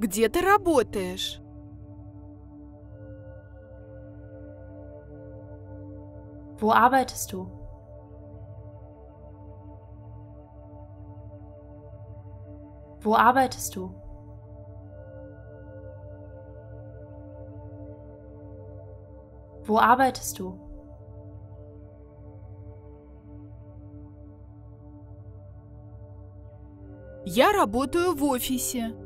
Где ты работаешь? Wo arbeitest du? Wo arbeitest du? Wo arbeitest du? Я работаю в офисе.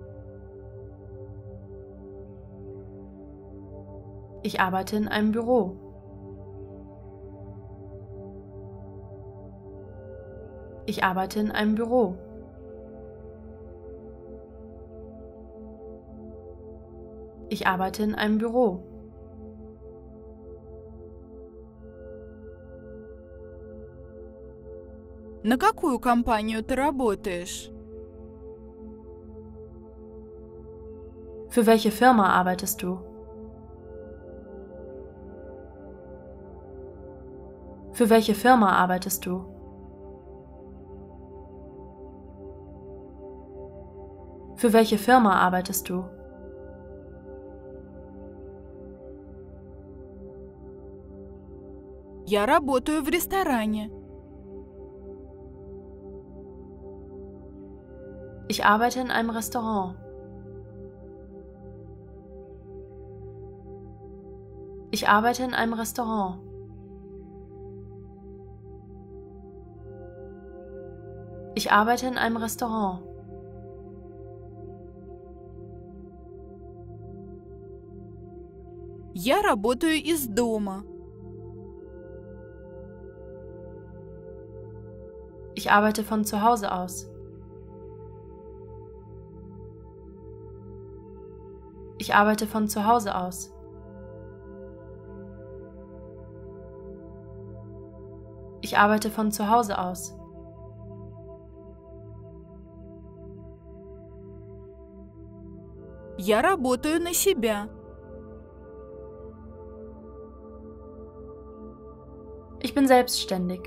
Ich arbeite in einem Büro. Ich arbeite in einem Büro. Ich arbeite in einem Büro. На какую компанию ты работаешь? Für welche Firma arbeitest du? Für welche Firma arbeitest du? Für welche Firma arbeitest du? Я работаю в ресторане. Ich arbeite in einem Restaurant. Ich arbeite in einem Restaurant. Ich arbeite in einem Restaurant. Я работаю из дома. Ich arbeite von zu Hause aus. Ich arbeite von zu Hause aus. Ich arbeite von zu Hause aus. Я работаю на себя. Ich bin selbstständig.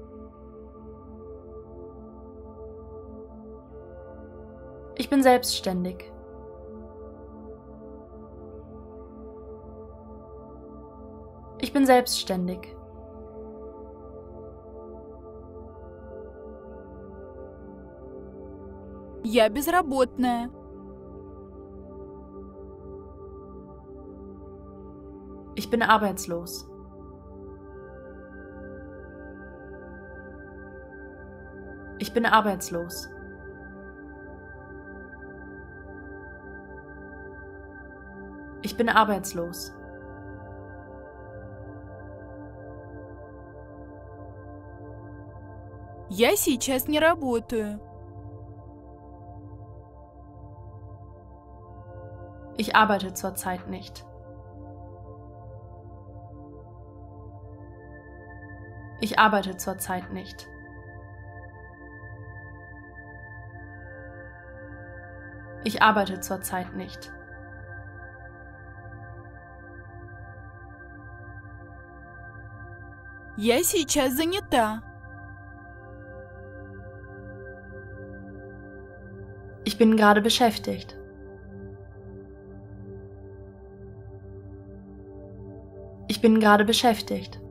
Ich bin selbstständig. Ich bin selbstständig. Я безработная. Ich bin arbeitslos. Ich bin arbeitslos. Ich bin arbeitslos. Я сейчас не работаю. Ich arbeite zurzeit nicht. Ich arbeite zurzeit nicht. Ich arbeite zurzeit nicht. Я сейчас занята. Ich bin gerade beschäftigt. Ich bin gerade beschäftigt.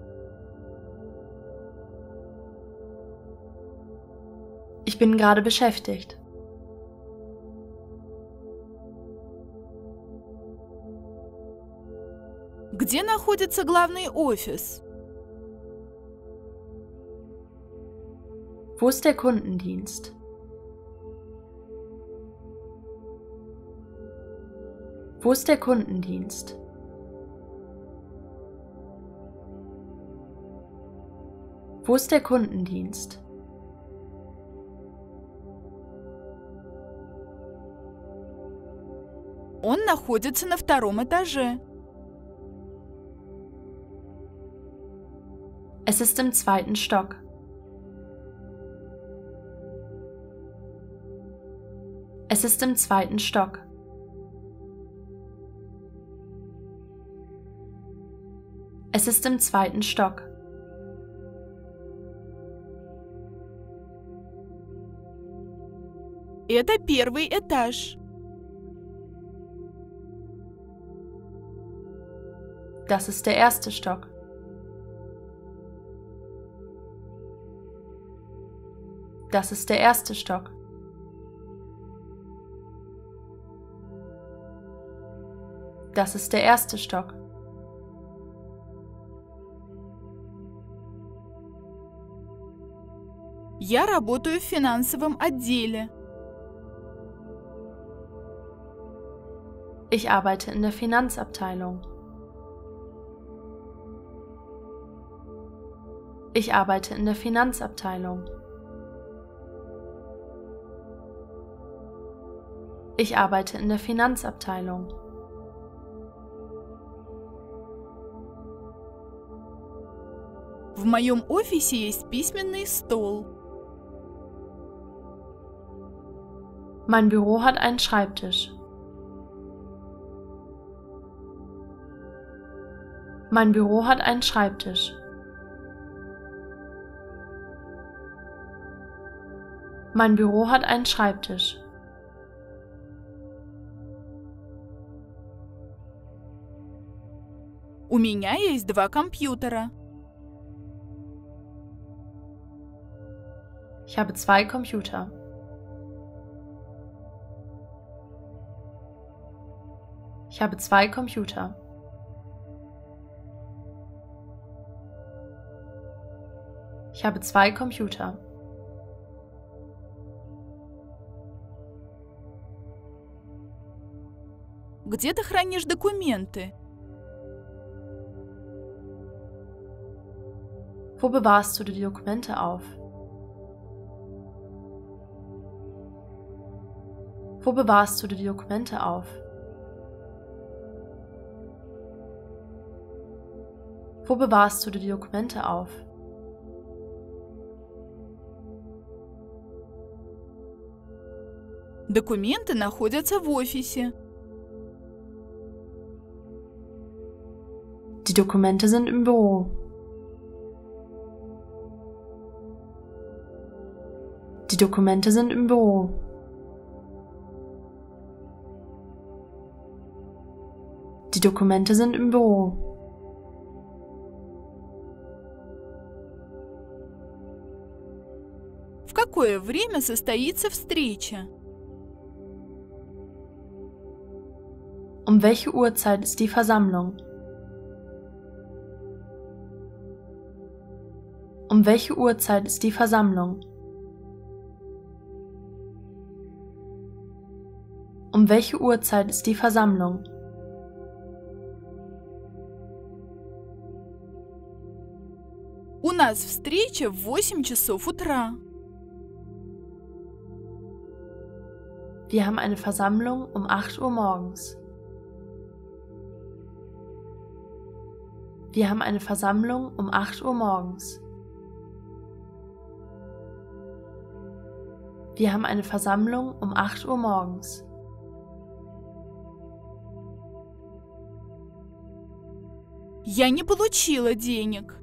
Ich bin gerade beschäftigt. Где находится главный офис? Wo ist der Kundendienst? Wo ist der Kundendienst? Wo ist der Kundendienst? Он находится на втором этаже. Es ist im zweiten Stock. Es ist im zweiten Stock. Es ist im zweiten Stock. Это первый этаж. Das ist der erste Stock. Das ist der erste Stock. Das ist der erste Stock. Я работаю в финансовом отделе. Ich arbeite in der Finanzabteilung. Ich arbeite in der Finanzabteilung. Ich arbeite in der Finanzabteilung. В моем офисе есть письменный стол. Mein Büro hat einen Schreibtisch. Mein Büro hat einen Schreibtisch. Mein Büro hat einen Schreibtisch. У меня есть 2 компьютера. Ich habe 2 Computer. Ich habe 2 Computer. Ich habe 2 Computer. Где ты хранишь документы? Wo bewahrst du die Dokumente auf? Wo bewahrst du die Dokumente auf? Wo bewahrst du die Dokumente auf? Документы находятся в офисе. Die Dokumente sind im Büro. Die Dokumente sind im Büro. Die Dokumente sind im Büro. В какое время состоится встреча? Um welche Uhrzeit ist die Versammlung? Um welche Uhrzeit ist die Versammlung? Um welche Uhrzeit ist die Versammlung? У нас встреча в 8 часов утра. Wir haben eine Versammlung um 8 Uhr morgens. Wir haben eine Versammlung um 8 Uhr morgens. Wir haben eine Versammlung um 8 Uhr morgens. Я не получила денег.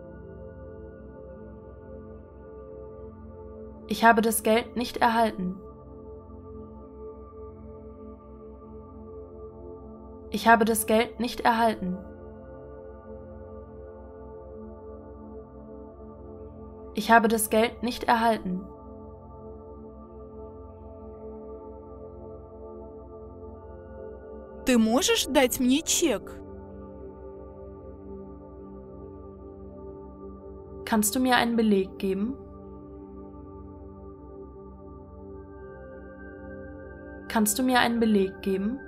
Ich habe das Geld nicht erhalten. Ich habe das Geld nicht erhalten. Ich habe das Geld nicht erhalten. Ты можешь дать мне чек? Kannst du mir einen Beleg geben? Kannst du mir einen Beleg geben?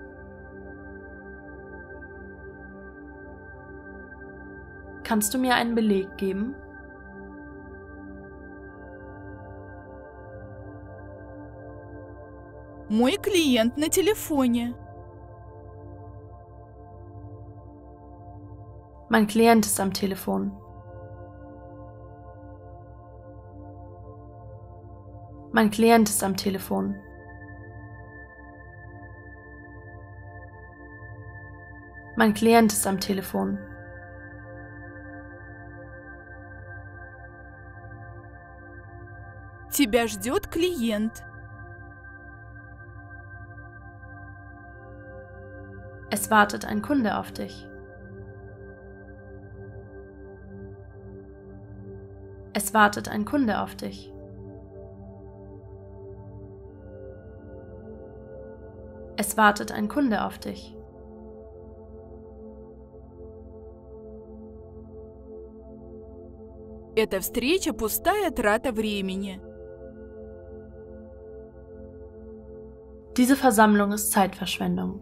Kannst du mir einen Beleg geben? Мой клиент на телефоне. Mein Klient ist am Telefon. Mein Klient ist am Telefon. Mein Klient ist am Telefon. Тебя ждет клиент. Es wartet ein Kunde auf dich. Es wartet ein Kunde auf dich. Es wartet ein Kunde auf dich. Эта встреча пустая трата времени. Diese Versammlung ist Zeitverschwendung.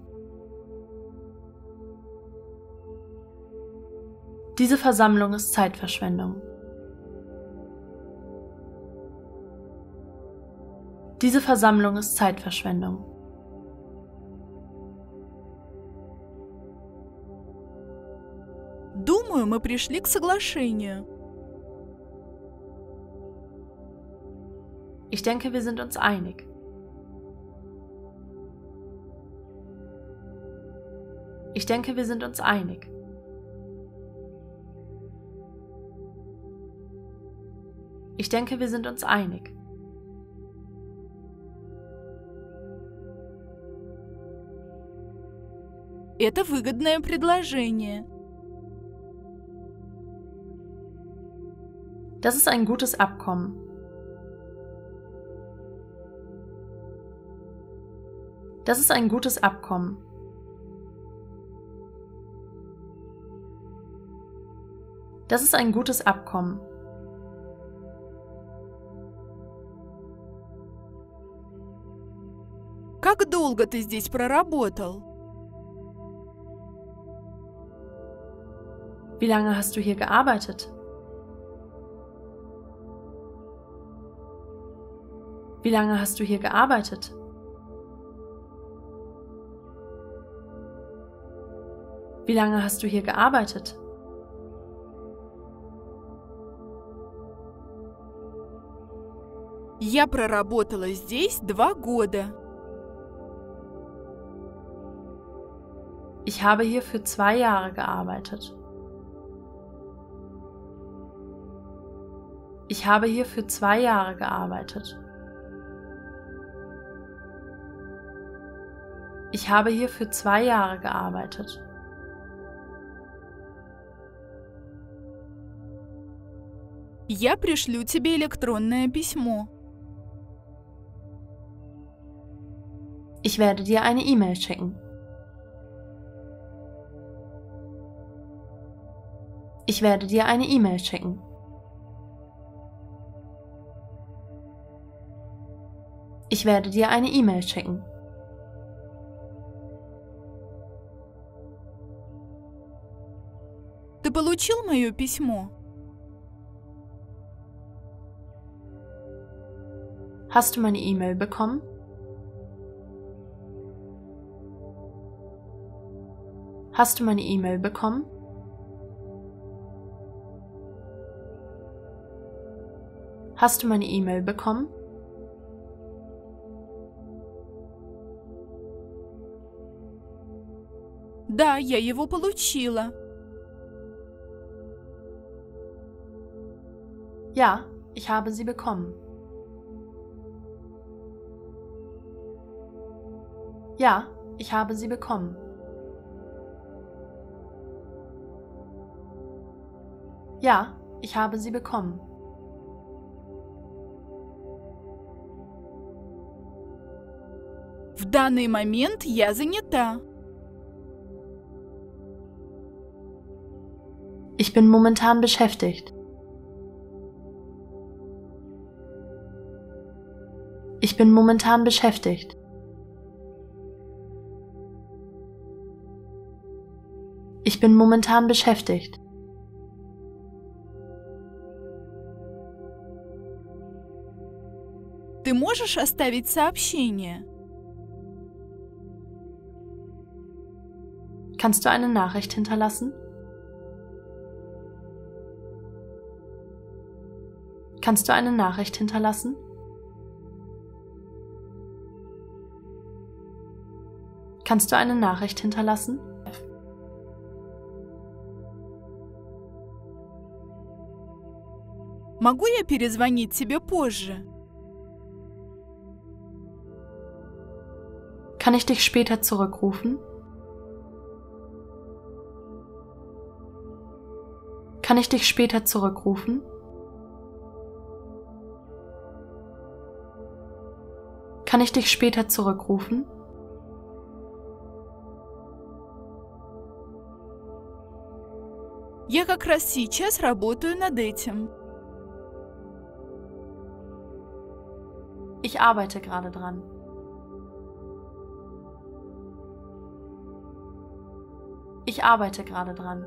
Diese Versammlung ist Zeitverschwendung. Diese Versammlung ist Zeitverschwendung. Думаю, мы пришли к соглашению. Ich denke, wir sind uns einig. Ich denke, wir sind uns einig. Ich denke, wir sind uns einig. Это выгодное предложение. Das ist ein gutes Abkommen. Das ist ein gutes Abkommen. Das ist ein gutes Abkommen. Как долго ты здесь проработал? Wie lange hast du hier gearbeitet? Wie lange hast du hier gearbeitet? Wie lange hast du hier gearbeitet? Я проработала здесь 2 года. Ich habe hier für 2 Jahre gearbeitet. Ich habe hier für 2 Jahre gearbeitet. Ich habe hier für 2 Jahre gearbeitet. Я пришлю тебе электронное письмо. Ich werde dir eine E-Mail schicken. Ich werde dir eine E-Mail schicken. Ich werde dir eine E-Mail schicken. Ты получил мое письмо? Hast du meine E-Mail bekommen? Hast du meine E-Mail bekommen? Hast du meine E-Mail bekommen? Да, я его получила. Ja, ich habe sie bekommen. Ja, ich habe sie bekommen. Ja, ich habe sie bekommen. В данный момент я занята. Ich bin momentan beschäftigt. Ich bin momentan beschäftigt. Ich bin momentan beschäftigt. Ты можешь оставить сообщение? Kannst du eine Nachricht hinterlassen? Kannst du eine Nachricht hinterlassen? Kannst du eine Nachricht hinterlassen? Могу я перезвонить тебе позже? Kann ich dich später zurückrufen? Kann ich dich später zurückrufen? Kann ich dich später zurückrufen? Я как раз сейчас работаю над этим. Ich arbeite gerade dran. Ich arbeite gerade dran.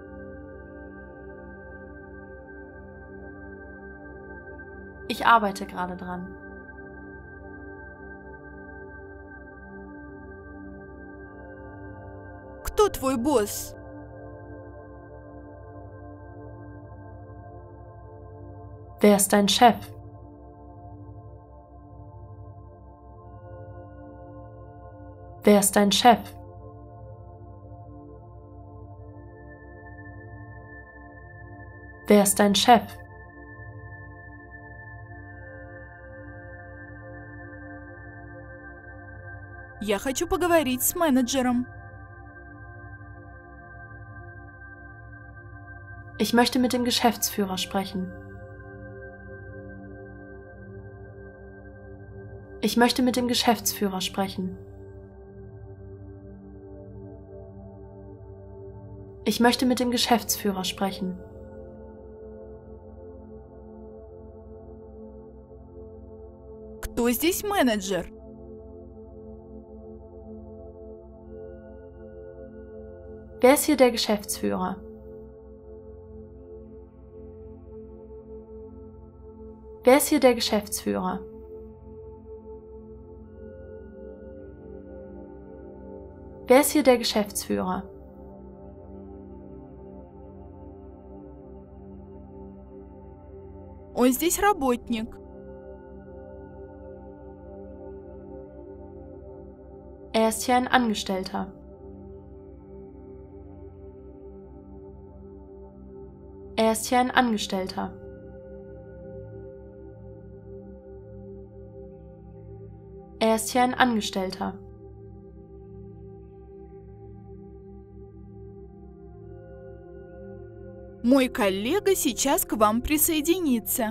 Ich arbeite gerade dran. Кто твой босс? Wer ist dein Chef? Wer ist dein Chef? Wer ist dein Chef? Я хочу поговорить с менеджером. Ich möchte mit dem Geschäftsführer sprechen. Ich möchte mit dem Geschäftsführer sprechen. Ich möchte mit dem Geschäftsführer sprechen. Кто здесь менеджер? Wer ist hier der Geschäftsführer? Wer ist hier der Geschäftsführer? Wer ist hier der Geschäftsführer? Он здесь работник. Er ist hier ein Angestellter. Er ist hier ein Angestellter. Er ist hier ein Angestellter. Мой коллега сейчас к вам присоединится.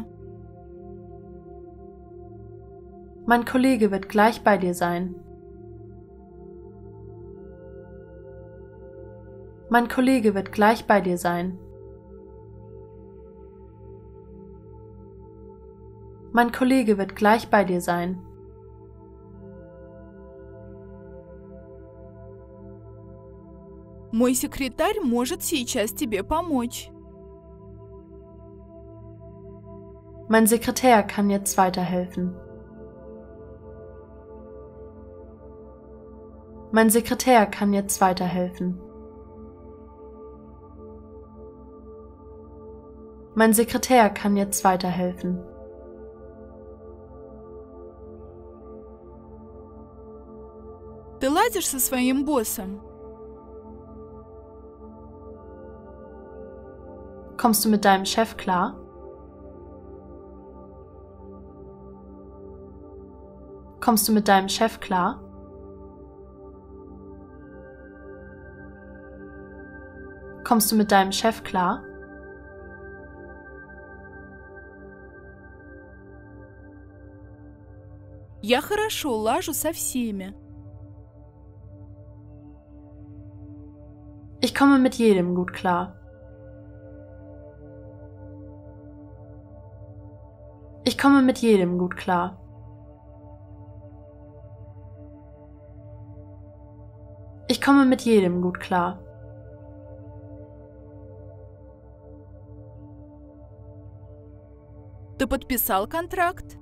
Mein Kollege wird gleich bei dir sein. Mein Kollege wird gleich bei dir sein. Mein Kollege wird gleich bei dir sein. Мой секретарь может сейчас тебе помочь. Mein Sekretär kann jetzt weiterhelfen. Mein Sekretär kann jetzt weiterhelfen. Mein Sekretär kann jetzt weiterhelfen. Ты ладишь со своим боссом? Kommst du mit deinem Chef klar? Kommst du mit deinem Chef klar? Kommst du mit deinem Chef klar? Я хорошо лажу со всеми. Ich komme mit jedem gut klar. Ich komme mit jedem gut klar. Ich komme mit jedem gut klar. Ты подписал контракт?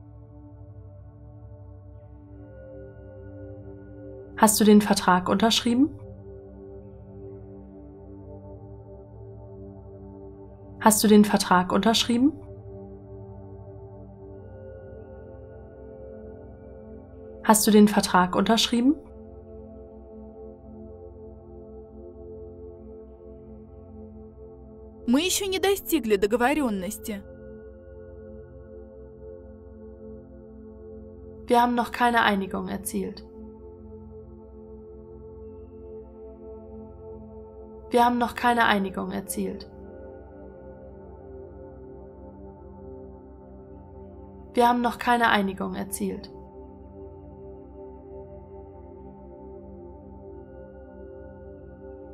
Hast du den Vertrag unterschrieben? Hast du den Vertrag unterschrieben? Hast du den Vertrag unterschrieben? Мы еще не достигли договоренности. Wir haben noch keine Einigung erzielt. Wir haben noch keine Einigung erzielt. Wir haben noch keine Einigung erzielt.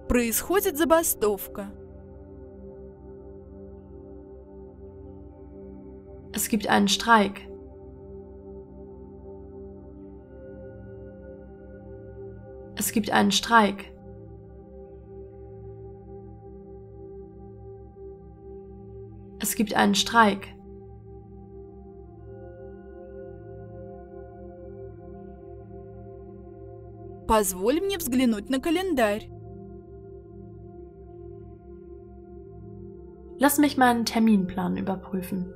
Происходит забастовка. Es gibt einen Streik. Es gibt einen Streik. Es gibt einen Streik. Позволь мне взглянуть на календарь. Lass mich meinen Terminplan überprüfen.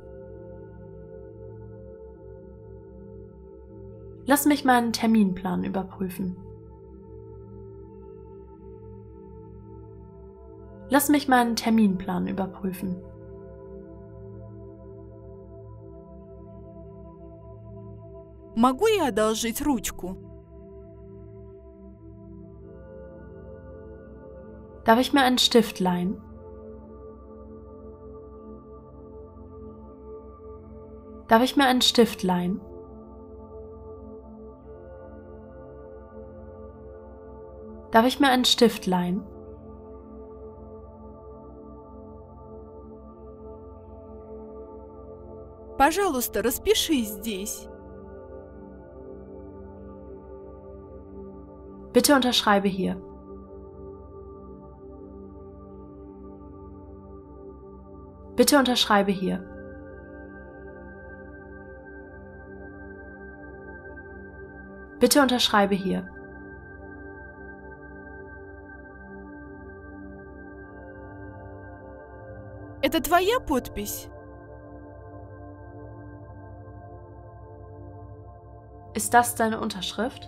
Lass mich meinen Terminplan überprüfen. Lass mich meinen Terminplan überprüfen. Могу я одолжить ручку? Darf ich mir einen Stift leihen? Darf ich mir einen Stift leihen? Darf ich mir einen Stift leihen? Пожалуйста, распишись здесь. Bitte unterschreibe hier. Bitte unterschreibe hier. Bitte unterschreibe hier. Это твоя подпись? Ist das deine Unterschrift?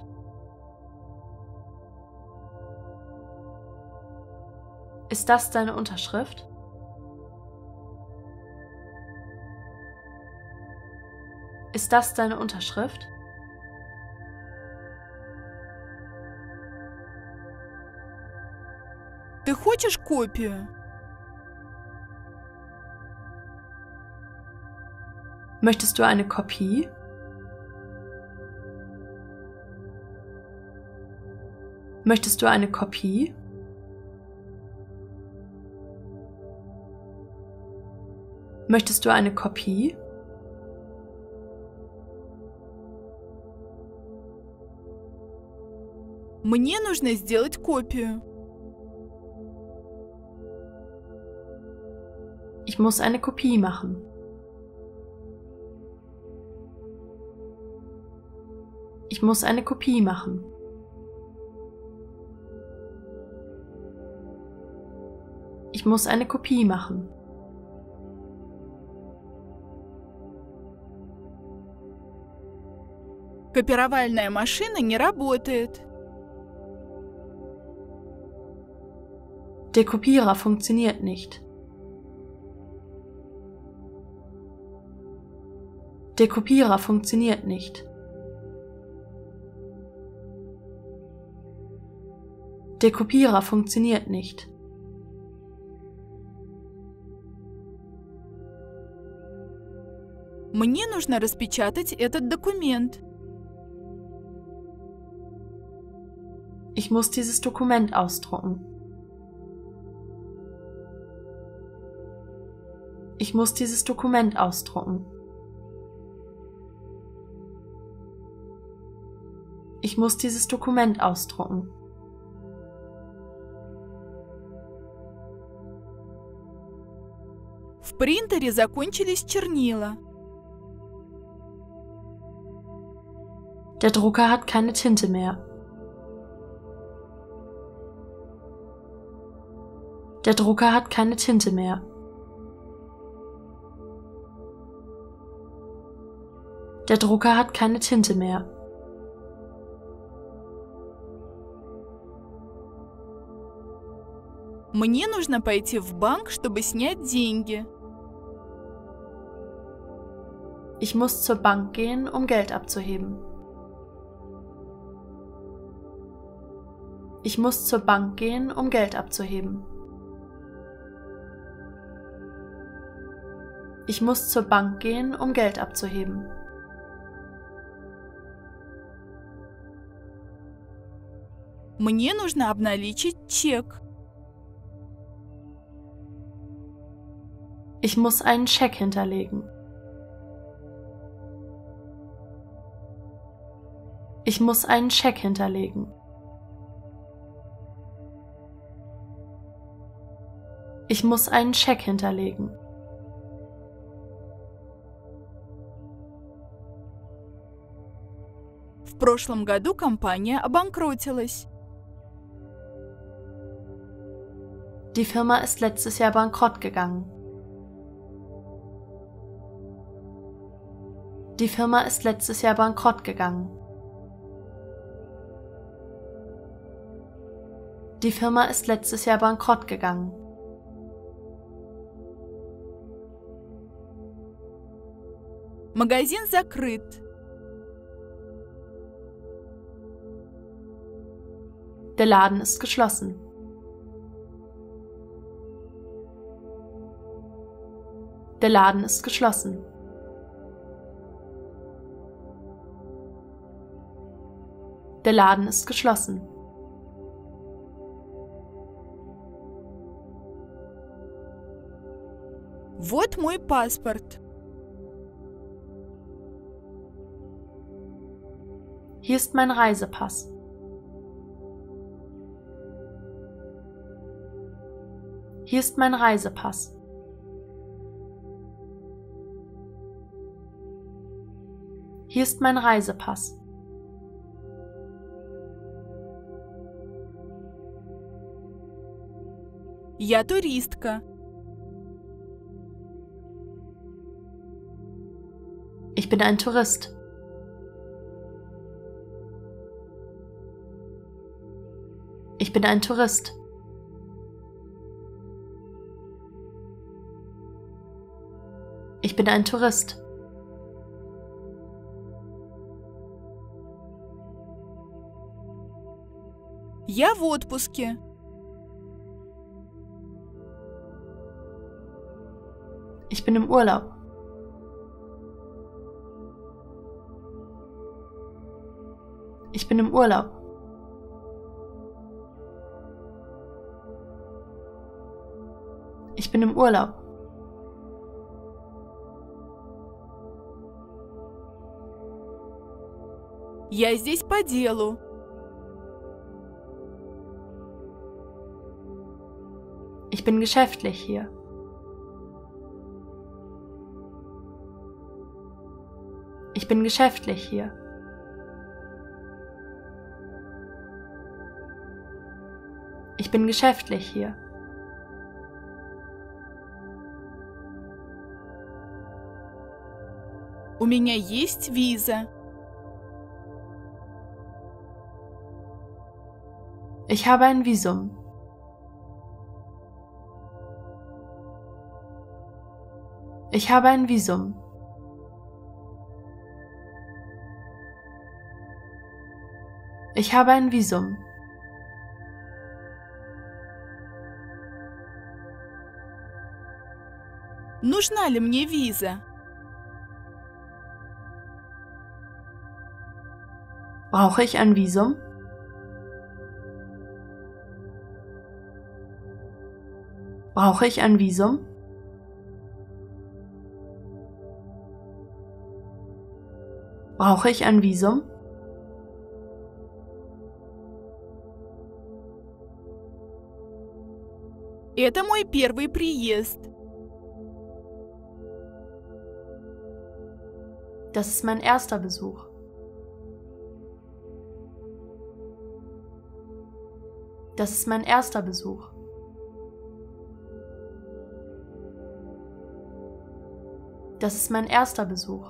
Ist das deine Unterschrift? Ist das deine Unterschrift? Ты хочешь копию? Möchtest du eine Kopie? Möchtest du eine Kopie? Möchtest du eine Kopie? Мне нужно сделать копию. Ich muss eine Kopie machen. Ich muss eine Kopie machen. Ich muss eine Kopie machen. Копировальная машина не работает. Der Kopierer funktioniert nicht. Der Kopierer funktioniert nicht. Der Kopierer funktioniert nicht. Мне нужно распечатать этот документ. Ich muss dieses Dokument ausdrucken. Ich muss dieses Dokument ausdrucken. Ich muss dieses Dokument ausdrucken. В принтере закончились чернила. Der Drucker hat keine Tinte mehr. Der Drucker hat keine Tinte mehr. Der Drucker hat keine Tinte mehr. Мне нужно пойти в банк, чтобы снять деньги. Ich muss zur Bank gehen, um Geld abzuheben. Ich muss zur Bank gehen, um Geld abzuheben. Ich muss zur Bank gehen, um Geld abzuheben. Мне нужно обналичить чек. Ich muss einen Scheck hinterlegen. Ich muss einen Scheck hinterlegen. Ich muss einen Scheck hinterlegen. В прошлом году компания обанкротилась. Die Firma ist letztes Jahr bankrott gegangen. Die Firma ist letztes Jahr bankrott gegangen. Die Firma ist letztes Jahr bankrott gegangen. Магазин закрыт. Der Laden ist geschlossen. Der Laden ist geschlossen. Der Laden ist geschlossen. Вот мой паспорт. Hier ist mein Reisepass. Hier ist mein Reisepass. Hier ist mein Reisepass. Я туристка. Ich bin ein Tourist. Ich bin ein Tourist. Ich bin ein Tourist. Я в отпуске. Ich bin im Urlaub. Ich bin im Urlaub. Ich bin im Urlaub. Я здесь по делу. Ich bin geschäftlich hier. Ich bin geschäftlich hier. Ich bin geschäftlich hier. У меня есть виза. Ich habe ein Visum. Ich habe ein Visum. Ich habe ein Visum. Нужна ли мне виза? Brauche ich ein Visum? Brauche ich ein Visum? Brauche ich ein Visum? Это мой первый приезд. Das ist mein erster Besuch. Das ist mein erster Besuch. Das ist mein erster Besuch.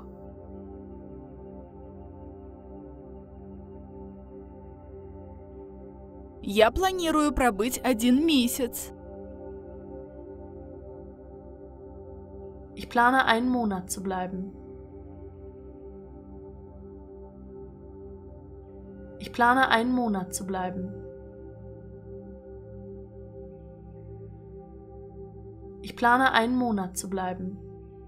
Я планирую пробыть 1 месяц. Ich plane, einen Monat zu bleiben. Ich plane, einen Monat zu bleiben. Ich plane, einen Monat zu bleiben.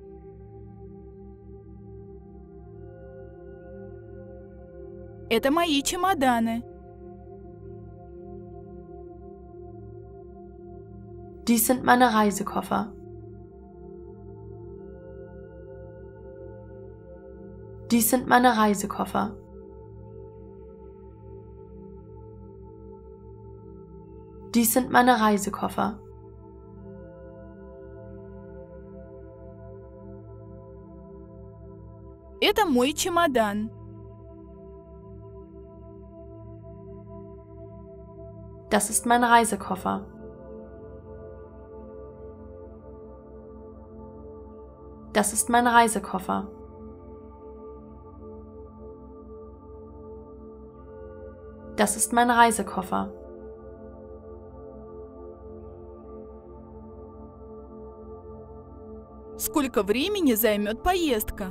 Это мои чемоданы. Dies sind meine Reisekoffer. Dies sind meine Reisekoffer. Dies sind meine Reisekoffer. Это мой чемодан. Das ist mein Reisekoffer. Das ist mein Reisekoffer. Das ist mein Reisekoffer. Сколько времени займет поездка?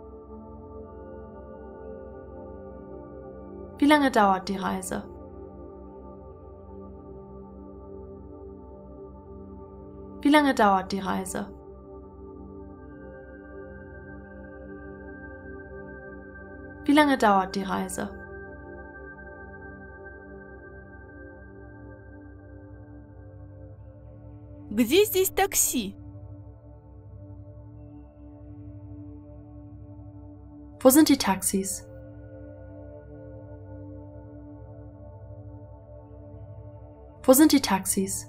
Wie lange dauert die Reise? Wie lange dauert die Reise? Wie lange dauert die Reise? Где здесь такси? Wo sind die Taxis? Wo sind die Taxis?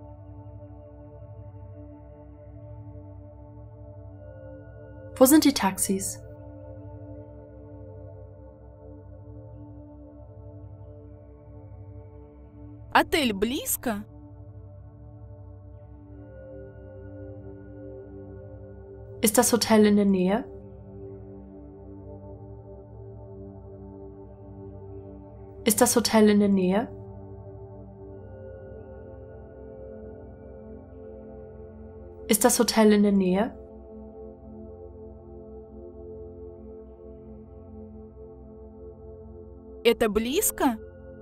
Wo sind die Taxis? Отель близко? Ist das Hotel in der Nähe? Ist das Hotel in der Nähe? Ist das Hotel in der Nähe? Это близко?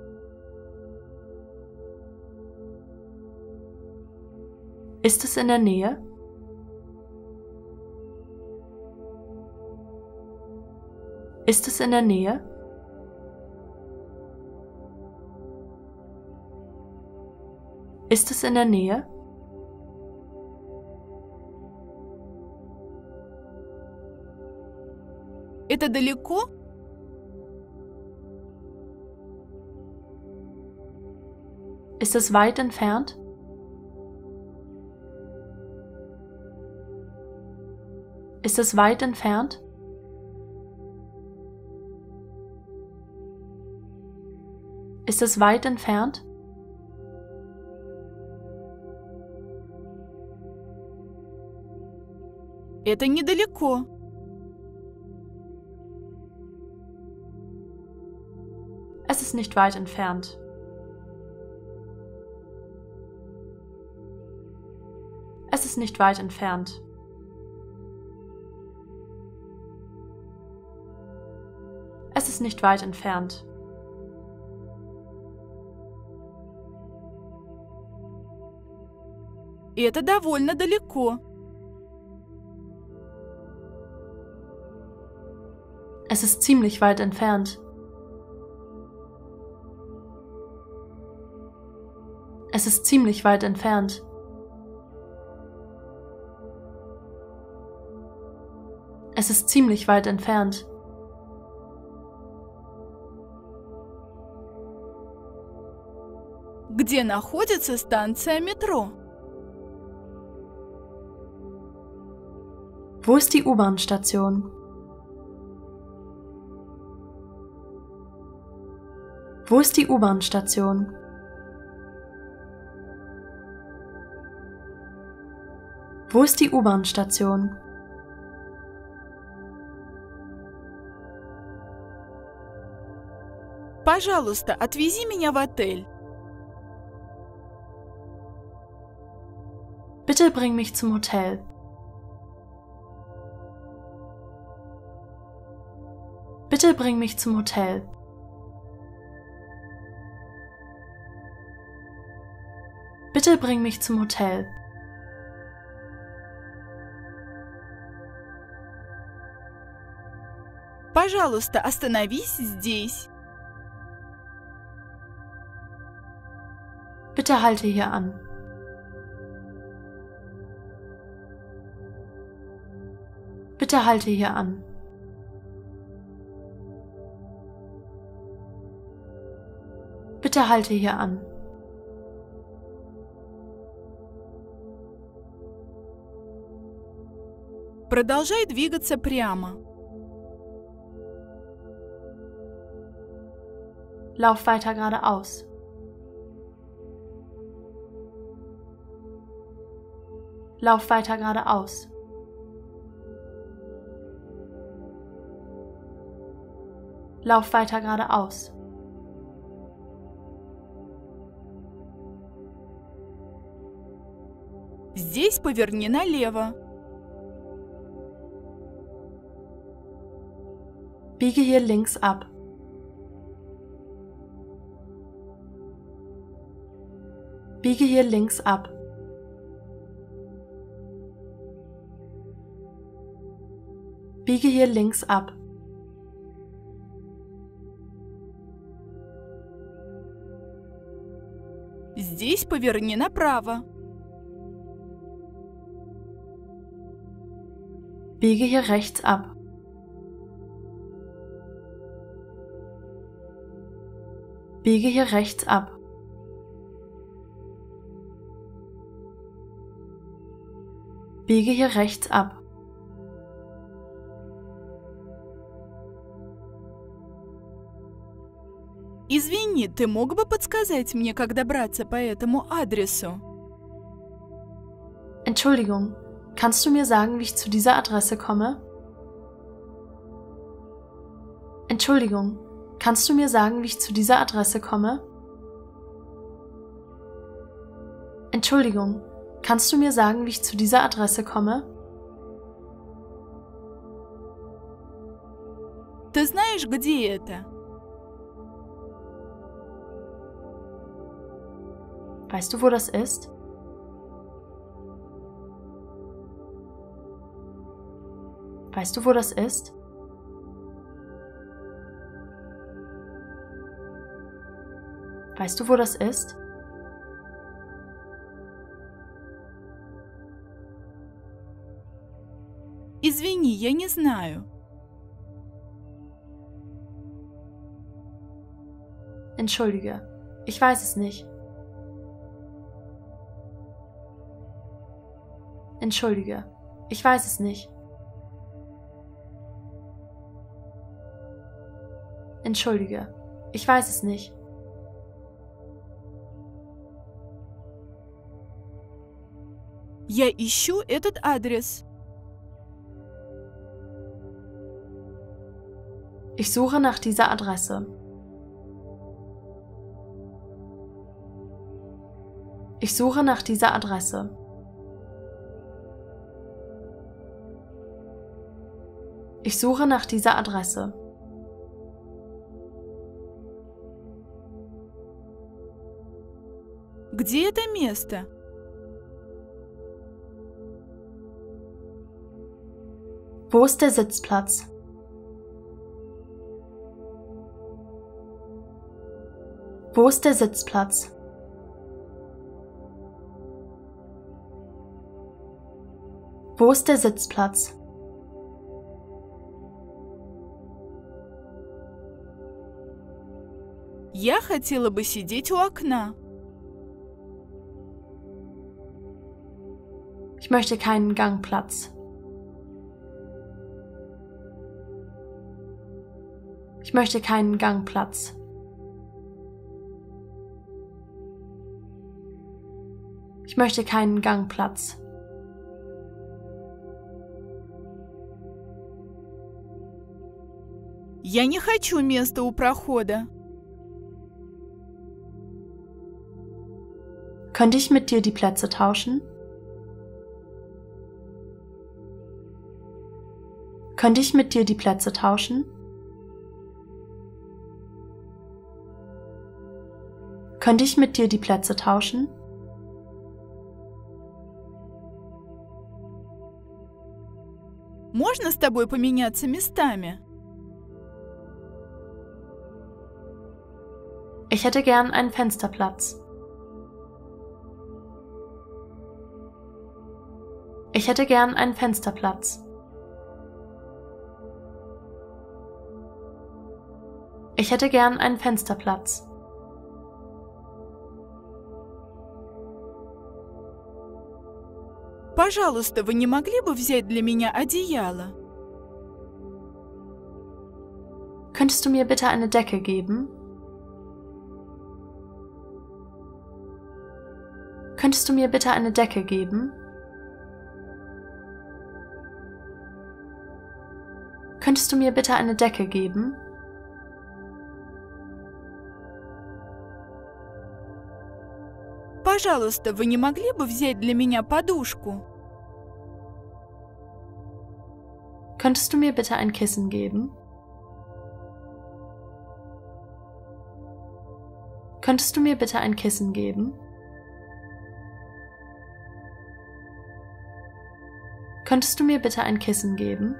Ist es in der Nähe? Ist es in der Nähe? Ist es in der Nähe? Это далеко? Ist es weit entfernt? Ist es weit entfernt? Ist es weit entfernt? Это недалеко. Es ist nicht weit entfernt. Es ist nicht weit entfernt. Es ist nicht weit entfernt. Это довольно далеко. Es ist ziemlich weit entfernt. Es ist ziemlich weit entfernt. Es ist ziemlich weit entfernt. Где находится станция метро? Wo ist die U-Bahn-Station? Wo ist die U-Bahn-Station? Wo ist die U-Bahn-Station? Пожалуйста, отвези меня в отель. Bitte bring mich zum Hotel. Bitte bring mich zum Hotel. Bitte bring mich zum Hotel. Пожалуйста, остановись здесь. Bitte halte hier an. Bitte halte hier an. Bitte halte hier an. Продолжай двигаться прямо. Lauf weiter geradeaus. Lauf weiter geradeaus. Lauf weiter geradeaus. Здесь поверни налево. Biege hier links ab. Biege hier links ab. Biege hier links ab. Здесь поверни направо. Biege hier rechts ab. Biege hier rechts ab. Biege hier rechts ab. Извини, ты мог бы подсказать мне, как добраться по этому адресу? Entschuldigung, kannst du mir sagen, wie ich zu dieser Adresse komme? Entschuldigung, kannst du mir sagen, wie ich zu dieser Adresse komme? Entschuldigung, kannst du mir sagen, wie ich zu dieser Adresse komme? Ты знаешь, где это? Weißt du, wo das ist? Weißt du, wo das ist? Weißt du, wo das ist? Извини, я не знаю. Entschuldige, ich weiß es nicht. Entschuldige, ich weiß es nicht. Entschuldige, ich weiß es nicht. Я ищу этот адрес. Ich suche nach dieser Adresse. Ich suche nach dieser Adresse. Ich suche nach dieser Adresse. Где это место? Wo ist der Sitzplatz? Wo ist der Sitzplatz? Wo ist der Sitzplatz? Я хотела бы сидеть у окна. Ich möchte keinen Gangplatz. Ich möchte keinen Gangplatz. Ich möchte keinen Gangplatz. Я не хочу места у прохода. Könnte ich mit dir die Plätze tauschen? Könnte ich mit dir die Plätze tauschen? Könnte ich mit dir die Plätze tauschen? Можно с тобой поменяться местами? Ich hätte gern einen Fensterplatz. Ich hätte gern einen Fensterplatz. Ich hätte gern einen Fensterplatz. Пожалуйста, вы не могли бы взять для меня одеяло? Könntest du mir bitte eine Decke geben? Könntest du mir bitte eine Decke geben? Könntest du mir bitte eine Decke geben? Пожалуйста, вы не могли бы взять для меня подушку? Könntest du mir bitte ein Kissen geben? Könntest du mir bitte ein Kissen geben? Könntest du mir bitte ein Kissen geben?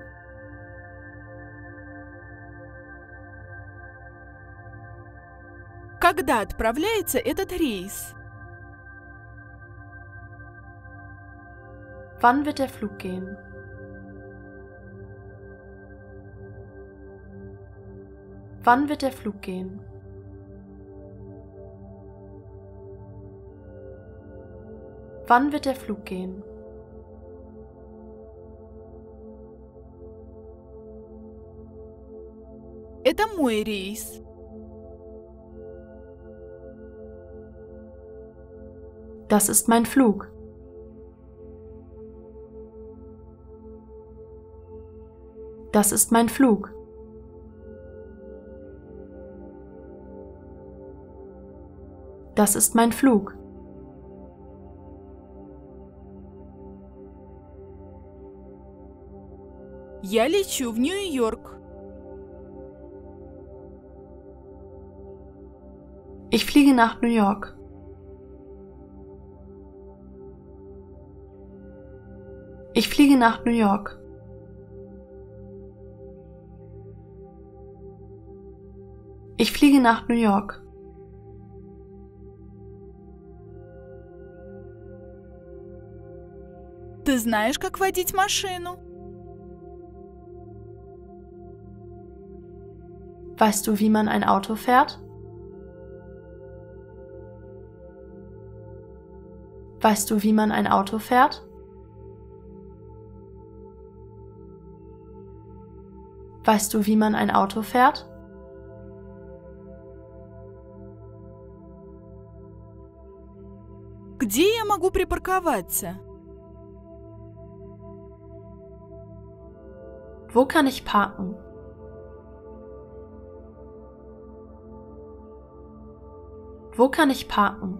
Когда отправляется этот рейс? Wann wird der Flug gehen? Wann wird der Flug gehen? Wann wird der Flug gehen? Это мой рейс. Das ist mein Flug. Das ist mein Flug. Das ist mein Flug. Я лечу в Нью-Йорк. Ich fliege nach New York. Ich fliege nach New York. Ich fliege nach New York. Ты знаешь, как водить машину? Weißt du, wie man ein Auto fährt? Weißt du, wie man ein Auto fährt? Weißt du, wie man ein Auto fährt? Где я могу припарковаться? Wo kann ich parken? Wo kann ich parken?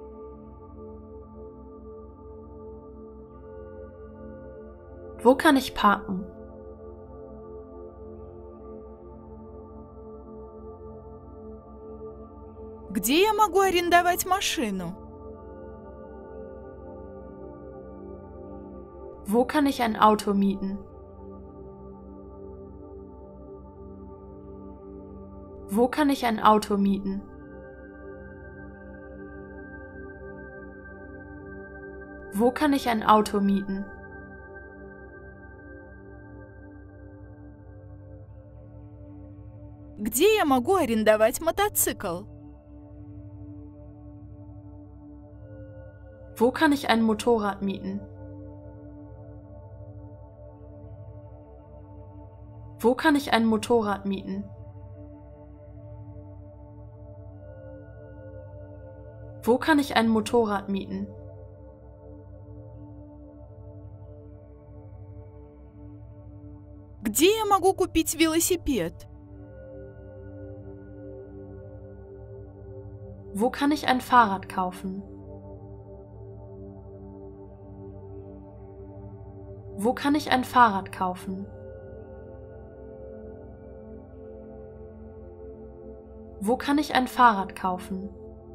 Wo kann ich parken? Где я могу арендовать машину? Wo kann ich ein Auto mieten? Wo kann ich ein Auto mieten? Wo kann ich ein Auto mieten? Где я могу арендовать мотоцикл? Wo kann ich ein Motorrad mieten? Wo kann ich ein Motorrad mieten? Wo kann ich ein Motorrad mieten? Где я могу купить велосипед? Wo kann ich ein Fahrrad kaufen? Wo kann ich ein Fahrrad kaufen? Wo kann ich ein Fahrrad kaufen?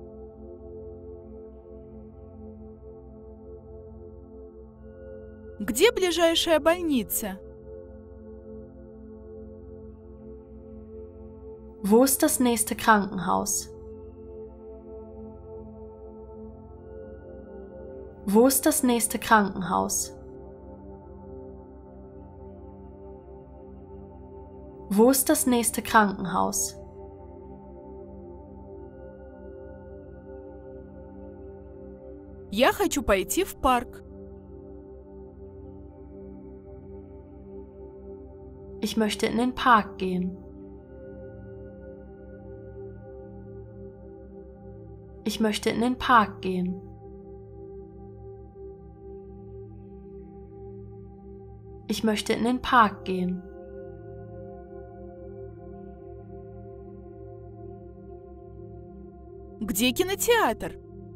Где ближайшая больница? Wo ist das nächste Krankenhaus? Wo ist das nächste Krankenhaus? Wo ist das nächste Krankenhaus? Я хочу пойти в парк. Ich möchte in den Park gehen. Ich möchte in den Park gehen. Ich möchte in den Park gehen. Где кинотеатр?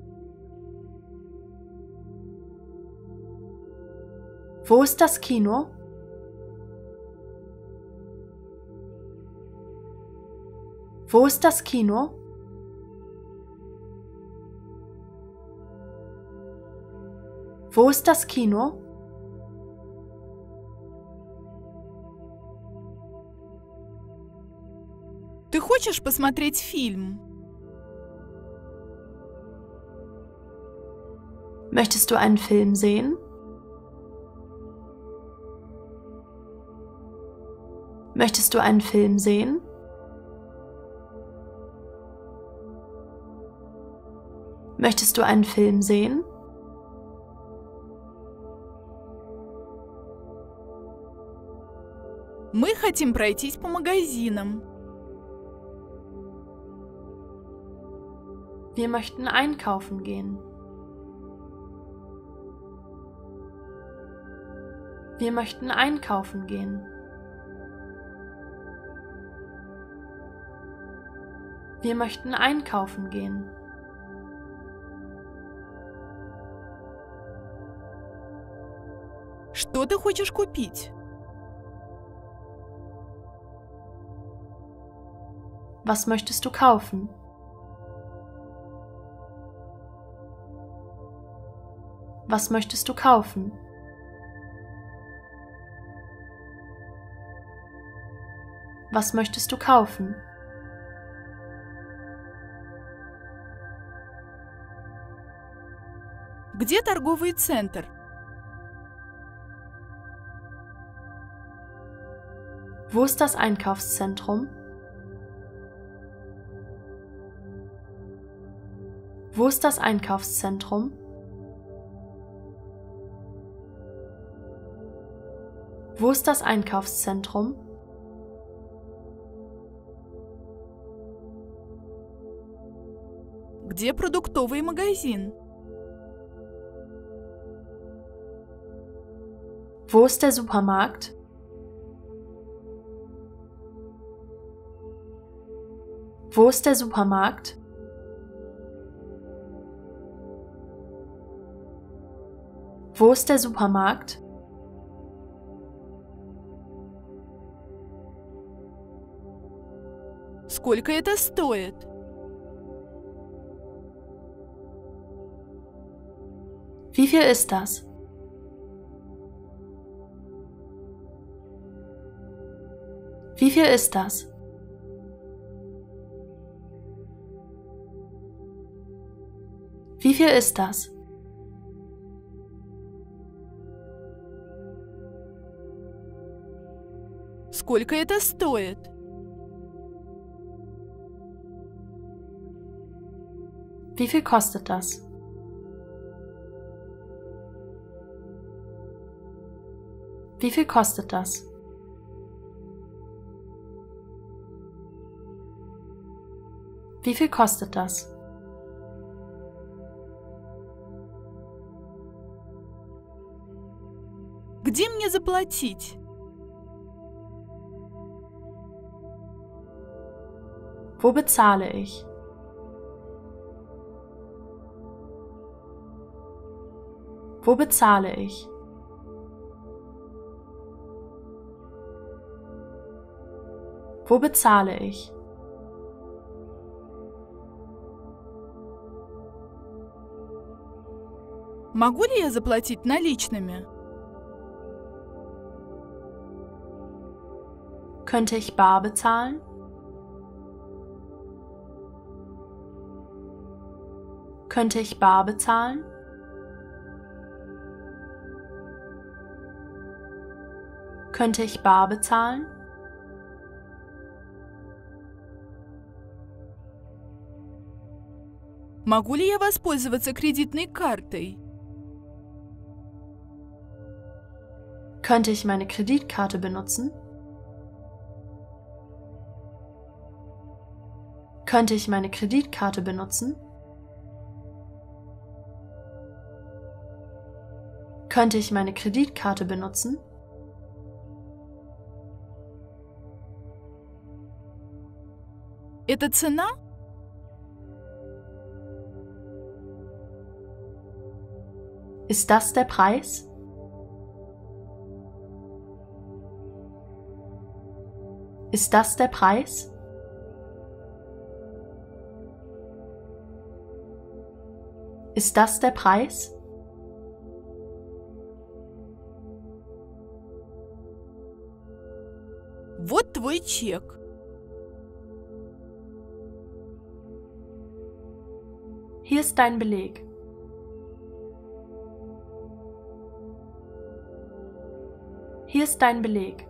Wo ist das Kino? Wo ist das Kino? Wo ist das Kino? Ты хочешь посмотреть фильм? Möchtest du einen Film sehen? Möchtest du einen Film sehen? Möchtest du einen Film sehen? Мы хотим пройтись по магазинам. Wir möchten einkaufen gehen. Wir möchten einkaufen gehen. Wir möchten einkaufen gehen. Что ты хочешь купить? Was möchtest du kaufen? Was möchtest du kaufen? Was möchtest du kaufen? Где торговый центр? Wo ist das Einkaufszentrum? Wo ist das Einkaufszentrum? Wo ist das Einkaufszentrum? Где продуктовый магазин? Wo ist der Supermarkt? Wo ist der Supermarkt? Wo ist der Supermarkt? Сколько это стоит? Wie viel ist das? Wie viel ist das? Wie viel ist das? Сколько это стоит? Wie viel kostet das? Wie viel kostet das? Wie viel kostet das? Где мне заплатить? Wo bezahle ich? Wo bezahle ich? Wo bezahle ich? Могу ли я заплатить наличными? Könnte ich bar bezahlen? Könnte ich bar bezahlen? Könnte ich bar bezahlen? Могу ли я воспользоваться кредитной картой? Könnte ich meine Kreditkarte benutzen? Könnte ich meine Kreditkarte benutzen? Könnte ich meine Kreditkarte benutzen? Это цена? Ist das der Preis? Ist das der Preis? Ist das der Preis? Вот твой чек. Hier ist dein Beleg. Hier ist dein Beleg.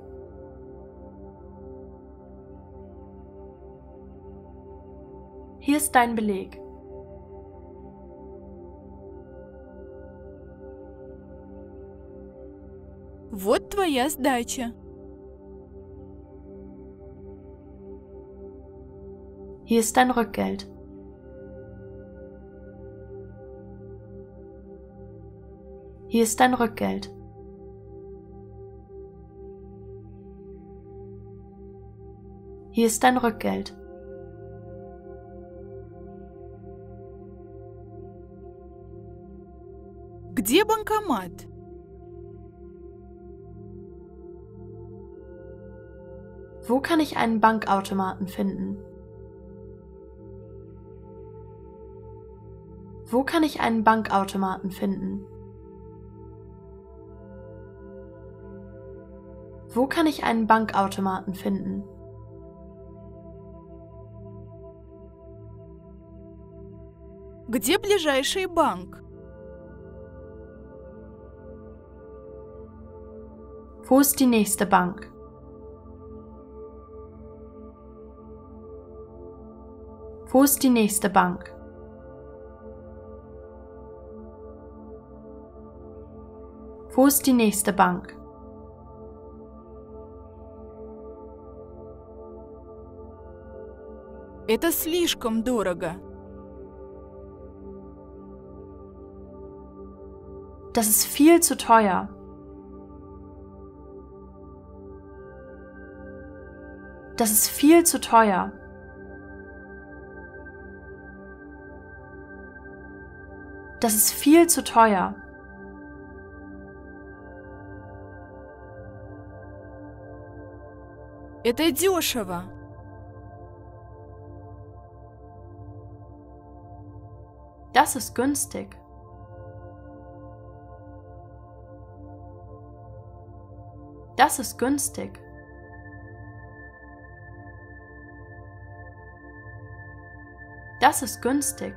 Hier ist dein Beleg. Вот твоя сдача. Hier ist dein Rückgeld. Hier ist dein Rückgeld. Hier ist dein Rückgeld. Где банкомат? Wo kann ich einen Bankautomaten finden? Wo kann ich einen Bankautomaten finden? Wo kann ich einen Bankautomaten finden? Где ближайший банк? Wo ist die nächste Bank? Wo ist die nächste Bank? Wo ist die nächste Bank? Это слишком дорого. Das ist viel zu teuer. Das ist viel zu teuer. Das ist viel zu teuer. Это дешево. Das ist günstig. Das ist günstig. Das ist günstig.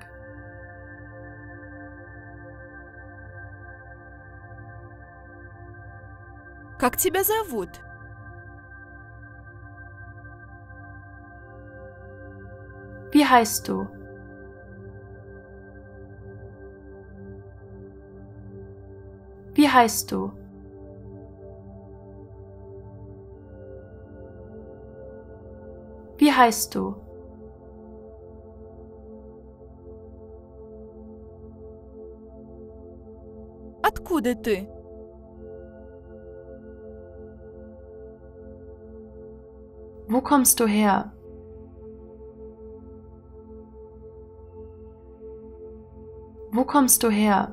Как тебя зовут? Wie heißt du? Wie heißt du? Wie heißt du? Откуда ты? Wo kommst du her? Wo kommst du her?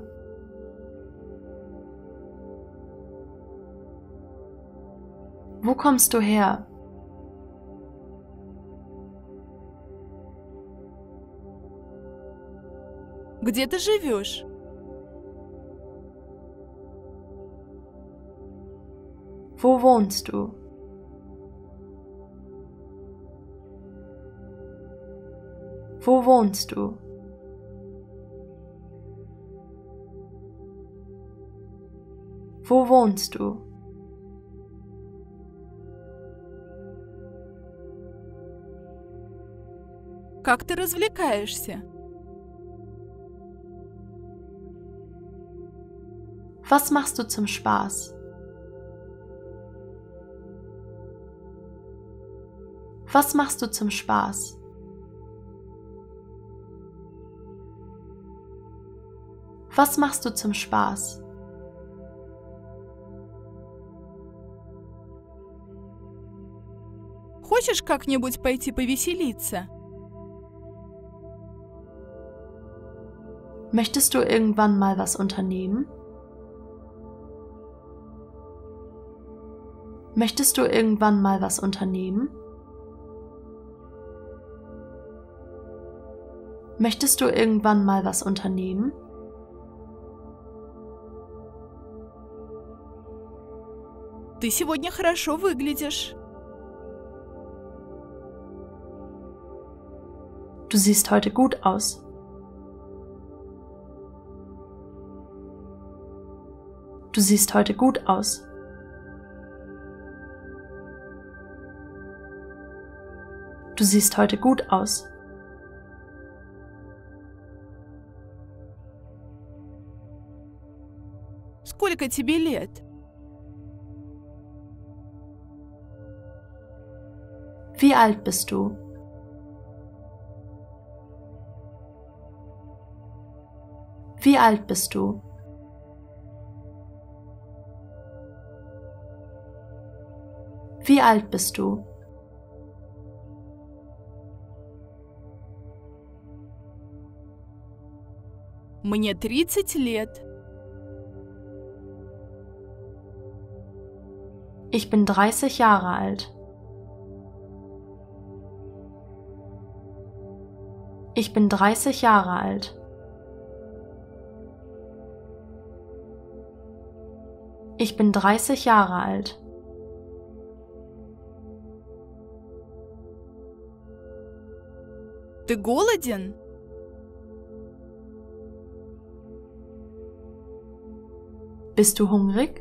Wo kommst du her? Где ты живешь? Wo wohnst du? Wo wohnst du? Wo wohnst du? Как ты развлекаешься? Was machst du zum Spaß? Was machst du zum Spaß? Was machst du zum Spaß? Хочешь как-нибудь пойти повеселиться? Möchtest du irgendwann mal was unternehmen? Möchtest du irgendwann mal was unternehmen? Möchtest du irgendwann mal was unternehmen? Ты сегодня хорошо выглядишь. Du siehst heute gut aus. Du siehst heute gut aus. Du siehst heute gut aus. Сколько тебе лет? Wie alt bist du? Wie alt bist du? Wie alt bist du? Мне 30 лет. Ich bin 30 Jahre alt. Ich bin 30 Jahre alt. Ich bin 30 Jahre alt. Ты голоден? Bist du hungrig?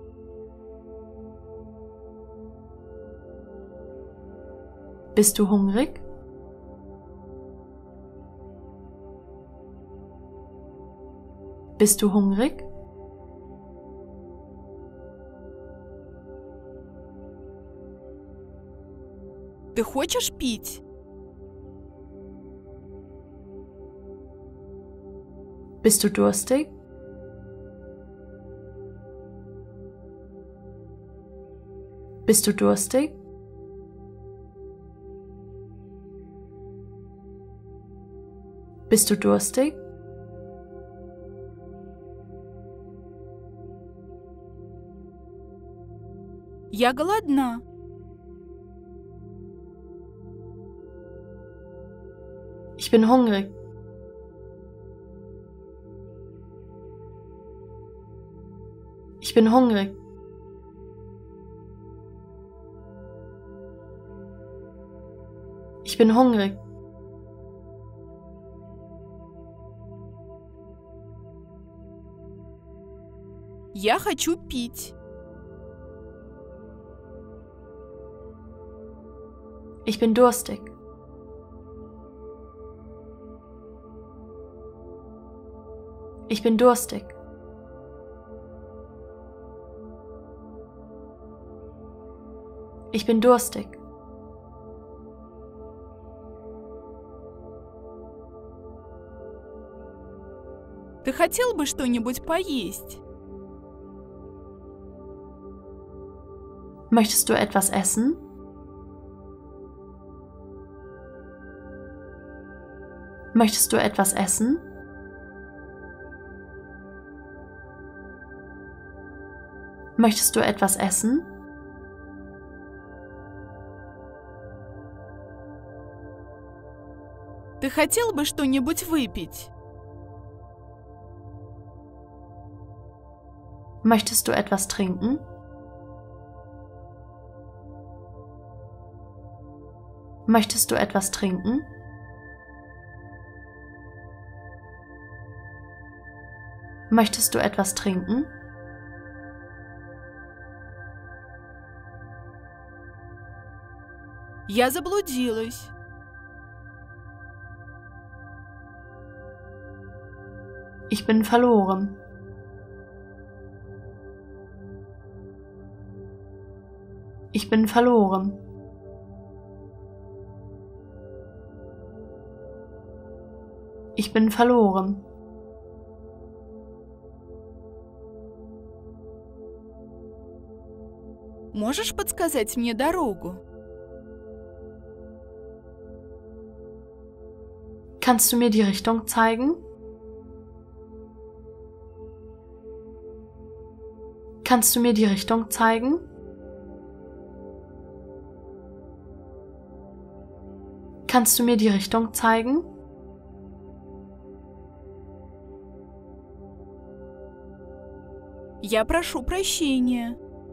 Bist du hungrig? Bist du hungrig? Ты хочешь пить? Bist du durstig? Bist du durstig? Bist du durstig? Я голодна. Ich bin hungrig. Ich bin hungrig. Ich bin hungrig. Я хочу пить. Ich bin durstig. Ich bin durstig. Ich bin durstig. Ты хотел бы что-нибудь поесть? Möchtest du etwas essen? Möchtest du etwas essen? Möchtest du etwas essen? Ты хотел бы что-нибудь выпить? Möchtest du etwas trinken? Möchtest du etwas trinken? Möchtest du etwas trinken? Я заблудилась. Ich bin verloren. Ich bin verloren. Ich bin verloren. Можешь подсказать мне дорогу? Kannst du mir die Richtung zeigen? Kannst du mir die Richtung zeigen? Kannst du mir die Richtung zeigen? Я прошу прощения.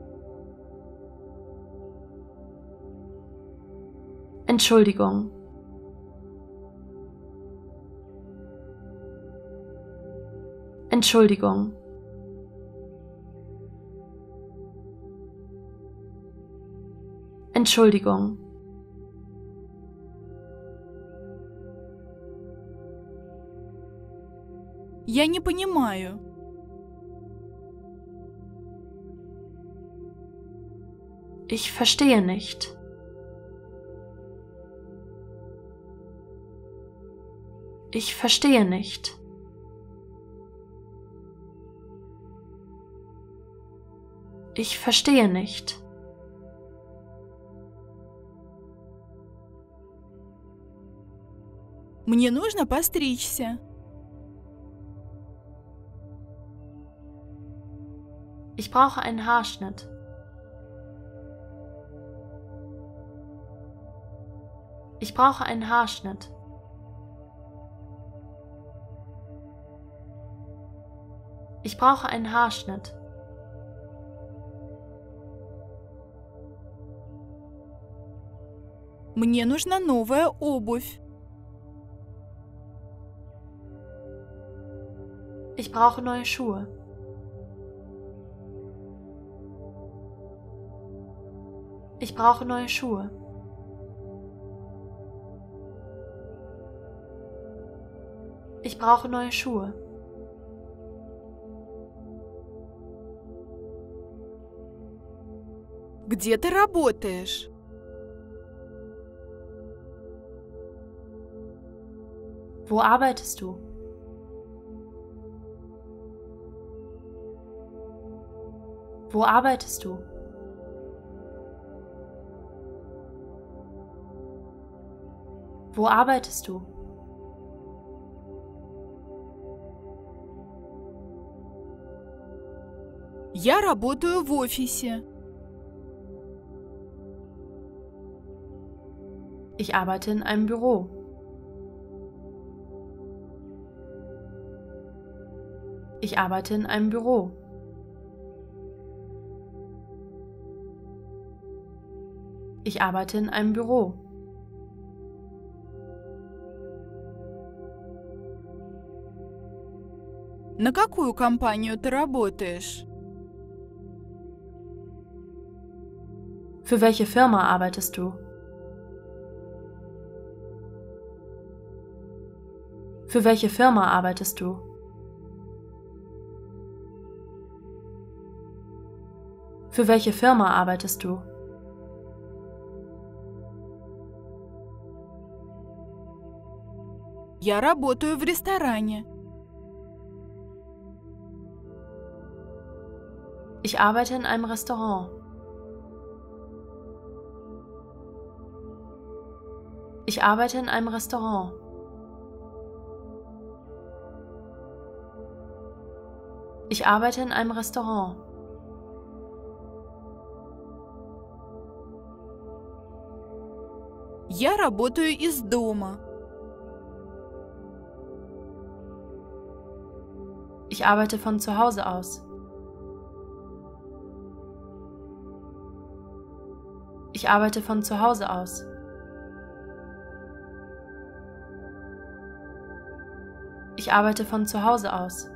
Entschuldigung. Entschuldigung. Entschuldigung. Я не понимаю. Ich verstehe nicht. Ich verstehe nicht. Ich verstehe nicht. Мне нужно постричься. Ich brauche einen Haarschnitt. Ich brauche einen Haarschnitt. Ich brauche einen Haarschnitt. Мне нужна новая обувь. Ich brauche neue Schuhe. Ich brauche neue Schuhe. Ich brauche neue Schuhe. Где ты работаешь? Wo arbeitest du? Wo arbeitest du? Wo arbeitest du? Я работаю в офисе. Ich arbeite in einem Büro. Ich arbeite in einem Büro. Ich arbeite in einem Büro. На какую компанию ты работаешь? Für welche Firma arbeitest du? Für welche Firma arbeitest du? Für welche Firma arbeitest du? Я работаю в ресторане. Ich arbeite in einem Restaurant. Ich arbeite in einem Restaurant. Ich arbeite in einem Restaurant. Я работаю из дома. Ich arbeite von zu Hause aus. Ich arbeite von zu Hause aus. Ich arbeite von zu Hause aus.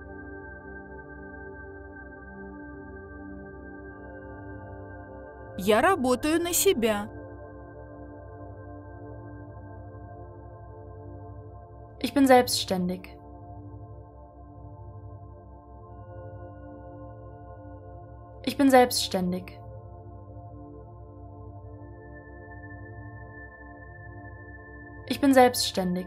Я работаю на себя. Ich bin selbstständig. Ich bin selbstständig. Ich bin selbstständig.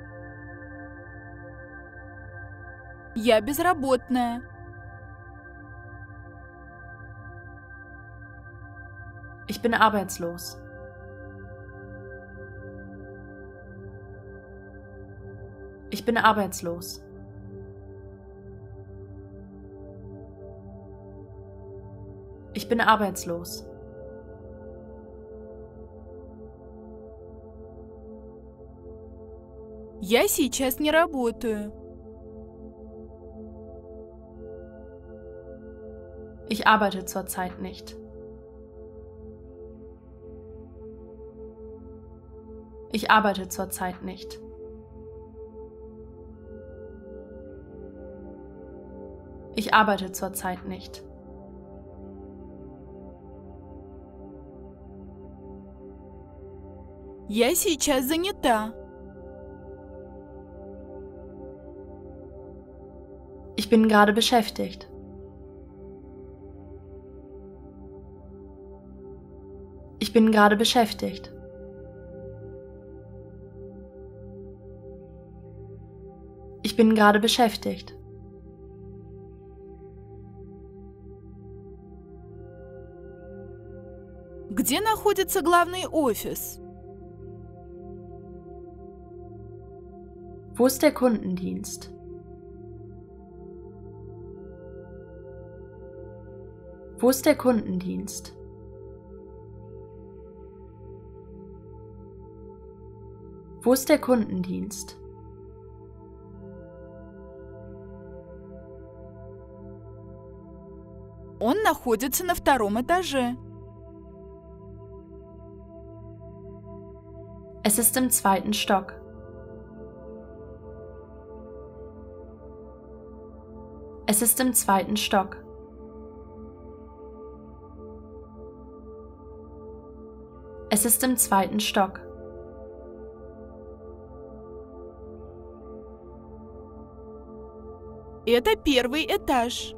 Я безработная. Ich bin arbeitslos. Ich bin arbeitslos. Ich bin arbeitslos. Я сейчас не работаю. Ich arbeite zurzeit nicht. Ich arbeite zurzeit nicht. Ich arbeite zurzeit nicht. Я сейчас занята. Ich bin gerade beschäftigt. Ich bin gerade beschäftigt. Ich bin gerade beschäftigt. Где находится главный офис? Wo ist der Kundendienst? Wo ist der Kundendienst? Wo ist der Kundendienst? Он находится на втором этаже. Es ist im 2. Stock. Es ist im 2. Stock. Es ist im 2. Stock. Это первый этаж.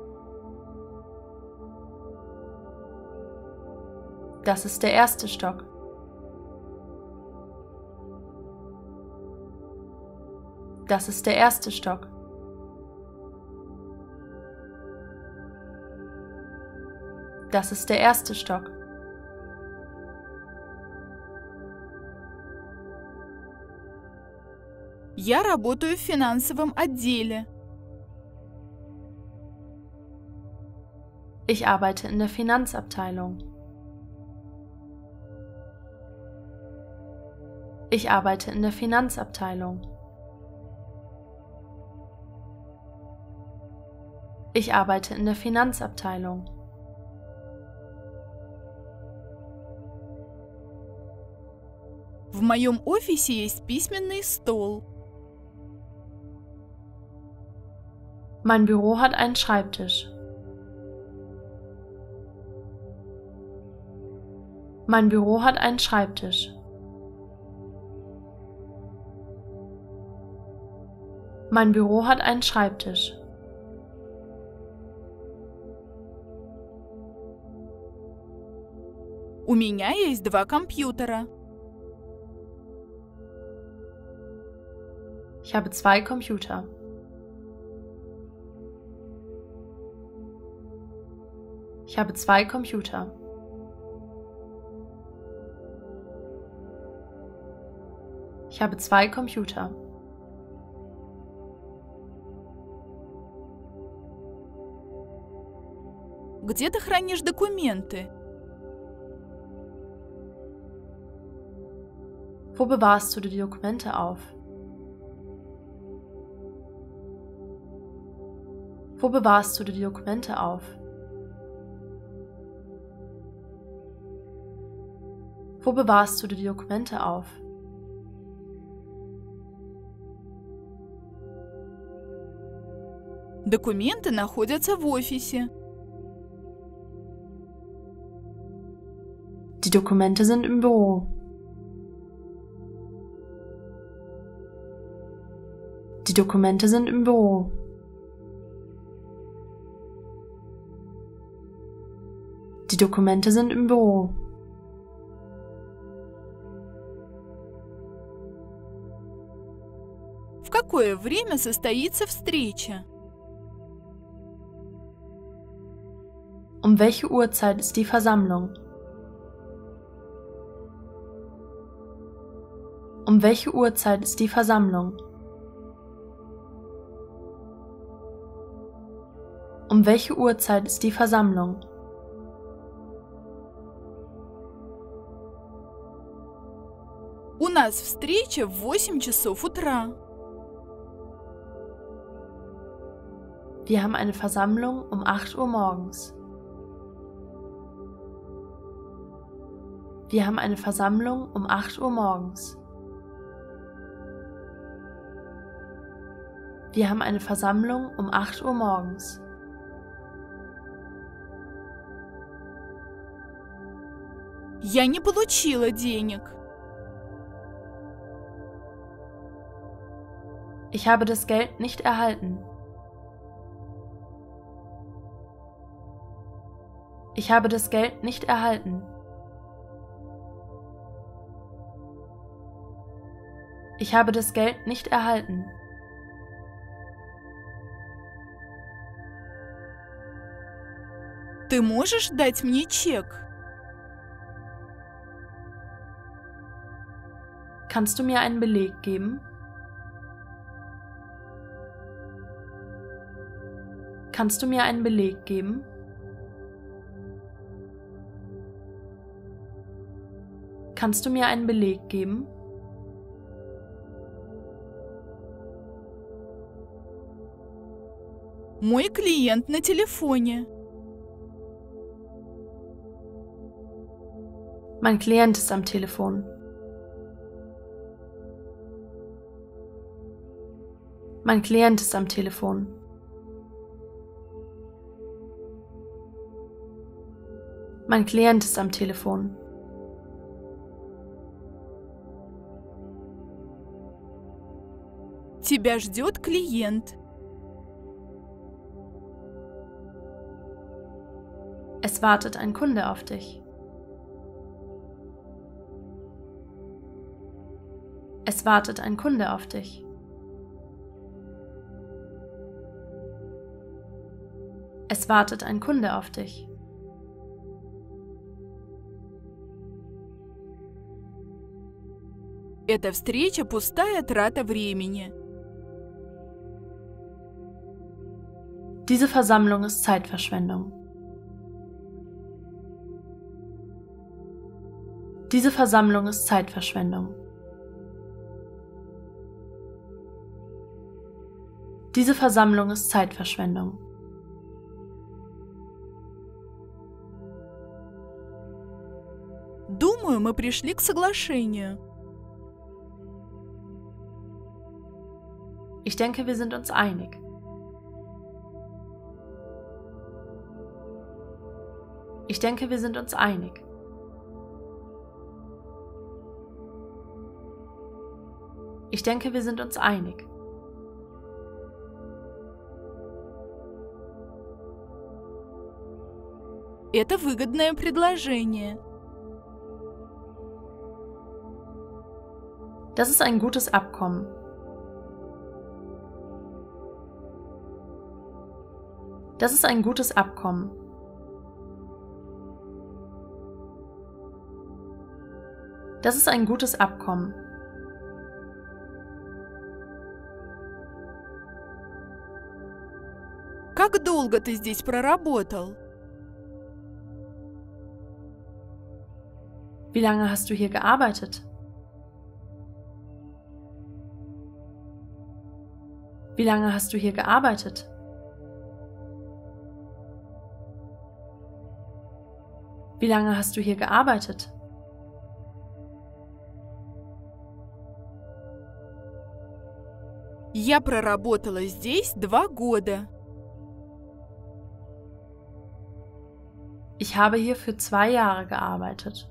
Das ist der 1. Stock. Das ist der 1. Stock. Das ist der 1. Stock. Я работаю в финансовом отделе. Ich arbeite in der Finanzabteilung. Ich arbeite in der Finanzabteilung. Ich arbeite in der Finanzabteilung. В моем офисе есть письменный стол. Mein Büro hat einen Schreibtisch. Mein Büro hat einen Schreibtisch. Mein Büro hat einen Schreibtisch. У меня есть 2 компьютера. Ich habe 2 Computer. Ich habe 2 Computer. Ich habe 2 Computer. Где ты хранишь документы? Wo bewahrst du die Dokumente auf? Wo bewahrst du die Dokumente auf? Wo bewahrst du die Dokumente auf? Документы находятся в офисе. Die Dokumente sind im Büro. Die Dokumente sind im Büro. Die Dokumente sind im Büro. В какое время состоится встреча? Um welche Uhrzeit ist die Versammlung? Um welche Uhrzeit ist die Versammlung? Um welche Uhrzeit ist die Versammlung? У нас встреча в 8 часов утра. Wir haben eine Versammlung um 8 Uhr morgens. Wir haben eine Versammlung um 8 Uhr morgens. Wir haben eine Versammlung um 8 Uhr morgens. Я не получила денег. Ich habe das Geld nicht erhalten. Ich habe das Geld nicht erhalten. Ich habe das Geld nicht erhalten. Ты можешь дать мне чек? Kannst du mir einen Beleg geben? Kannst du mir einen Beleg geben? Kannst du mir einen Beleg geben? Мой клиент на телефоне. Mein Klient ist am Telefon. Mein Klient ist am Telefon. Mein Klient ist am Telefon. Тебя ждет клиент. Es wartet ein Kunde auf dich. Es wartet ein Kunde auf dich. Es wartet ein Kunde auf dich. Эта встреча пустая трата времени. Diese Versammlung ist Zeitverschwendung. Diese Versammlung ist Zeitverschwendung. Diese Versammlung ist Zeitverschwendung. Думаю, мы пришли к соглашению. Ich denke, wir sind uns einig. Ich denke, wir sind uns einig. Ich denke, wir sind uns einig. Это выгодное предложение. Das ist ein gutes Abkommen. Das ist ein gutes Abkommen. Das ist ein gutes Abkommen. Как долго ты здесь проработал? Wie lange hast du hier gearbeitet? Wie lange hast du hier gearbeitet? Wie lange hast du hier gearbeitet? Я проработала здесь 2 года. Ich habe hier für 2 Jahre gearbeitet.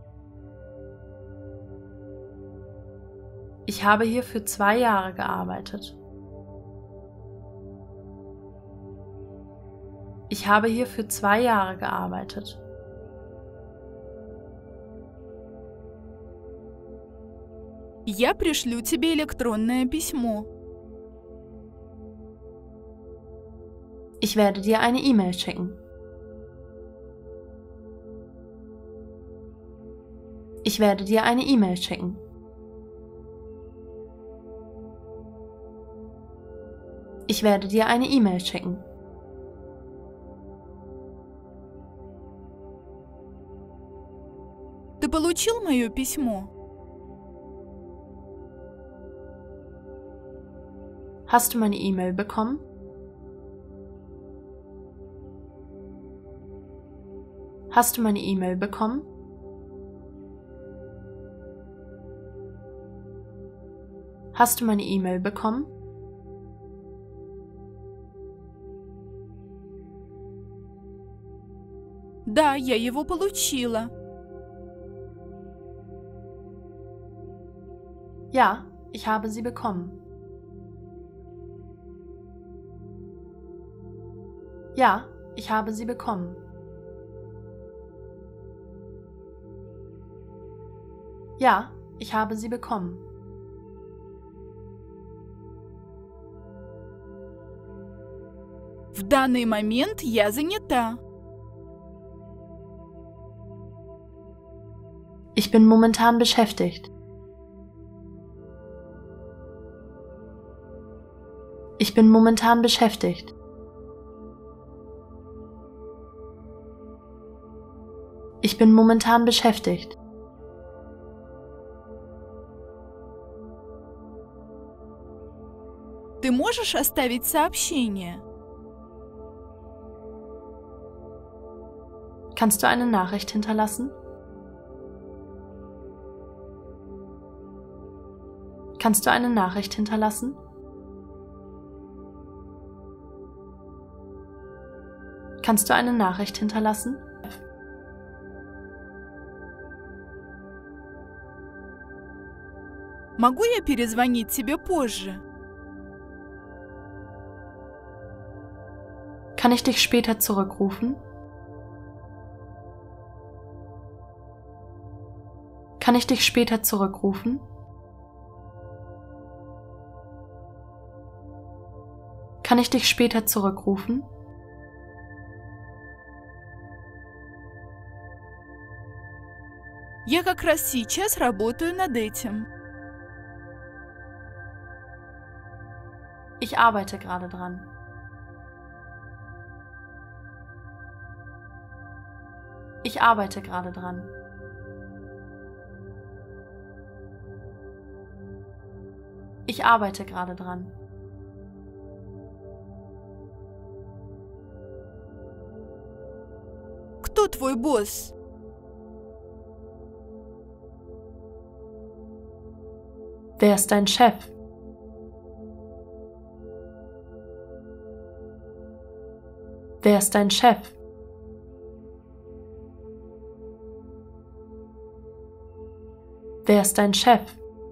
Ich habe hier für 2 Jahre gearbeitet. Ich habe hier für 2 Jahre gearbeitet. Я пришлю тебе электронное письмо. Ich werde dir eine E-Mail schicken. Ich werde dir eine E-Mail schicken. Ich werde dir eine E-Mail schicken. Ты получил мое письмо? Hast du meine E-Mail bekommen? Hast du meine E-Mail bekommen? Hast du meine E-Mail bekommen? Да, я его получила. Ja, ich habe sie bekommen. Ja, ich habe sie bekommen. Ja, ich habe sie bekommen. В данный момент я занята. Ich bin momentan beschäftigt. Ich bin momentan beschäftigt. Ich bin momentan beschäftigt. Ты можешь оставить сообщение? Kannst du eine Nachricht hinterlassen? Kannst du eine Nachricht hinterlassen? Kannst du eine Nachricht hinterlassen? Могу я перезвонить тебе позже? Kann ich dich später zurückrufen? Kann ich dich später zurückrufen? Kann ich dich später zurückrufen? Я как раз сейчас работаю над этим. Ich arbeite gerade dran. Ich arbeite gerade dran. Ich arbeite gerade dran. Кто твой босс? Wer ist dein Chef? Wer ist dein Chef? Wer ist dein Chef?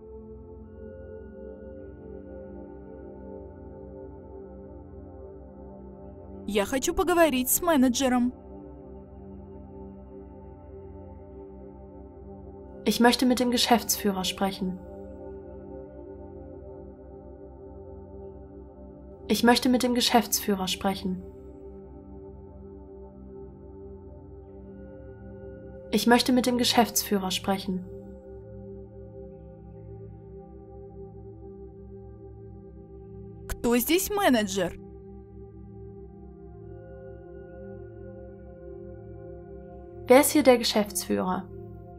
Я хочу поговорить с менеджером. Ich möchte mit dem Geschäftsführer sprechen. Ich möchte mit dem Geschäftsführer sprechen. Ich möchte mit dem Geschäftsführer sprechen. Кто здесь менеджер? Wer ist hier der Geschäftsführer?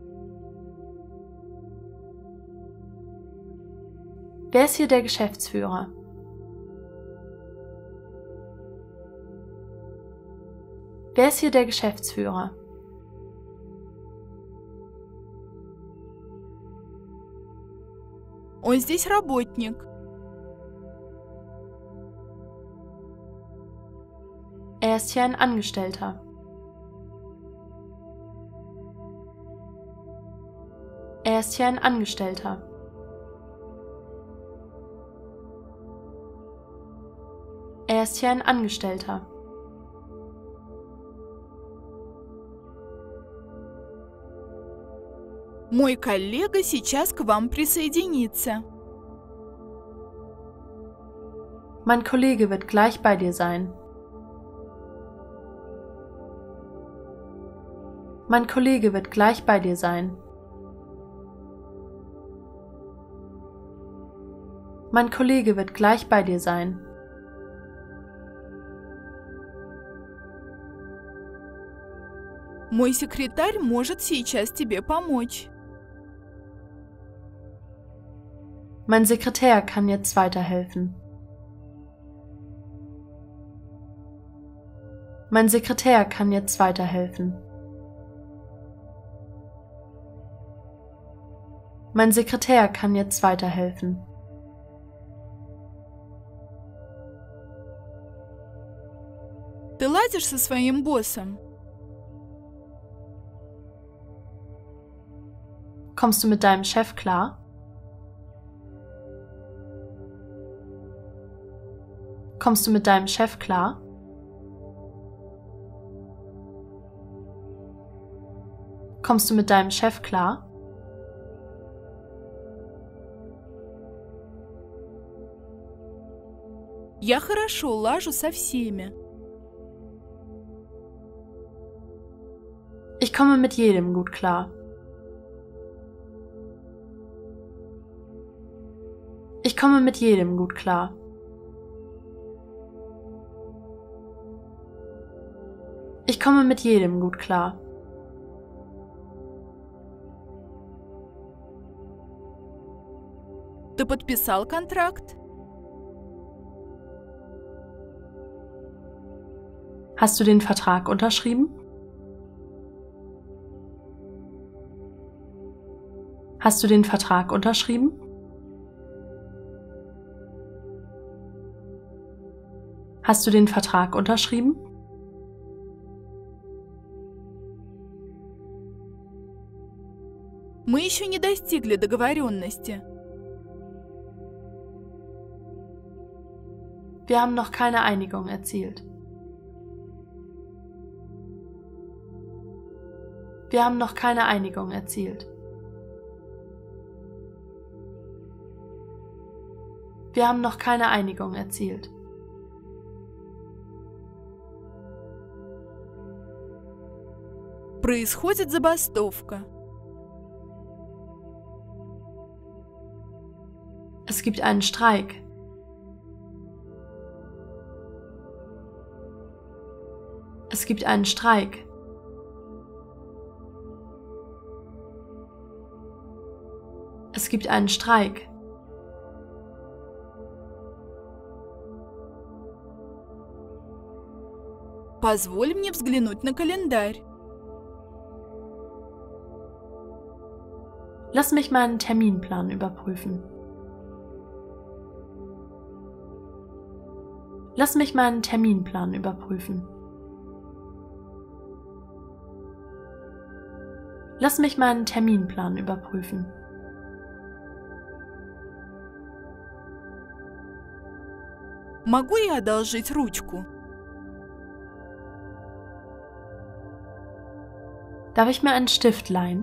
Wer ist hier der Geschäftsführer? Wer ist hier der Geschäftsführer? Он здесь работник. Er ist hier ein Angestellter. Er ist hier ein Angestellter. Er ist hier ein Angestellter. Мой коллега сейчас к вам присоединится. Mein Kollege wird gleich bei dir sein. Mein Kollege wird gleich bei dir sein. Mein Kollege wird gleich bei dir sein. Мой секретарь может сейчас тебе помочь. Mein Sekretär kann jetzt weiterhelfen. Mein Sekretär kann jetzt weiterhelfen. Mein Sekretär kann jetzt weiterhelfen. Ты ладишь со своим боссом? Kommst du mit deinem Chef klar? Kommst du mit deinem Chef klar? Kommst du mit deinem Chef klar? Я хорошо лажу со всеми. Ich komme mit jedem gut klar. Ich komme mit jedem gut klar. Ich komme mit jedem gut klar. Ты подписал контракт? Hast du den Vertrag unterschrieben? Hast du den Vertrag unterschrieben? Hast du den Vertrag unterschrieben? Мы еще не достигли договоренности. Wir haben noch keine Einigung erzielt. Wir haben noch keine Einigung erzielt. Wir haben noch keine Einigung erzielt. Происходит забастовка. Es gibt einen Streik. Es gibt einen Streik. Es gibt einen Streik. Позволь мне взглянуть на календарь. Lass mich meinen Terminplan überprüfen. Lass mich meinen Terminplan überprüfen. Lass mich meinen Terminplan überprüfen. Могу я одолжить ручку? Darf ich mir einen Stift leihen?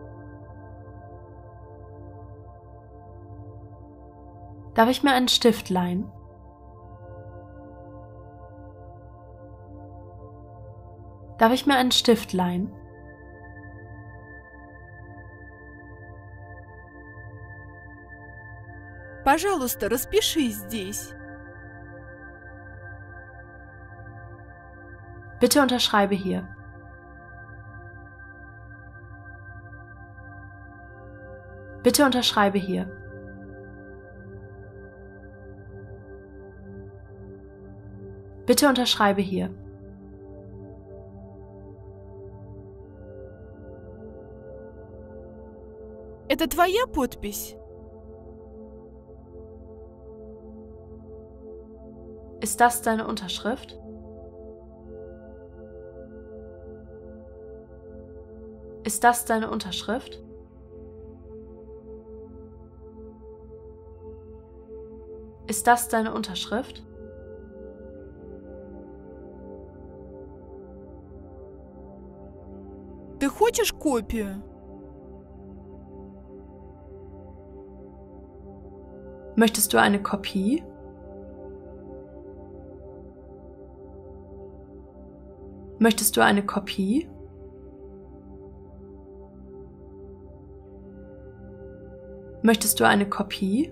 Darf ich mir einen Stift leihen? Darf ich mir einen Stift leihen? Пожалуйста, распишись здесь. Bitte unterschreibe hier. Bitte unterschreibe hier. Bitte unterschreibe hier. Это твоя подпись? Ist das deine Unterschrift? Ist das deine Unterschrift? Ist das deine Unterschrift? Ты хочешь копию? Möchtest du eine Kopie? Möchtest du eine Kopie? Möchtest du eine Kopie?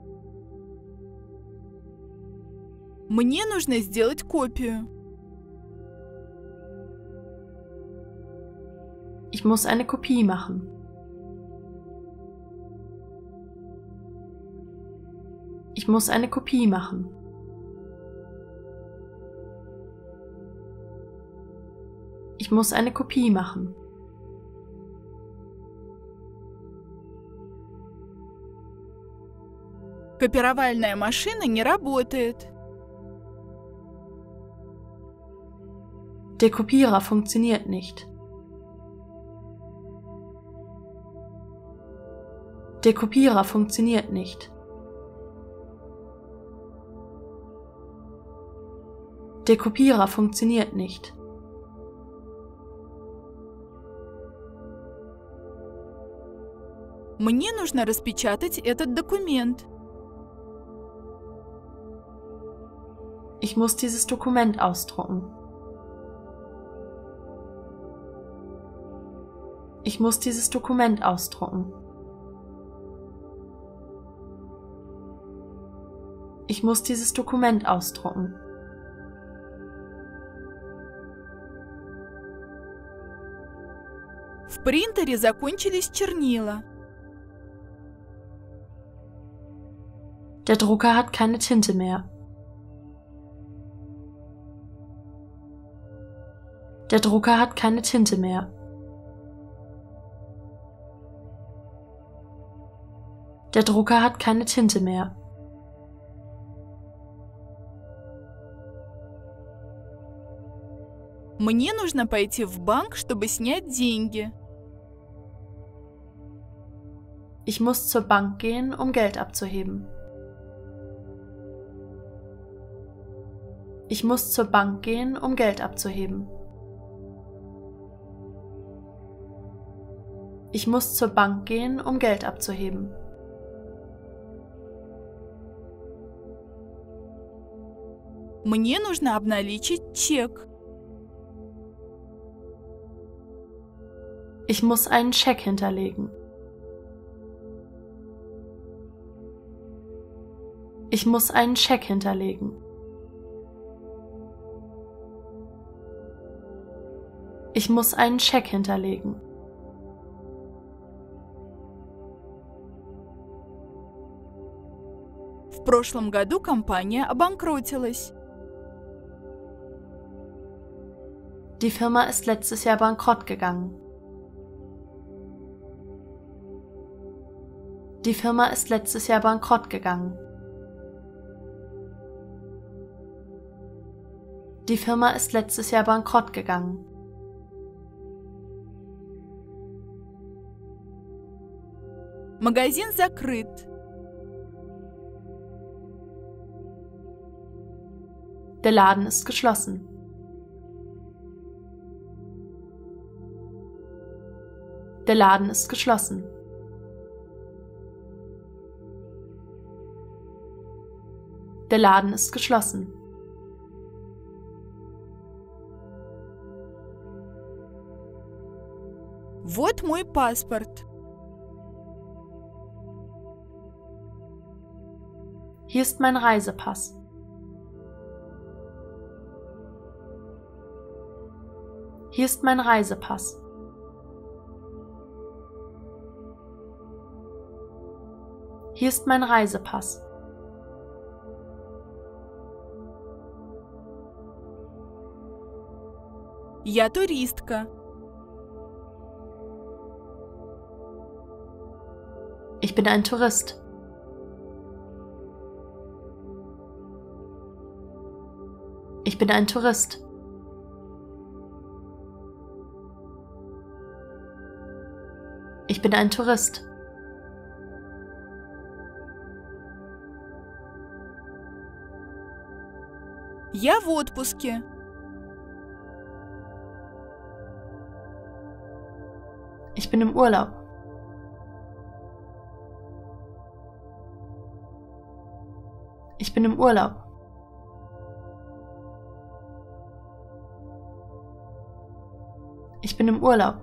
Мне нужно сделать копию. Ich muss eine Kopie machen. Ich muss eine Kopie machen. Ich muss eine Kopie machen. Копировальная машина не работает. Der Kopierer funktioniert nicht. Der Kopierer funktioniert nicht. Der Kopierer funktioniert nicht. Мне нужно распечатать этот документ. Ich muss dieses Dokument ausdrucken. Ich muss dieses Dokument ausdrucken. Ich muss dieses Dokument ausdrucken. В принтере закончились чернила. Der Drucker hat keine Tinte mehr. Der Drucker hat keine Tinte mehr. Der Drucker hat keine Tinte mehr. Мне нужно пойти в банк, чтобы снять деньги. Ich muss zur Bank gehen, um Geld abzuheben. Ich muss zur Bank gehen, um Geld abzuheben. Ich muss zur Bank gehen, um Geld abzuheben. Мне нужно обналичить чек. Ich muss einen Scheck hinterlegen. Ich muss einen Scheck hinterlegen. Ich muss einen Scheck hinterlegen. В прошлом году компания обанкротилась. Die Firma ist letztes Jahr bankrott gegangen. Die Firma ist letztes Jahr bankrott gegangen. Die Firma ist letztes Jahr bankrott gegangen. Магазин закрыт. Der Laden ist geschlossen. Der Laden ist geschlossen. Der Laden ist geschlossen. Вот мой паспорт. Hier ist mein Reisepass. Hier ist mein Reisepass. Hier ist mein Reisepass. Я туристка. Ich bin ein Tourist. Ich bin ein Tourist. Ich bin ein Tourist. Я в отпуске. Ich bin im Urlaub. Ich bin im Urlaub. Ich bin im Urlaub.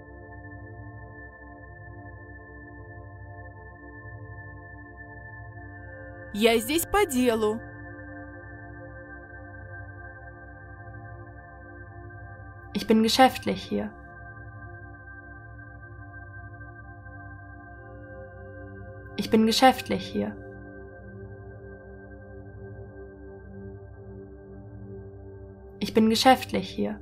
Я здесь по делу. Ich bin geschäftlich hier. bin geschäftlich hier. Ich bin geschäftlich hier.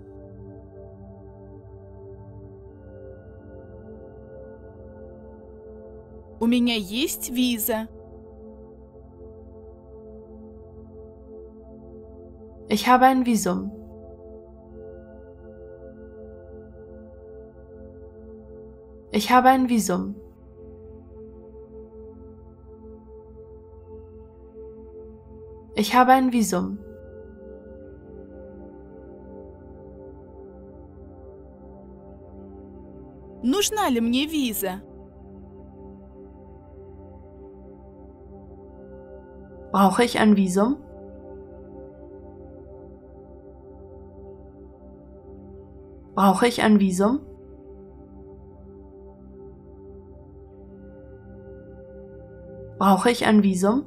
У меня есть виза. Ich habe ein Visum. Ich habe ein Visum. Ich habe ein Visum. Нужна ли мне виза? Brauche ich ein Visum? Brauche ich ein Visum? Brauche ich ein Visum?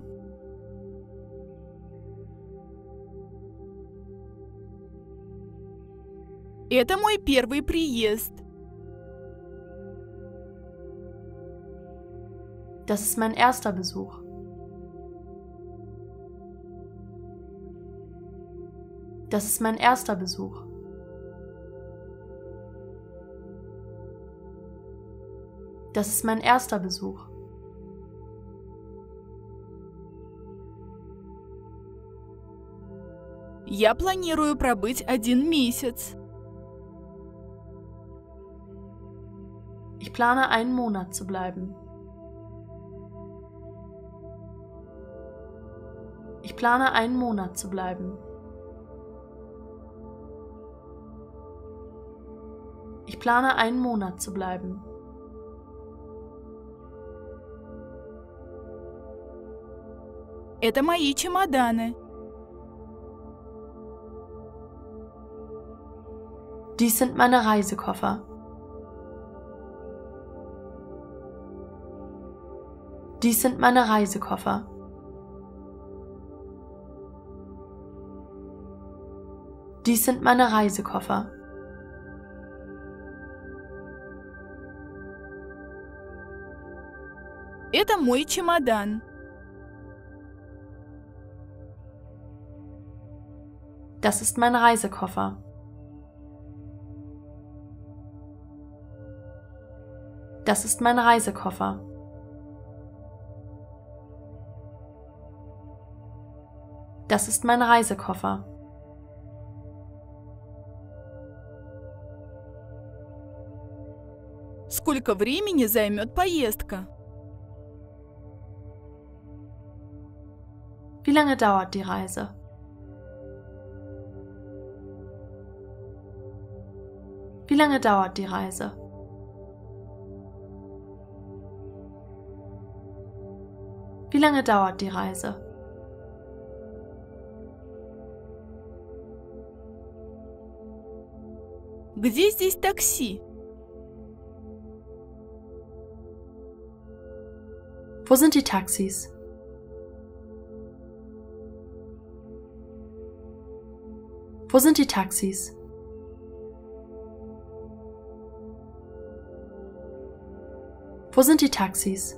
Это мой первый приезд. Das ist mein erster Besuch. Das ist mein erster Besuch. Das ist mein erster Besuch. Я планирую пробыть 1 месяц. Ich plane, einen Monat zu bleiben. Ich plane, einen Monat zu bleiben. Ich plane, einen Monat zu bleiben. Это мои чемоданы. Dies sind meine Reisekoffer. Dies sind meine Reisekoffer. Dies sind meine Reisekoffer. Это мой чемодан. Das ist mein Reisekoffer. Das ist mein Reisekoffer. Das ist mein Reisekoffer. Сколько времени займет поездка? Wie lange dauert die Reise? Wie lange dauert die Reise? Wie lange dauert die Reise? Где здесь такси? Wo sind die Taxis? Wo sind die Taxis? Wo sind die Taxis?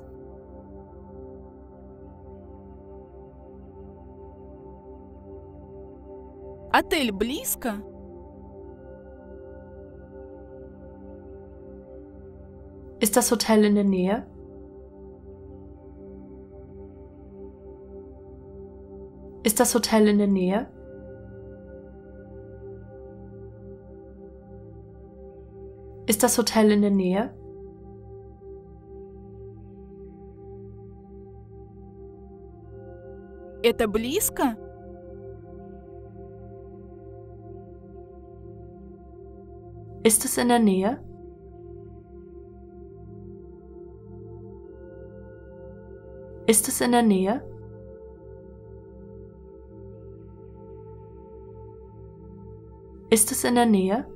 Отель близко? Ist das Hotel in der Nähe? Ist das Hotel in der Nähe? Ist das Hotel in der Nähe? Это близко? Ist es in der Nähe? Ist es in der Nähe? Ist es in der Nähe?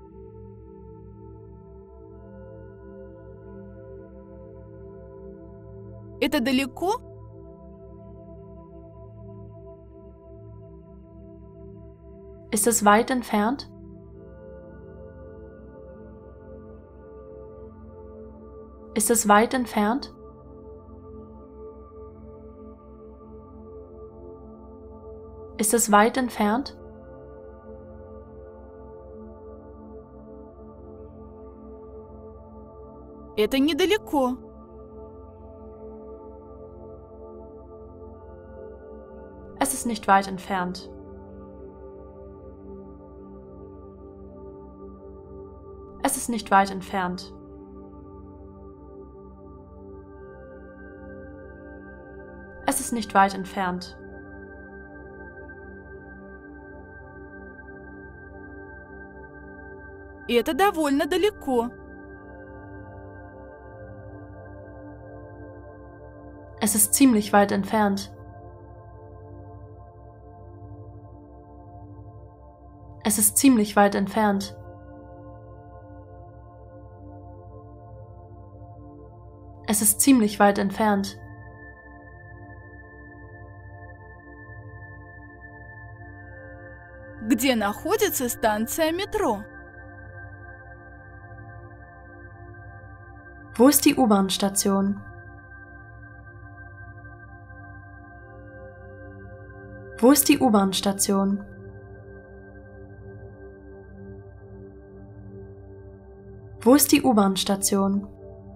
Это далеко? Ist es weit entfernt? Ist es weit entfernt? Ist es weit entfernt? Это недалеко. Es ist nicht weit entfernt. Es ist nicht weit entfernt. Es ist nicht weit entfernt. Это довольно далеко. Es ist ziemlich weit entfernt. Es ist ziemlich weit entfernt. Es ist ziemlich weit entfernt. Где находится станция метро? Wo ist die U-Bahn-Station? Wo ist die U-Bahn-Station? Wo ist die U-Bahn-Station?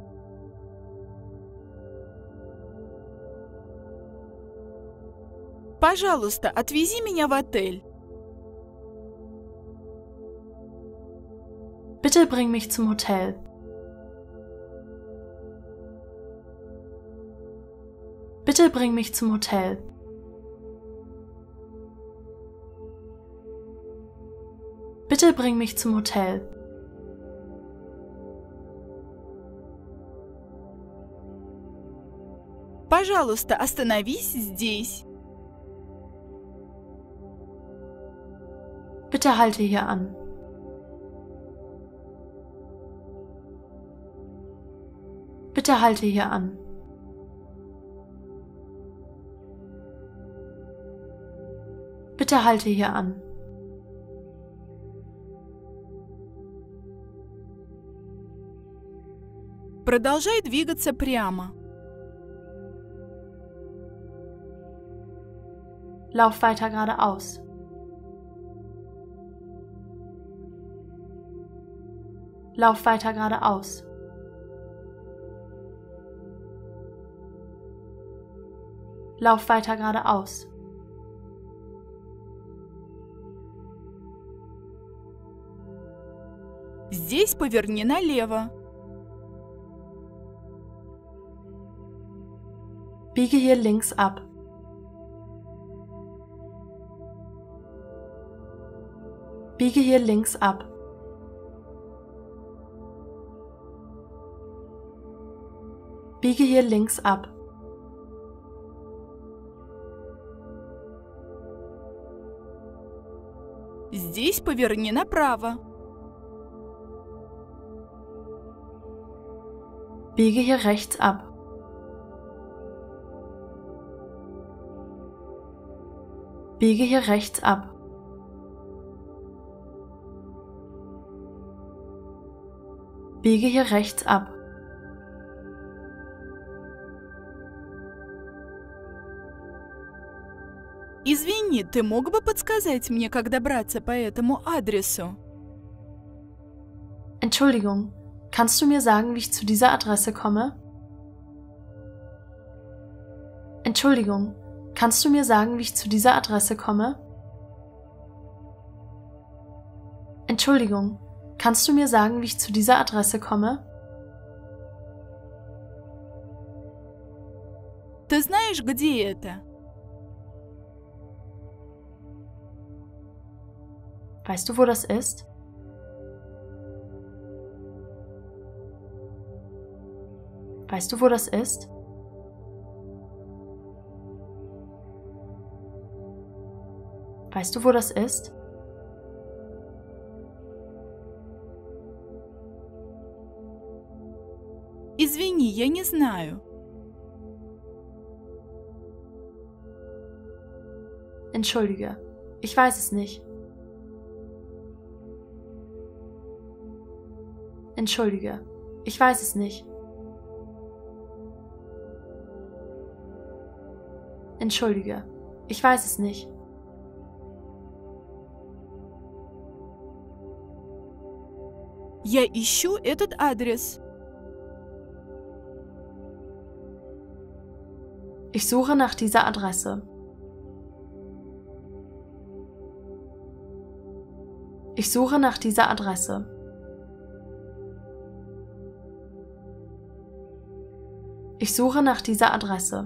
Пожалуйста, отвези меня в отель. Bitte bring mich zum Hotel. Bitte bring mich zum Hotel. Bitte bring mich zum Hotel. Пожалуйста, остановись здесь. Bitte halte hier an. Bitte halte hier an. Bitte halte hier an. Продолжай двигаться прямо. Lauf weiter geradeaus. Lauf weiter geradeaus. Lauf weiter geradeaus. Здесь поверни налево. Biege hier links ab. Biege hier links ab. Biege hier links ab. Здесь поверни направо. Biege hier rechts ab. Biege hier rechts ab. Biege hier rechts ab. Извини, ты мог бы подсказать мне, как добраться по этому адресу? Entschuldigung, kannst du mir sagen, wie ich zu dieser Adresse komme? Entschuldigung, kannst du mir sagen, wie ich zu dieser Adresse komme? Entschuldigung, kannst du mir sagen, wie ich zu dieser Adresse komme? Ты знаешь, где это? Weißt du, wo das ist? Weißt du, wo das ist? Weißt du, wo das ist? Извини, я не знаю. Entschuldige, ich weiß es nicht. Entschuldige, ich weiß es nicht. Entschuldige, ich weiß es nicht. Я ищу этот адрес. Ich suche nach dieser Adresse. Ich suche nach dieser Adresse. Ich suche nach dieser Adresse.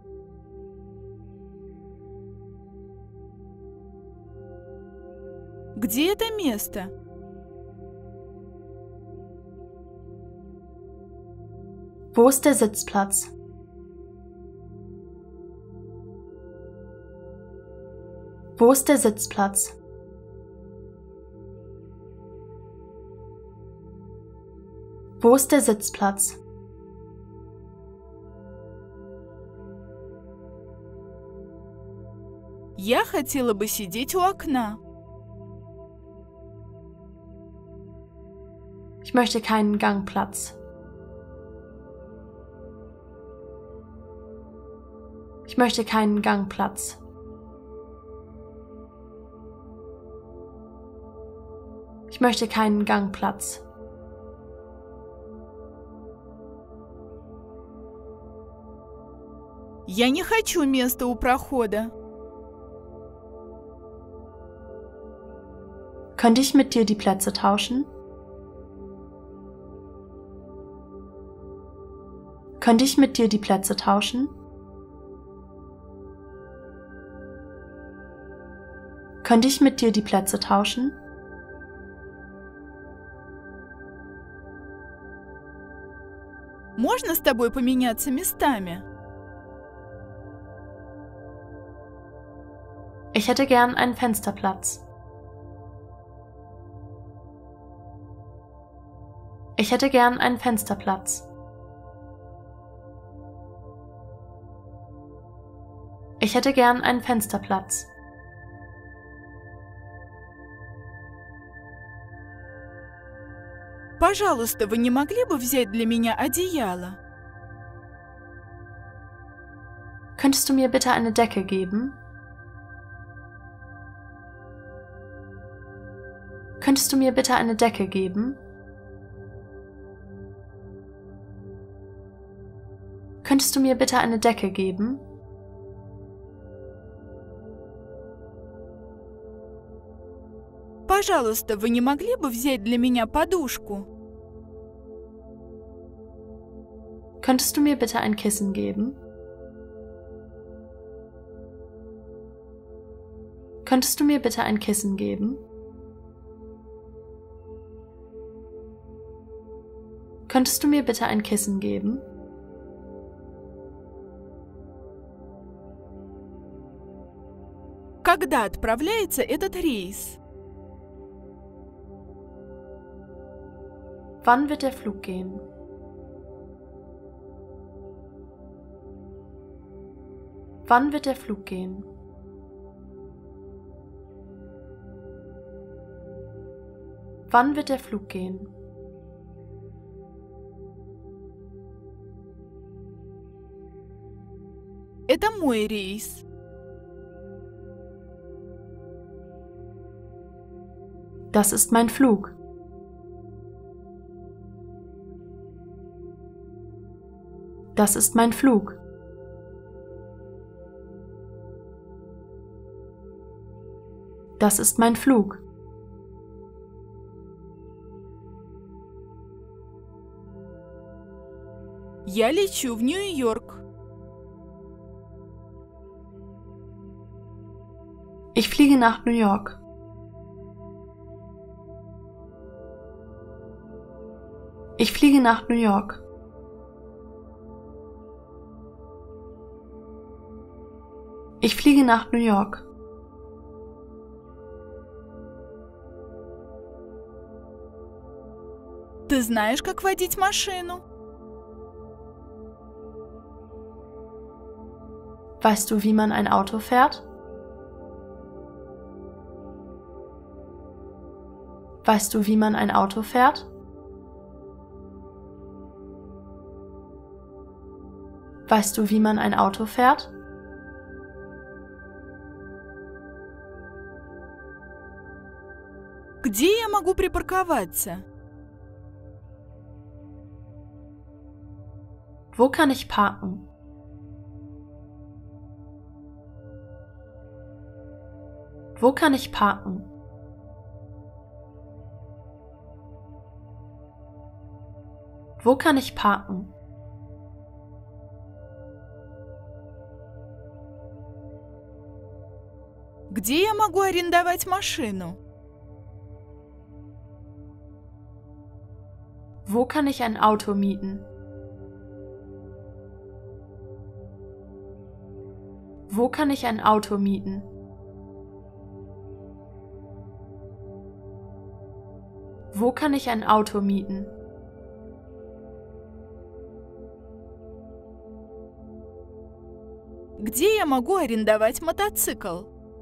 Где это место? Wo ist der Sitzplatz? Wo ist der Sitzplatz? Wo ist der Sitzplatz? Я хотела бы сидеть у окна. Ich möchte keinen Gangplatz. Ich möchte keinen Gangplatz. Ich möchte keinen Gangplatz. Я не хочу места у прохода. Könnte ich mit dir die Plätze tauschen? Könnte ich mit dir die Plätze tauschen? Könnte ich mit dir die Plätze tauschen? Можно с тобой поменяться местами? Ich hätte gern einen Fensterplatz. Ich hätte gern einen Fensterplatz. Ich hätte gern einen Fensterplatz. Пожалуйста, вы не могли бы взять для меня одеяло? Könntest du mir bitte eine Decke geben? Könntest du mir bitte eine Decke geben? Könntest du mir bitte eine Decke geben? Пожалуйста, вы не могли бы взять для меня подушку? Könntest du mir bitte ein Kissen geben? Könntest du mir bitte ein Kissen geben? Könntest du mir bitte ein Kissen geben? Когда отправляется этот рейс? Wann wird der Flug gehen? Wann wird der Flug gehen? Wann wird der Flug gehen? Это мой рейс. Das ist mein Flug. Das ist mein Flug. Das ist mein Flug. Я лечу в Нью-Йорк. Ich fliege nach New York. Ich fliege nach New York. Ich fliege nach New York. Ты знаешь, как водить машину? Weißt du, wie man ein Auto fährt? Weißt du, wie man ein Auto fährt? Weißt du, wie man ein Auto fährt? Где я могу припарковаться? Wo kann ich parken? Wo kann ich parken? Wo kann ich parken? Где я могу арендовать машину? Wo kann ich ein Auto mieten? Wo kann ich ein Auto mieten? Wo kann ich ein Auto mieten? Где я могу арендовать мотоцикл?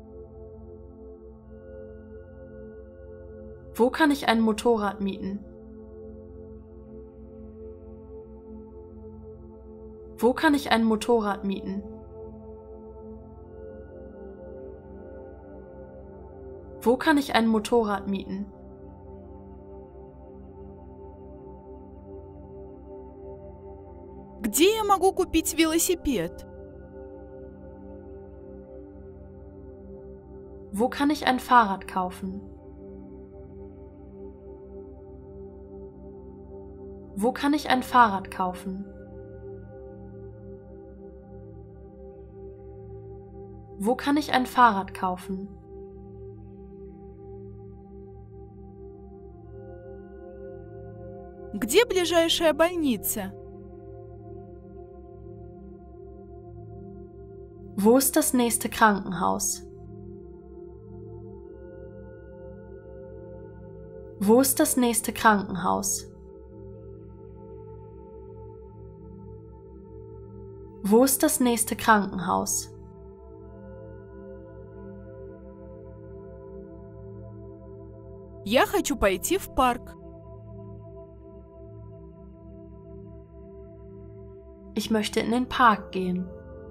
Wo kann ich ein Motorrad mieten? Wo kann ich ein Motorrad mieten? Wo kann ich ein Motorrad mieten? Где я могу купить велосипед? Wo kann ich ein Fahrrad kaufen? Wo kann ich ein Fahrrad kaufen? Wo kann ich ein Fahrrad kaufen? Где ближайшая больница? Wo ist das nächste Krankenhaus? Wo ist das nächste Krankenhaus? Wo ist das nächste Krankenhaus? Я хочу пойти в парк. Ich möchte in den Park gehen.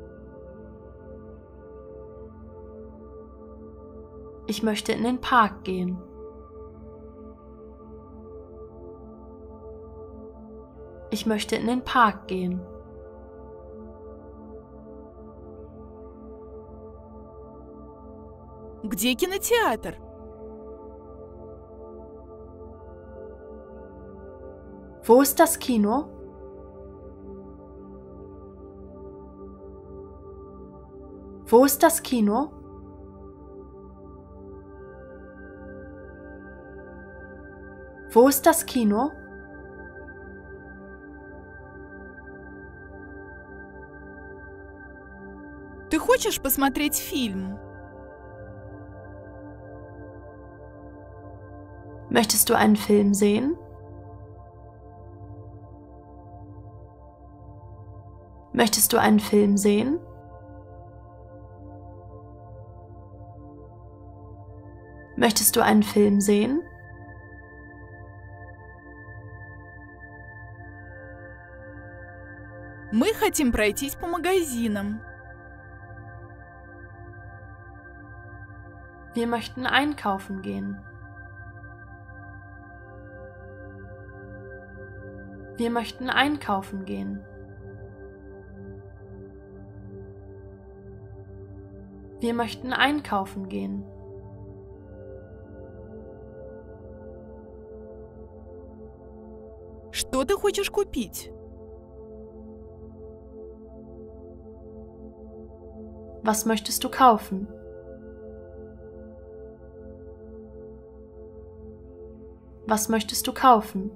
Ich möchte in den Park gehen. Ich möchte in den Park gehen. Где кинотеатр? Wo ist das Kino? Wo ist das Kino? Wo ist das Kino? Ты хочешь посмотреть фильм? Möchtest du einen Film sehen? Möchtest du einen Film sehen? Möchtest du einen Film sehen? Мы хотим пройтись по магазинам. Wir möchten einkaufen gehen. Wir möchten einkaufen gehen. Wir möchten einkaufen gehen. Что ты хочешь купить? Was möchtest du kaufen? Was möchtest du kaufen?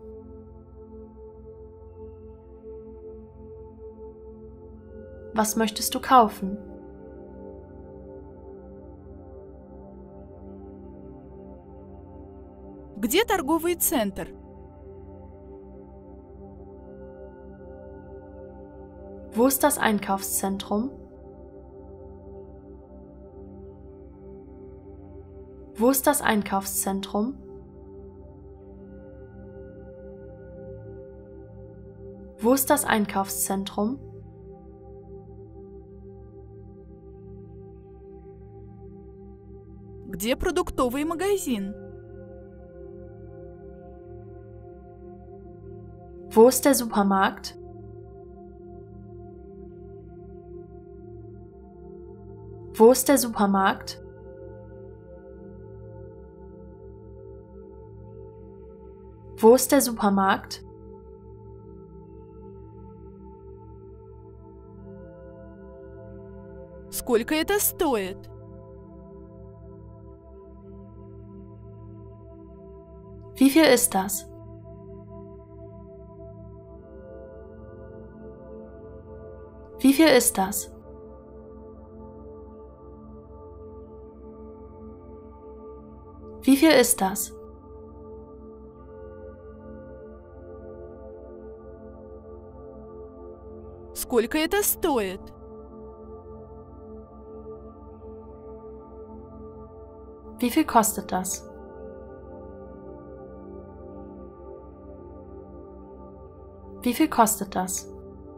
Was möchtest du kaufen? Где торговый центр? Wo ist das Einkaufszentrum? Wo ist das Einkaufszentrum? Wo ist das Einkaufszentrum? Где продуктовый магазин? Wo ist der Supermarkt? Wo ist der Supermarkt? Wo ist der Supermarkt? Сколько это стоит? Wie viel ist das? Wie viel ist das? Wie viel ist das? Сколько это стоит? Wie viel kostet das? Wie viel kostet das?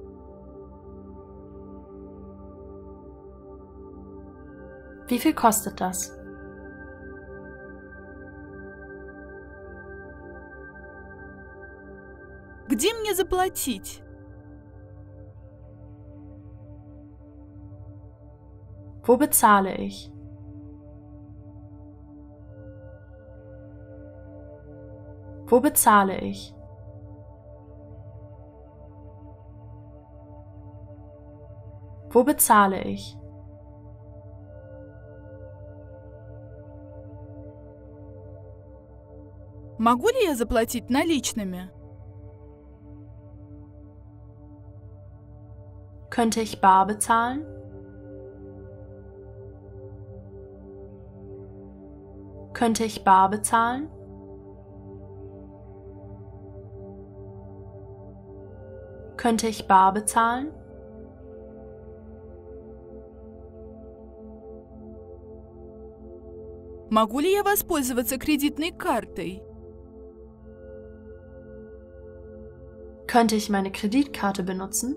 Wie viel kostet das? Где мне заплатить? Wo bezahle ich? Wo bezahle ich? Wo bezahle ich? Могу ли я заплатить наличными? Könnte ich bar bezahlen? Könnte ich bar bezahlen? Könnte ich bar bezahlen? Могу ли я воспользоваться кредитной картой? Könnte ich meine Kreditkarte benutzen?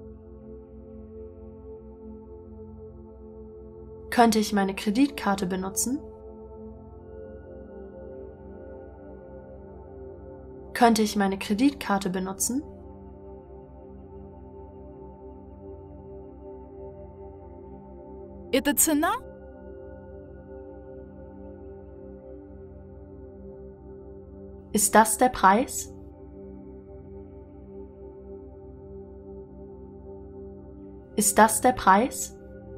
Könnte ich meine Kreditkarte benutzen? Könnte ich meine Kreditkarte benutzen? Это цена? Ist das der Preis? Ist das der Preis?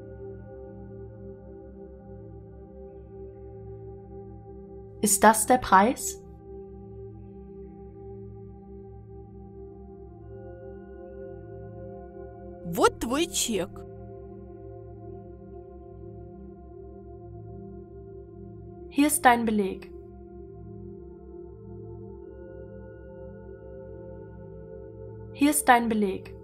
Ist das der Preis? Вот твой чек. Hier ist dein Beleg. Hier ist dein Beleg.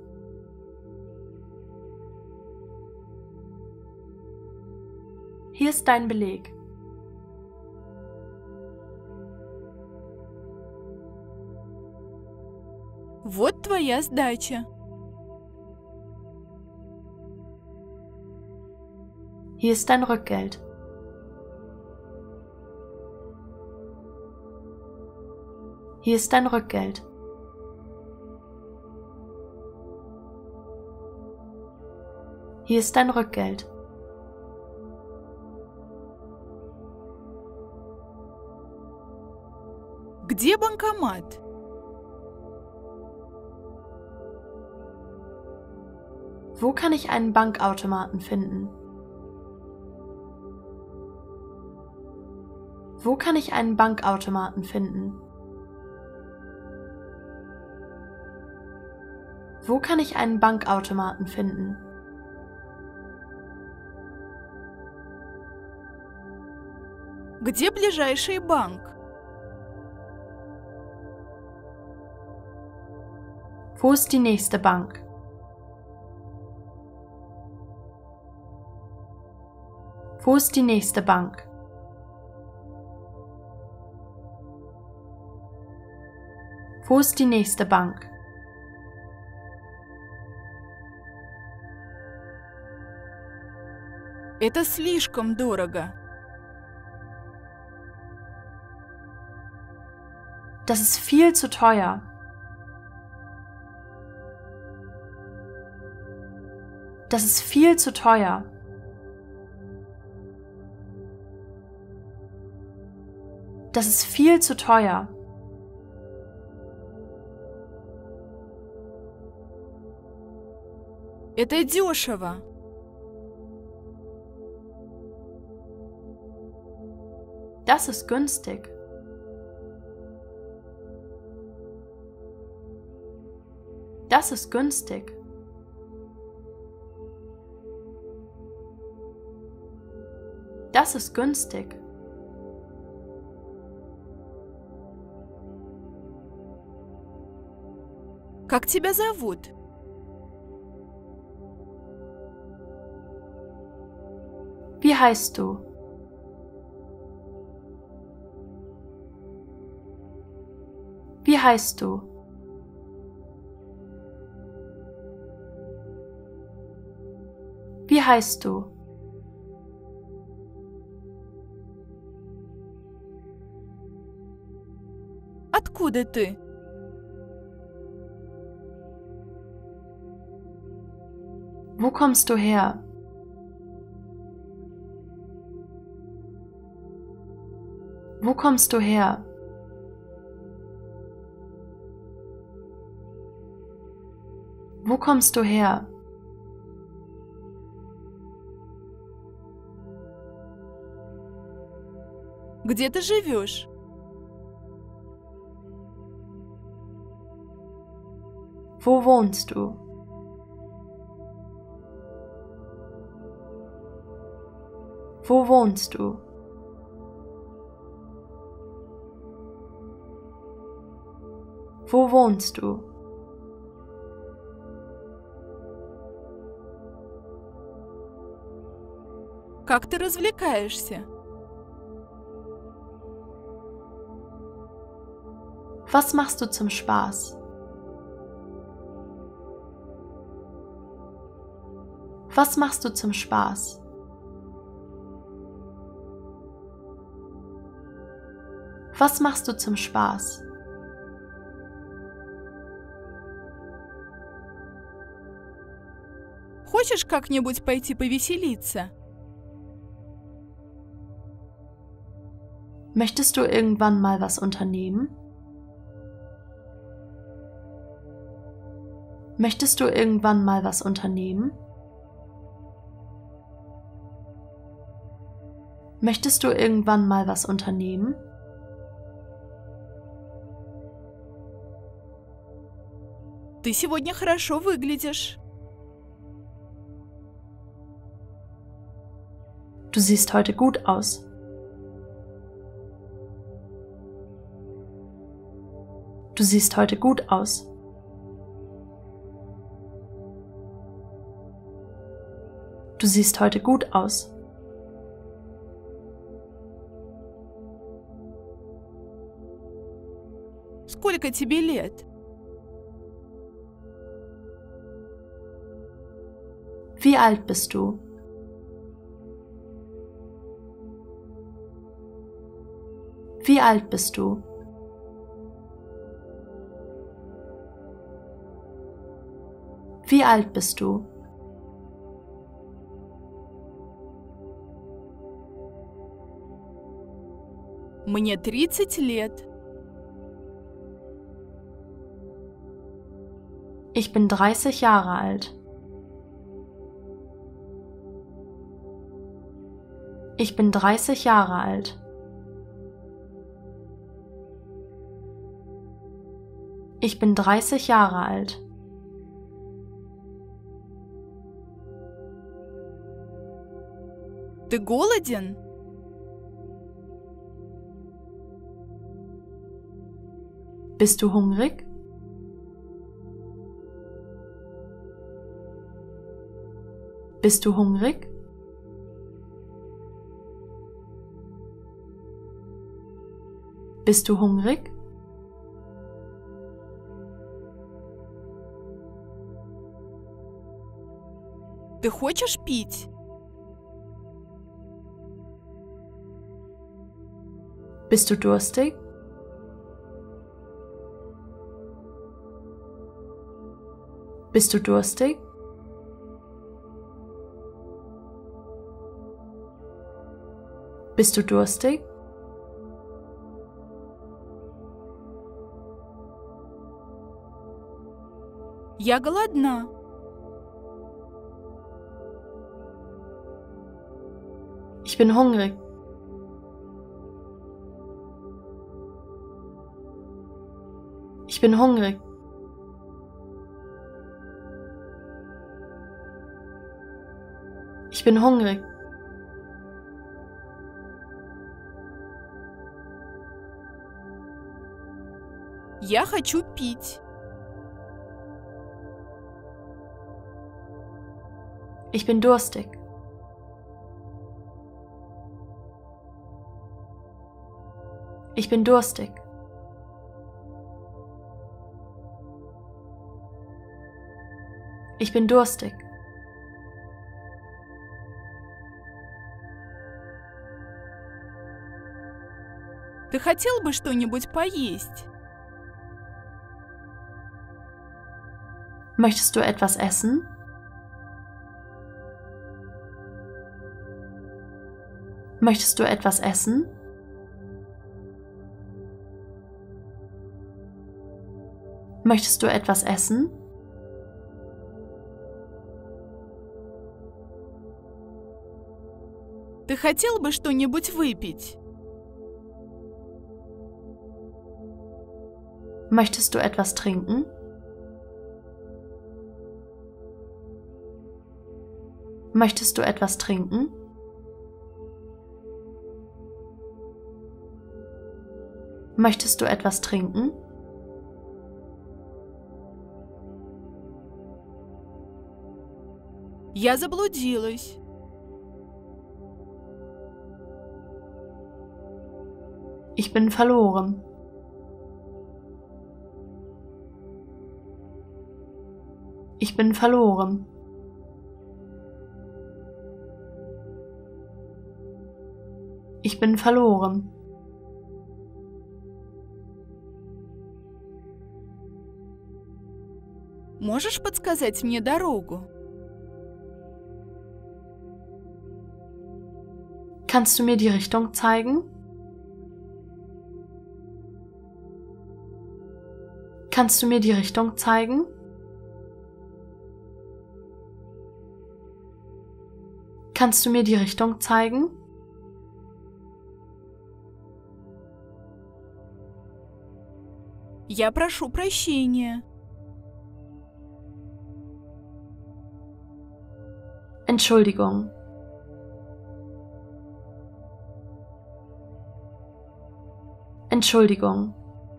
Hier ist dein Beleg. Вот твоя сдача. Hier ist dein Rückgeld. Hier ist dein Rückgeld. Hier ist dein Rückgeld. Где банкомат? Wo kann ich einen Bankautomaten finden? Wo kann ich einen Bankautomaten finden? Wo kann ich einen Bankautomaten finden? Где ближайший банк? Wo ist die nächste Bank? Wo ist die nächste Bank? Wo ist die nächste Bank? Это слишком дорого. Das ist viel zu teuer. Das ist viel zu teuer. Das ist viel zu teuer. Это дешево. Das ist günstig. Das ist günstig. Das ist günstig. Как тебя зовут? Wie heißt du? Wie heißt du? Wie heißt du? Откуда ты? Wo kommst du her? Wo kommst du her? Wo kommst du her? Где ты живешь? Wo wohnst du? Wo wohnst du? Wo wohnst du? Как ты развлекаешься? Was machst du zum Spaß? Was machst du zum Spaß? Was machst du zum Spaß? Хочешь как-нибудь пойти повеселиться? Möchtest du irgendwann mal was unternehmen? Möchtest du irgendwann mal was unternehmen? Möchtest du irgendwann mal was unternehmen? Ты сегодня хорошо выглядишь. Du siehst heute gut aus. Du siehst heute gut aus. Du siehst heute gut aus. Сколько тебе лет? Wie alt bist du? Wie alt bist du? Wie alt bist du? Мне 30 лет. Ich bin 30 Jahre alt. Ich bin 30 Jahre alt. Ich bin 30 Jahre alt. Ты голоден? Bist du hungrig? Bist du hungrig? Bist du hungrig? Ты хочешь пить? Bist du durstig? Bist du durstig? Bist du durstig? Я голодна. Ich bin hungrig. Ich bin hungrig. Ich bin hungrig. Я хочу пить. Ich bin durstig. Ich bin durstig. Ich bin durstig. Ты хотел бы что-нибудь поесть? Möchtest du etwas essen? Möchtest du etwas essen? Möchtest du etwas essen? Ты хотел бы что-нибудь выпить? Möchtest du etwas trinken? Möchtest du etwas trinken? Möchtest du etwas trinken? Я заблудилась. Ich bin verloren. Ich bin verloren. Ich bin verloren. Можешь подсказать мне дорогу? Kannst du mir die Richtung zeigen? Kannst du mir die Richtung zeigen? Kannst du mir die Richtung zeigen? Я прошу прощения. Entschuldigung. Entschuldigung.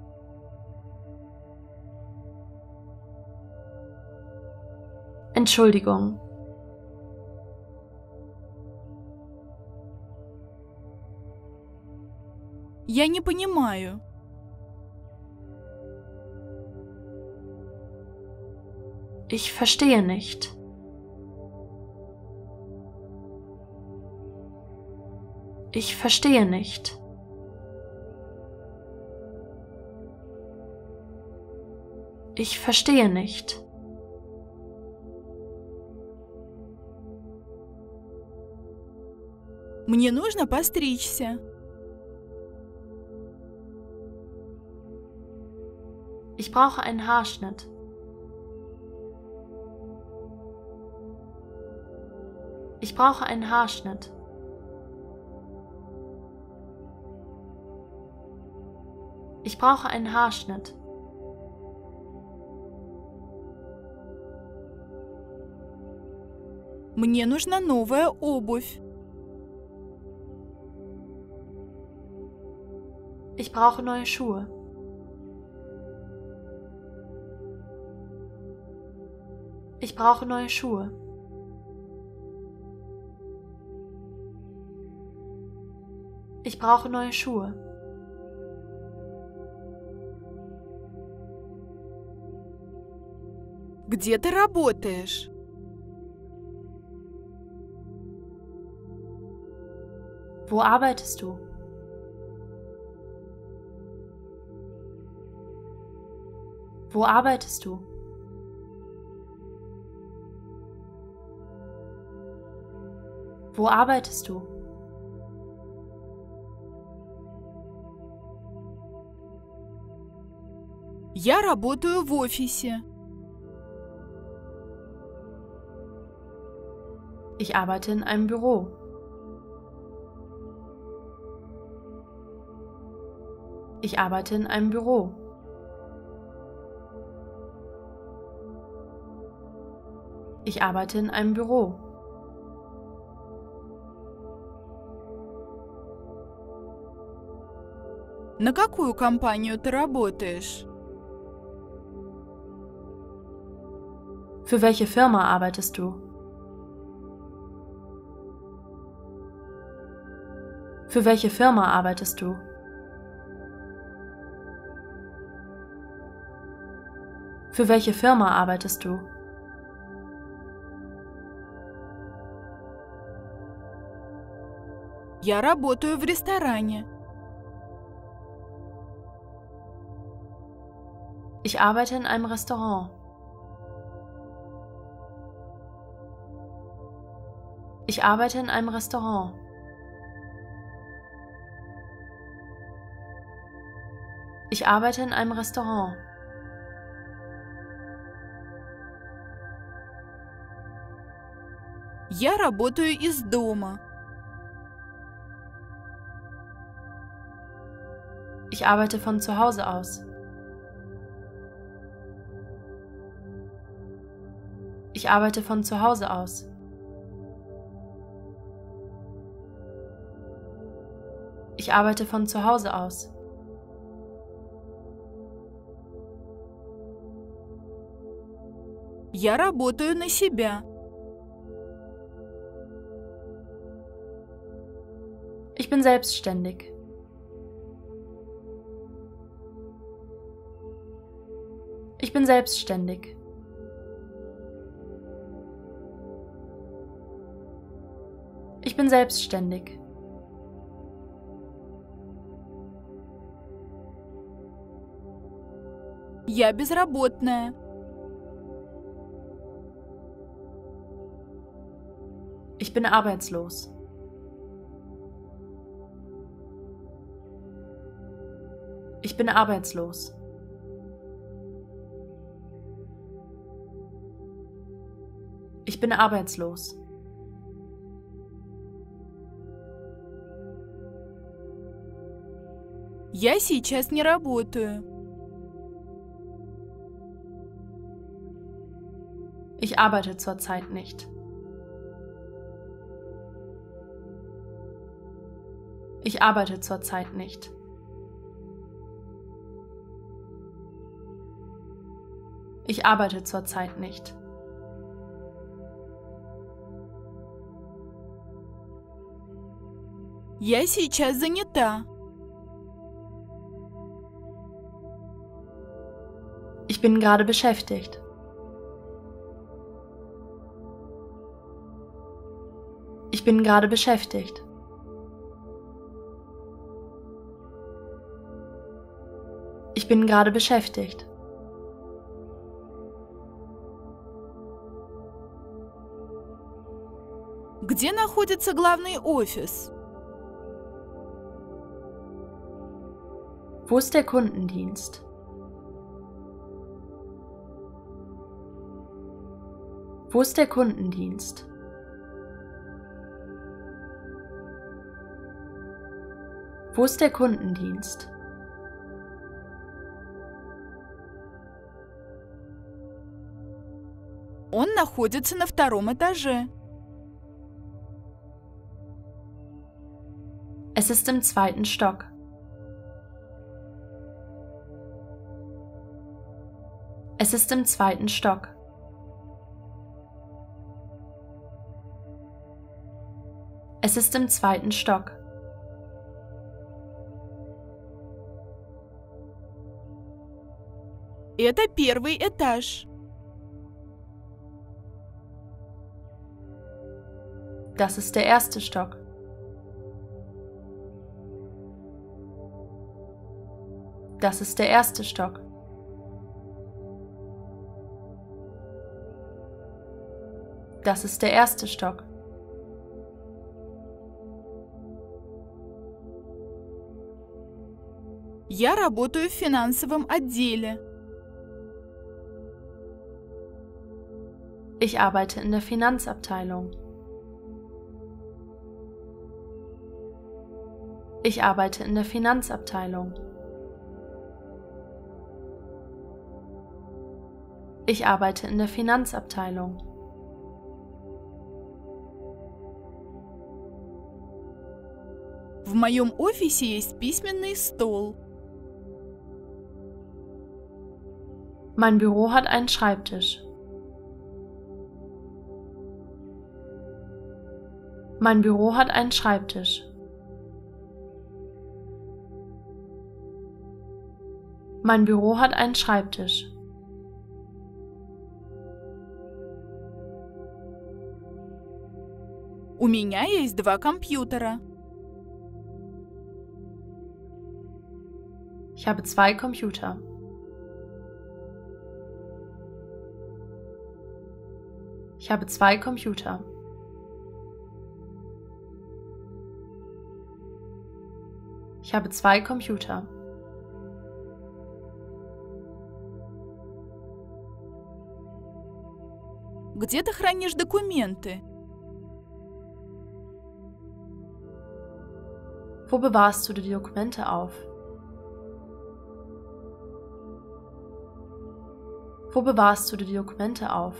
Entschuldigung. Я не понимаю. Ich verstehe nicht. Ich verstehe nicht. Ich verstehe nicht. Мне нужно постричься. Ich brauche einen Haarschnitt. Ich brauche einen Haarschnitt. Ich brauche einen Haarschnitt. Мне нужна новая обувь. Ich brauche neue Schuhe. Ich brauche neue Schuhe. Ich brauche neue Schuhe. Где ты работаешь? Wo arbeitest du? Wo arbeitest du? Wo arbeitest du? Я работаю в офисе. Ich arbeite in einem Büro. Ich arbeite in einem Büro. Ich arbeite in einem Büro. На какую компанию ты работаешь? Für welche Firma arbeitest du? Für welche Firma arbeitest du? Für welche Firma arbeitest du? Я работаю в ресторане. Ich arbeite in einem Restaurant. Ich arbeite in einem Restaurant. Ich arbeite in einem Restaurant. Я работаю из дома. Ich arbeite von zu Hause aus. Ich arbeite von zu Hause aus. Ich arbeite von zu Hause aus. Я работаю на себя. Ich bin selbstständig. Ich bin selbstständig. Ich bin selbstständig. Я безработная. Ich bin arbeitslos. Ich bin arbeitslos. Ich bin arbeitslos. Я сейчас не работаю. Ich arbeite zurzeit nicht. Ich arbeite zurzeit nicht. Ich arbeite zurzeit nicht. Я сейчас занята. Ich bin gerade beschäftigt. Ich bin gerade beschäftigt. Ich bin gerade beschäftigt. Где находится главный офис? Wo ist der Kundendienst? Wo ist der Kundendienst? Wo ist der Kundendienst? Он находится на втором этаже. Es ist im zweiten Stock. Es ist im zweiten Stock. Es ist im zweiten Stock. Это первый этаж. Das ist der erste Stock. Das ist der erste Stock. Das ist der erste Stock. Я работаю в финансовом отделе. Ich arbeite in der Finanzabteilung. Ich arbeite in der Finanzabteilung. Ich arbeite in der Finanzabteilung. В моем офисе есть письменный стол. Mein Büro hat einen Schreibtisch. Mein Büro hat einen Schreibtisch. Mein Büro hat einen Schreibtisch. У меня есть 2 компьютера. Ich habe 2 Computer. Ich habe 2 Computer. Ich habe 2 Computer. Где ты хранишь документы? Wo bewahrst du die Dokumente auf? Wo bewahrst du die Dokumente auf?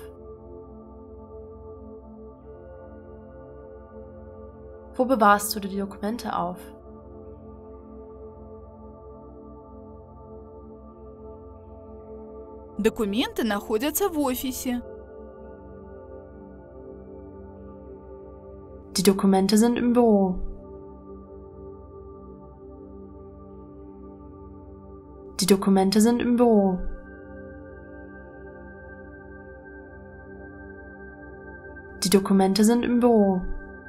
Wo bewahrst du die Dokumente auf? Документы находятся в офисе. Die Dokumente sind im Büro. Die Dokumente sind im Büro. Die Dokumente sind im Büro.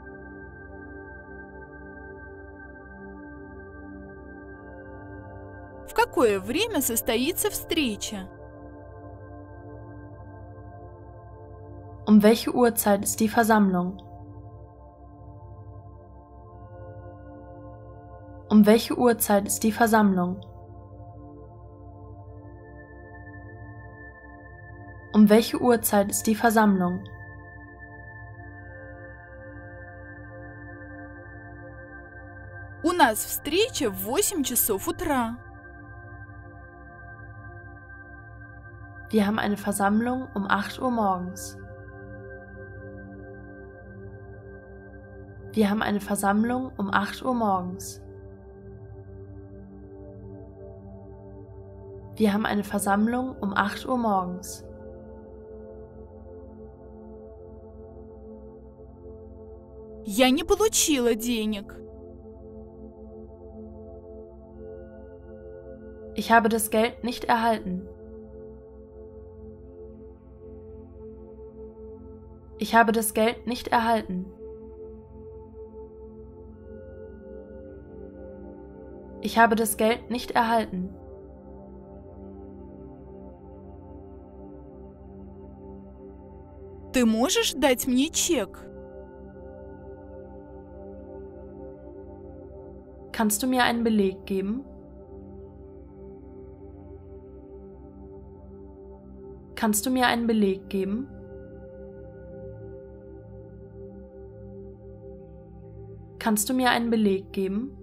В какое время состоится встреча? Um welche Uhrzeit ist die Versammlung? Um welche Uhrzeit ist die Versammlung? Um welche Uhrzeit ist die Versammlung? У нас встреча в 8 часов утра. Wir haben eine Versammlung um 8 Uhr morgens. Wir haben eine Versammlung um 8 Uhr morgens. Wir haben eine Versammlung um 8 Uhr morgens. Я не получила денег. Ich habe das Geld nicht erhalten. Ich habe das Geld nicht erhalten. Ich habe das Geld nicht erhalten. Ты можешь дать мне чек? Kannst du mir einen Beleg geben? Kannst du mir einen Beleg geben? Kannst du mir einen Beleg geben?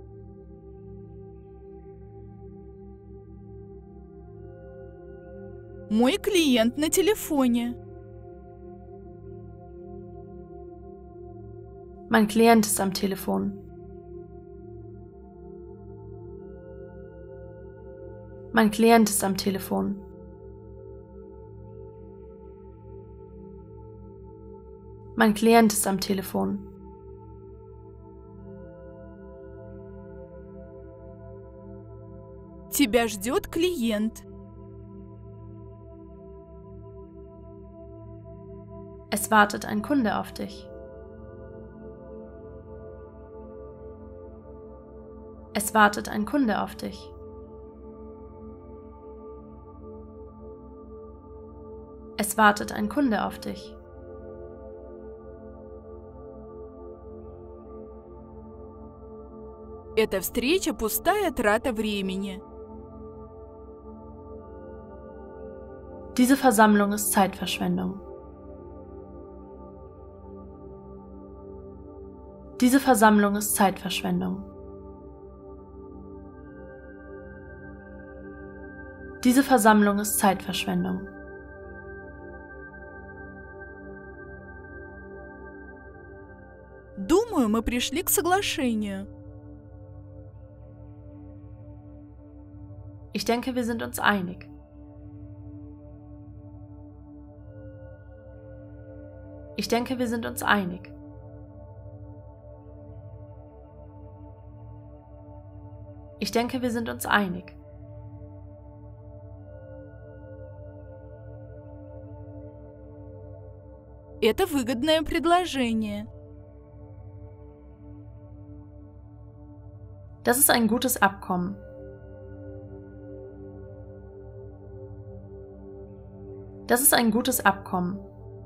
Мой клиент на телефоне. Mein Klient ist am Telefon. Mein Klient ist am Telefon. Mein Klient ist am Telefon. Тебя ждет клиент. Es wartet ein Kunde auf dich. Es wartet ein Kunde auf dich. Es wartet ein Kunde auf dich. Эта встреча пустая трата времени. Diese Versammlung ist Zeitverschwendung. Diese Versammlung ist Zeitverschwendung. Diese Versammlung ist Zeitverschwendung. Думаю, мы пришли к соглашению. Ich denke, wir sind uns einig. Ich denke, wir sind uns einig. Ich denke, wir sind uns einig. Это выгодное предложение. Das ist ein gutes Abkommen. Das ist ein gutes Abkommen.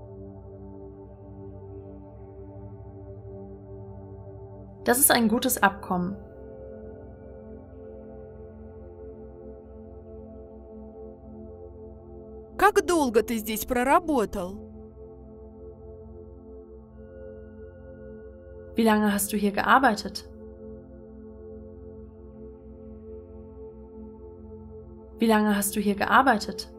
Das ist ein gutes Abkommen. Как долго ты здесь проработал? Wie lange hast du hier gearbeitet? Wie lange hast du hier gearbeitet?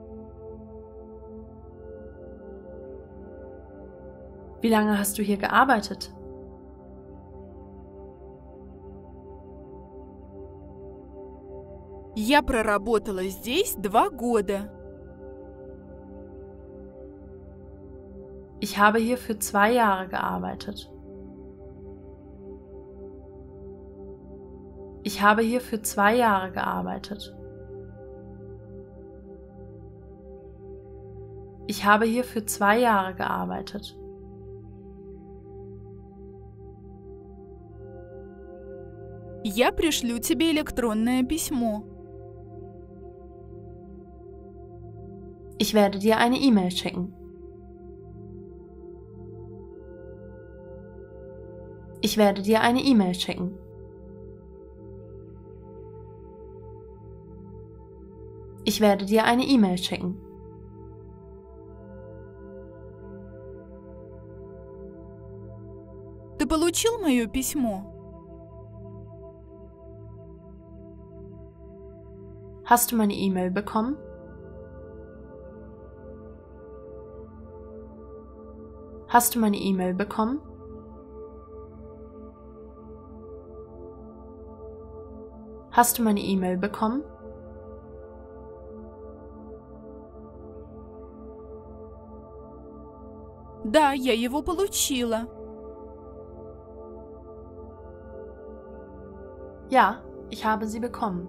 Wie lange hast du hier gearbeitet? Я проработала здесь 2 года. Ich habe hier für 2 Jahre gearbeitet. Ich habe hier für 2 Jahre gearbeitet. Ich habe hier für 2 Jahre gearbeitet. Я пришлю тебе электронное письмо. Ich werde dir eine E-Mail schicken. Ich werde dir eine E-Mail schicken. Ich werde dir eine E-Mail schicken. Ты получил мое письмо? Hast du meine E-Mail bekommen? Hast du meine E-Mail bekommen? Hast du meine E-Mail bekommen? Да, я его получила. Ja, ich habe sie bekommen.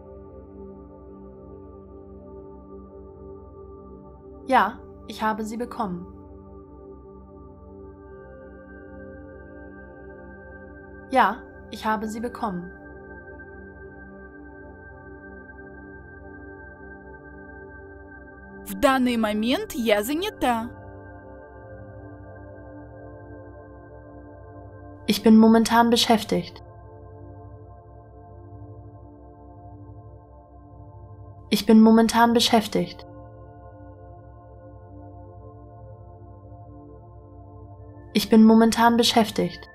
Ja, ich habe sie bekommen. Ja, ich habe sie bekommen. В данный момент я занята. Ich bin momentan beschäftigt. Ich bin momentan beschäftigt. Ich bin momentan beschäftigt.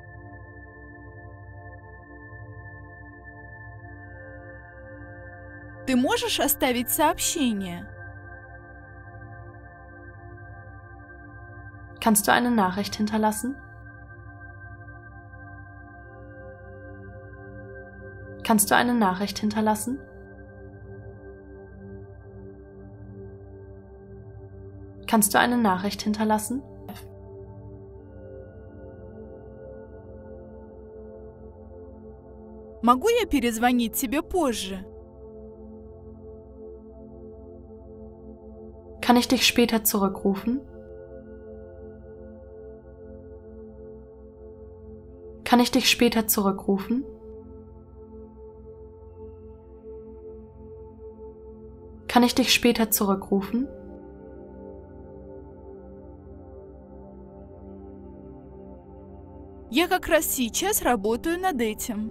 Ты можешь оставить сообщение? Kannst du eine Nachricht hinterlassen? Kannst du eine Nachricht hinterlassen? Kannst du eine Nachricht hinterlassen? Могу я перезвонить тебе позже? Kann ich dich später zurückrufen? Kann ich dich später zurückrufen? Kann ich dich später zurückrufen? Я как раз сейчас работаю над этим.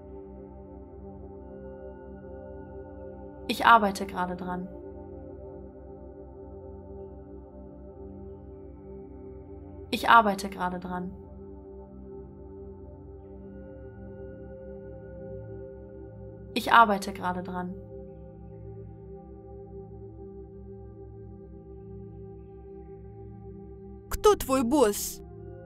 Ich arbeite gerade dran. Ich arbeite gerade dran. Ich arbeite gerade dran. Кто твой босс?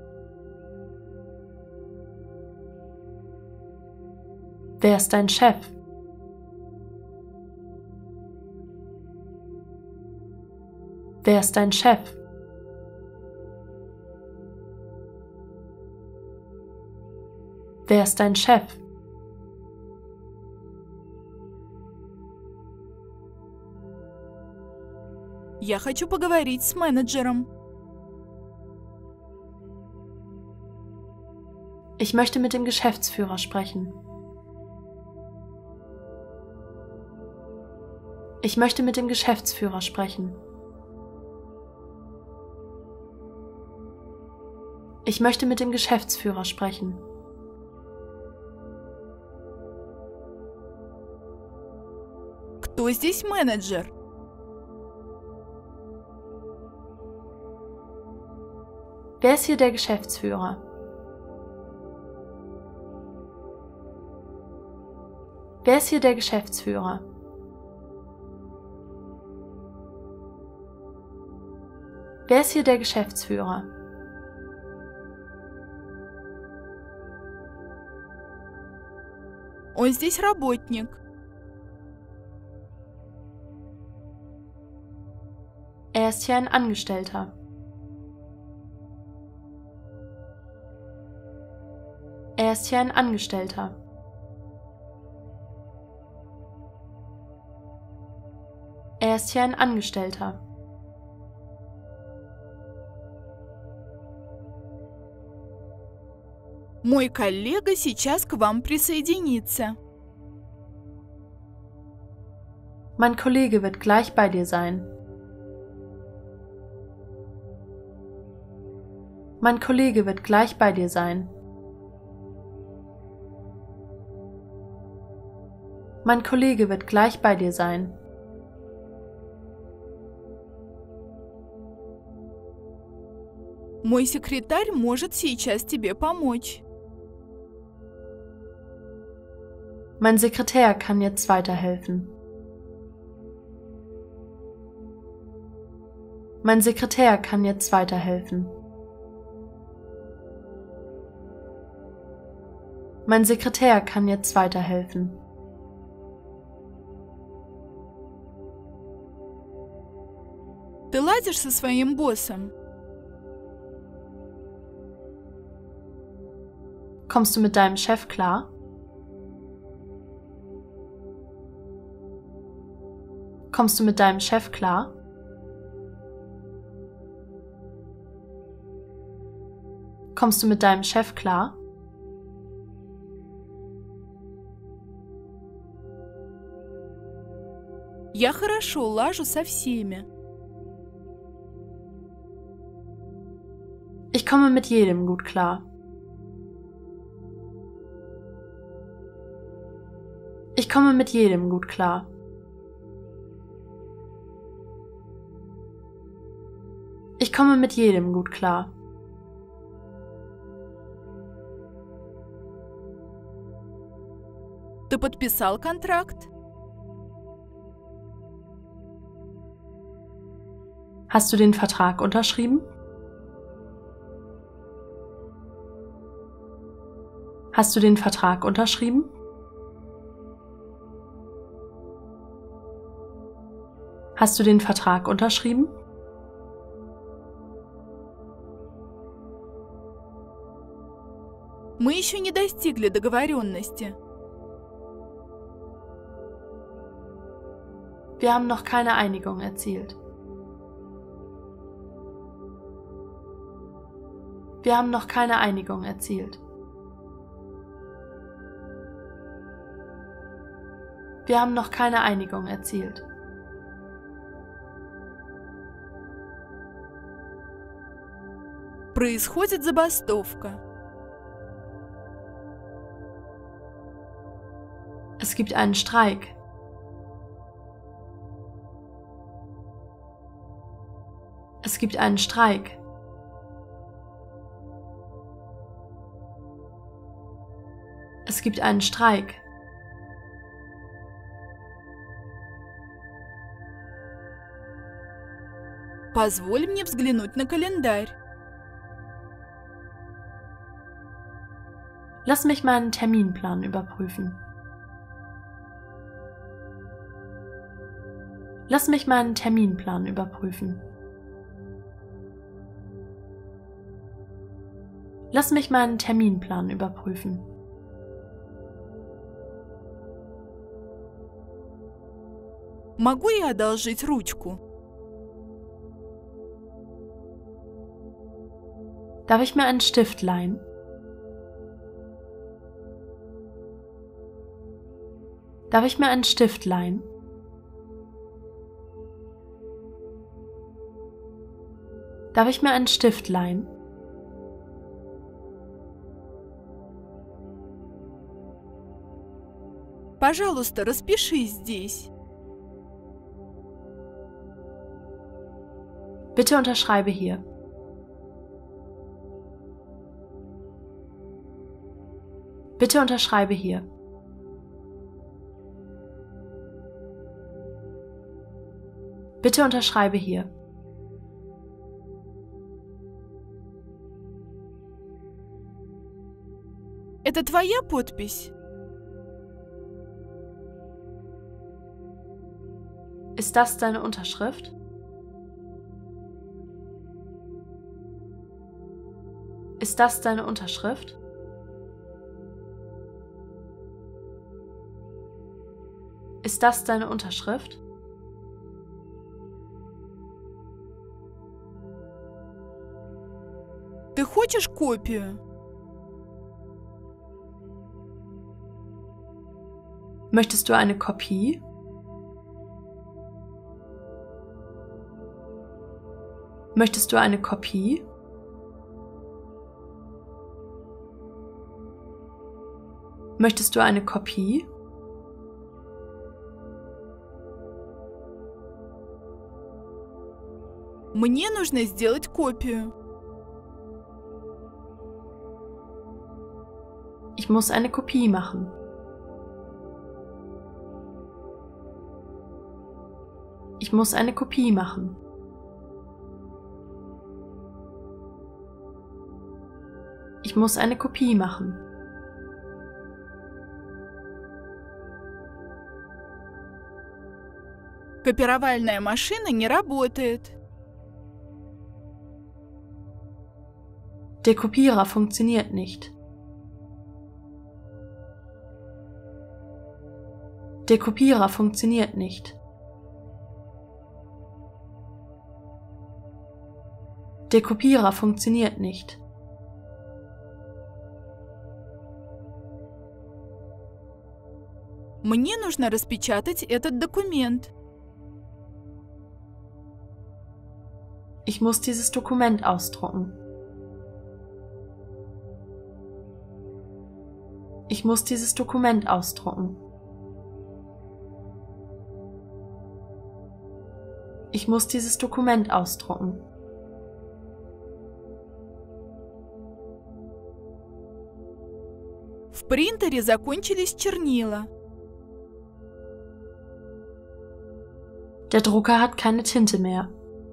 Wer ist dein Chef? Wer ist dein Chef? Wer ist dein Chef? Я хочу поговорить с менеджером. Ich möchte mit dem Geschäftsführer sprechen. Ich möchte mit dem Geschäftsführer sprechen. Ich möchte mit dem Geschäftsführer sprechen. Кто здесь менеджер? Wer ist hier der Geschäftsführer? Wer ist hier der Geschäftsführer? Wer ist hier der Geschäftsführer? Он здесь работник. Er ist hier ein Angestellter. Er ist hier ein Angestellter. Er ist hier ein Angestellter. Мой коллега сейчас к вам присоединится. Mein Kollege wird gleich bei dir sein. Mein Kollege wird gleich bei dir sein. Mein Kollege wird gleich bei dir sein. Мой секретарь может сейчас тебе помочь. Mein Sekretär kann jetzt weiterhelfen. Mein Sekretär kann jetzt weiterhelfen. Mein Sekretär kann jetzt weiterhelfen. Ты ладишь со своим боссом? Kommst du mit deinem Chef klar? Kommst du mit deinem Chef klar? Kommst du mit deinem Chef klar? Я хорошо лажу со всеми. Ich komme mit jedem gut klar. Ich komme mit jedem gut klar. Ich komme mit jedem gut klar. Ты подписал контракт? Hast du den Vertrag unterschrieben? Hast du den Vertrag unterschrieben? Hast du den Vertrag unterschrieben? Мы еще не достигли договоренности. Wir haben noch keine Einigung erzielt. Wir haben noch keine Einigung erzielt. Wir haben noch keine Einigung erzielt. Происходит забастовка. Es gibt einen Streik. Es gibt einen Streik. Es gibt einen Streik. Позволь мне взглянуть на календарь. Lass mich meinen Terminplan überprüfen. Lass mich meinen Terminplan überprüfen. Lass mich meinen Terminplan überprüfen. Могу я одолжить ручку? Darf ich mir einen Stift leihen? Darf ich mir einen Stift leihen? Darf ich mir einen Stift leihen? Пожалуйста, распишись здесь. Bitte unterschreibe hier. Bitte unterschreibe hier. Bitte unterschreibe hier. Это твоя подпись? Ist das deine Unterschrift? Ist das deine Unterschrift? Ist das deine Unterschrift? Ты хочешь копию? Möchtest du eine Kopie? Möchtest du eine Kopie? Möchtest du eine Kopie? Мне нужно сделать копию. Ich muss eine Kopie machen. Ich muss eine Kopie machen. Ich muss eine Kopie machen. Копировальная машина не работает. Der Kopierer funktioniert nicht. Der Kopierer funktioniert nicht. Der Kopierer funktioniert nicht. Мне нужно распечатать этот документ. Ich muss dieses Dokument ausdrucken. Ich muss dieses Dokument ausdrucken. Ich muss dieses Dokument ausdrucken. В принтере закончились чернила. Der Drucker hat keine Tinte mehr.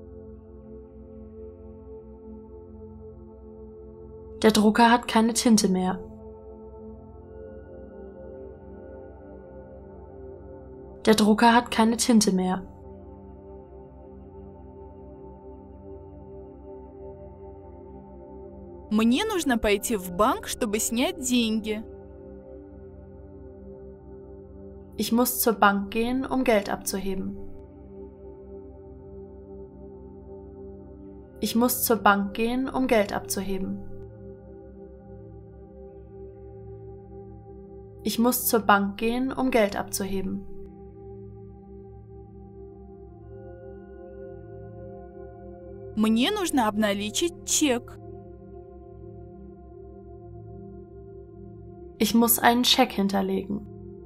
Der Drucker hat keine Tinte mehr. Der Drucker hat keine Tinte mehr. Мне нужно пойти в банк, чтобы снять деньги. Ich muss zur Bank gehen, um Geld abzuheben. Ich muss zur Bank gehen, um Geld abzuheben. Ich muss zur Bank gehen, um Geld abzuheben. Мне нужно обналичить чек. Ich muss einen Scheck hinterlegen.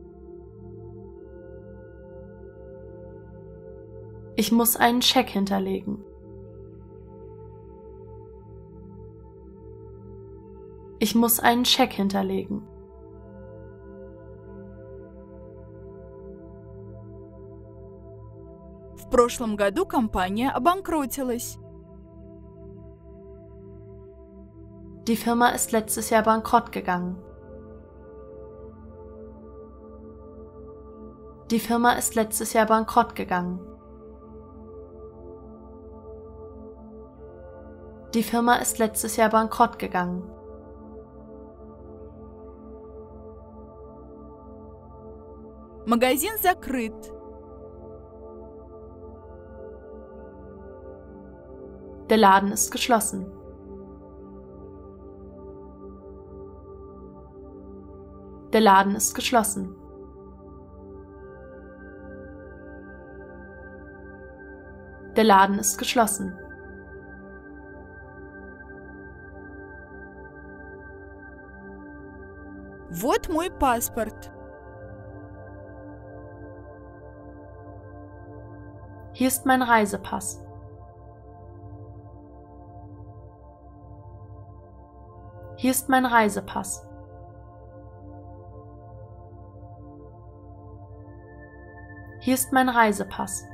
Ich muss einen Scheck hinterlegen. Ich muss einen Scheck hinterlegen. В прошлом году компания обанкротилась. Die Firma ist letztes Jahr bankrott gegangen. Die Firma ist letztes Jahr bankrott gegangen. Die Firma ist letztes Jahr bankrott gegangen. Магазин закрыт. Der Laden ist geschlossen. Der Laden ist geschlossen. Der Laden ist geschlossen. Вот мой паспорт. Hier ist mein Reisepass. Hier ist mein Reisepass. Hier ist mein Reisepass.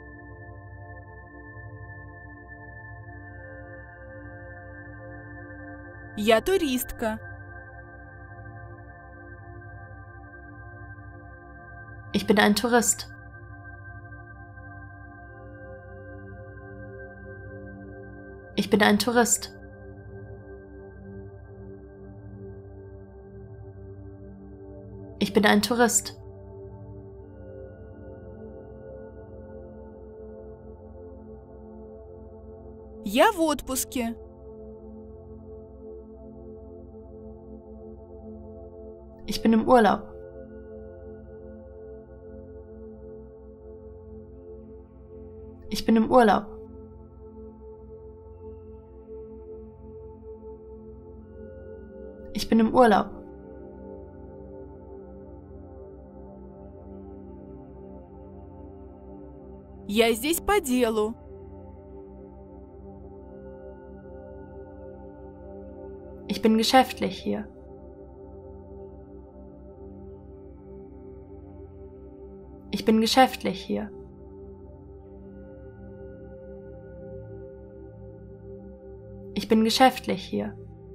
Я туристка. Ich bin ein Tourist. Ich bin ein Tourist. Ich bin ein Tourist. Я в отпуске. Ich bin im Urlaub. Ich bin im Urlaub. Ich bin im Urlaub. Я здесь по делу. Ich bin geschäftlich hier. Ich bin geschäftlich hier. Ich bin geschäftlich hier.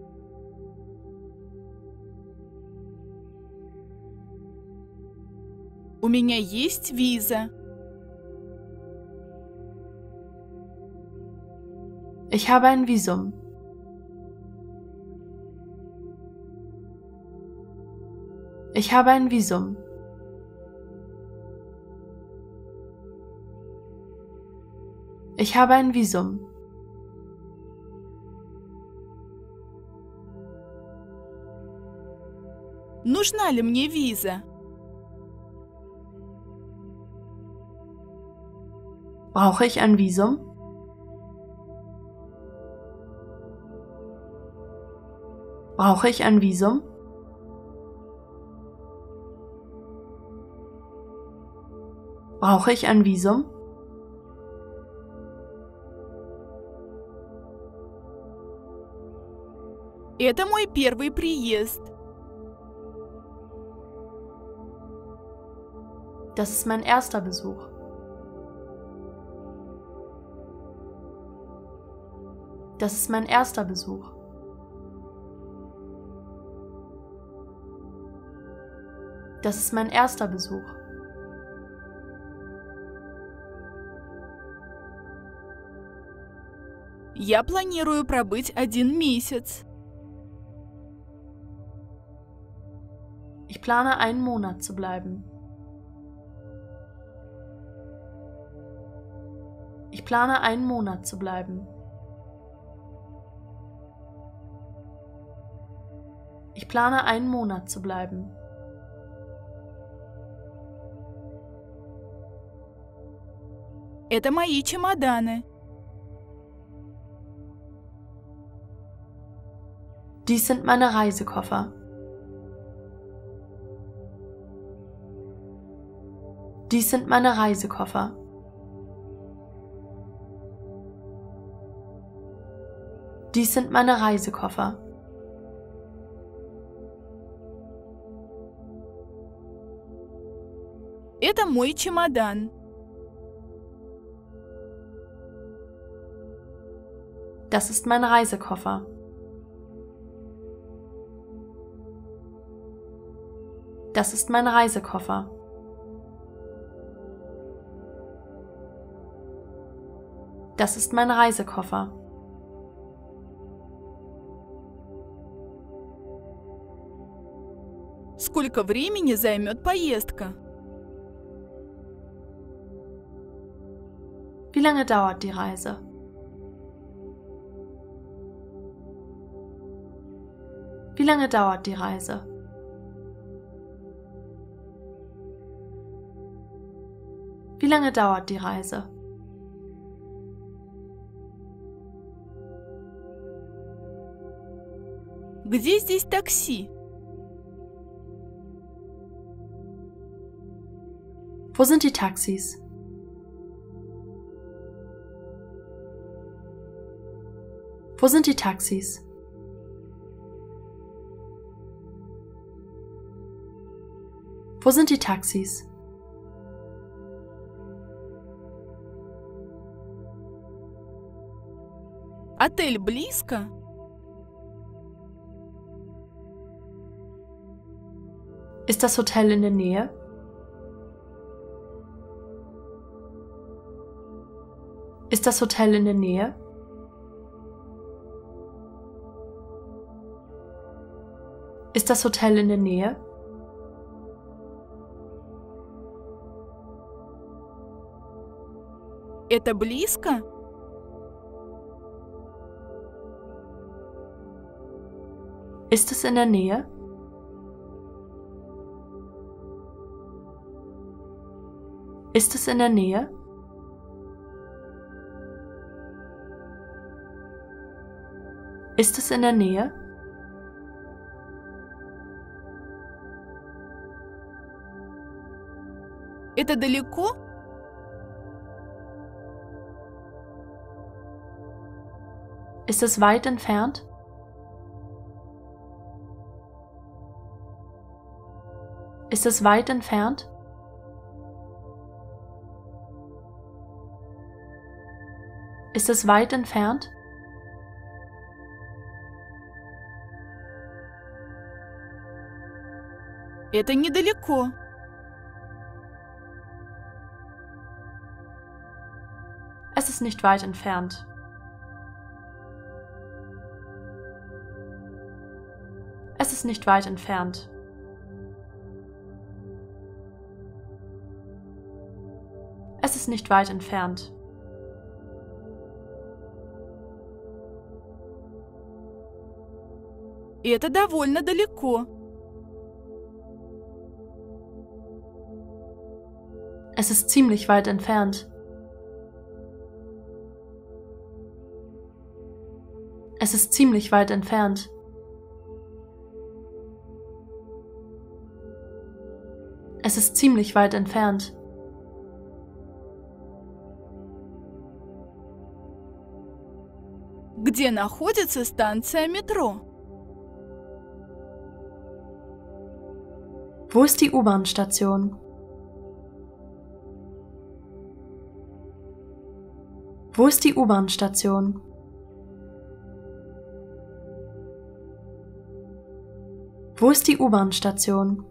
У меня есть виза. Ich habe ein Visum. Ich habe ein Visum. Ich habe ein Visum. Нужна ли мне виза? Brauche ich ein Visum? Brauche ich ein Visum? Brauche ich ein Visum? Это мой первый приезд. Das ist mein erster Besuch. Das ist mein erster Besuch. Das ist mein erster Besuch. Я планирую пробыть 1 месяц. Ich plane, einen Monat zu bleiben. Ich plane, einen Monat zu bleiben. Ich plane, einen Monat zu bleiben. Это мои чемоданы. Dies sind meine Reisekoffer. Dies sind meine Reisekoffer. Dies sind meine Reisekoffer. Это мой чемодан. Das ist mein Reisekoffer. Das ist mein Reisekoffer. Das ist mein Reisekoffer. Сколько времени займет поездка? Wie lange dauert die Reise? Wie lange dauert die Reise? Wie lange dauert die Reise? Где здесь такси? Wo sind die Taxis? Wo sind die Taxis? Wo sind die Taxis? Отель близко? Ist das Hotel in der Nähe? Ist das Hotel in der Nähe? Ist das Hotel in der Nähe? Это близко? Ist es in der Nähe? Ist es in der Nähe? Ist es in der Nähe? Это далеко? Ist es weit entfernt? Ist es weit entfernt? Ist es weit entfernt? Это недалеко. Es ist nicht weit entfernt. Es ist nicht weit entfernt. Es ist nicht weit entfernt. Это довольно далеко. Es ist ziemlich weit entfernt. Es ist ziemlich weit entfernt. Es ist ziemlich weit entfernt. Где находится станция метро? Wo ist die U-Bahn-Station? Wo ist die U-Bahn-Station? Wo ist die U-Bahn-Station?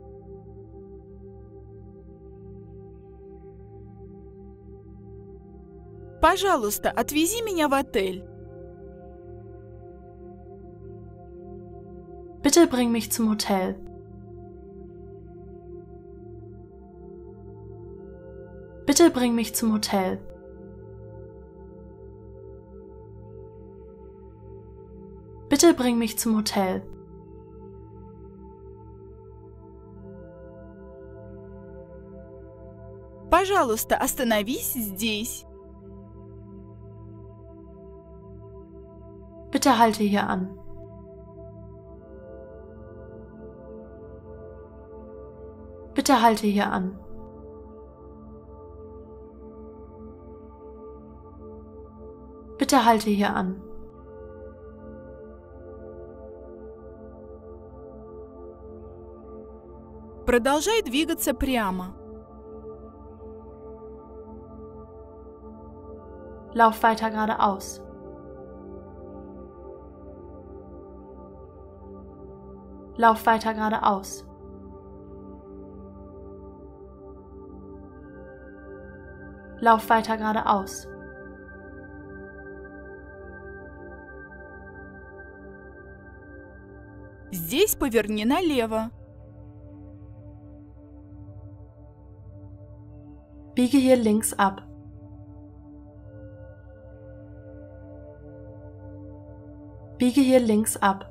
Пожалуйста, отвези меня в отель. Bitte bring mich zum Hotel. Bitte bring mich zum Hotel. Bitte bring mich zum Hotel. Пожалуйста, остановись здесь. Bitte halte hier an. Bitte halte hier an. Bitte halte hier an. Продолжай двигаться прямо. Lauf weiter geradeaus. Lauf weiter geradeaus. Lauf weiter geradeaus. Здесь поверни налево. Biege hier links ab. Biege hier links ab.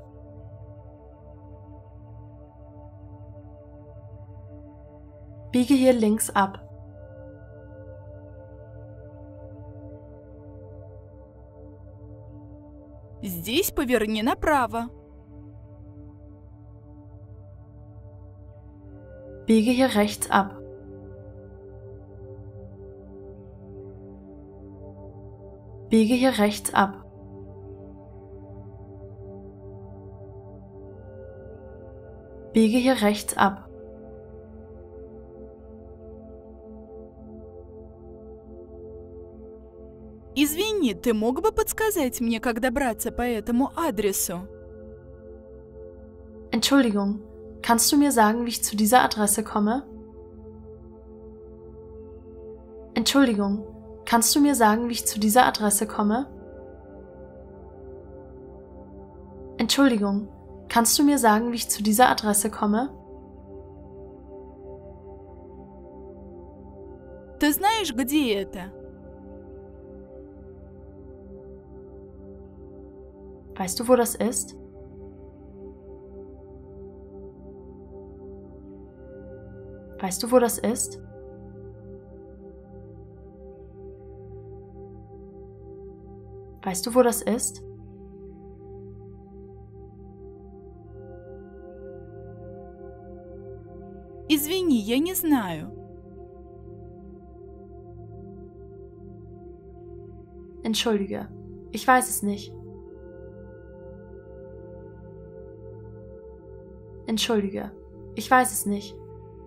Biege hier links ab. Здесь поверни направо. Biege hier rechts ab. Biege hier rechts ab. Biege hier rechts ab. Извини, ты мог бы подсказать мне, как добраться по этому адресу? Entschuldigung, kannst du mir sagen, wie ich zu dieser Adresse komme? Entschuldigung, kannst du mir sagen, wie ich zu dieser Adresse komme? Entschuldigung, kannst du mir sagen, wie ich zu dieser Adresse komme? Ты знаешь, где это? Weißt du, wo das ist? Weißt du, wo das ist? Weißt du, wo das ist? Извини, я не знаю. Entschuldige, ich weiß es nicht. Entschuldige, ich weiß es nicht.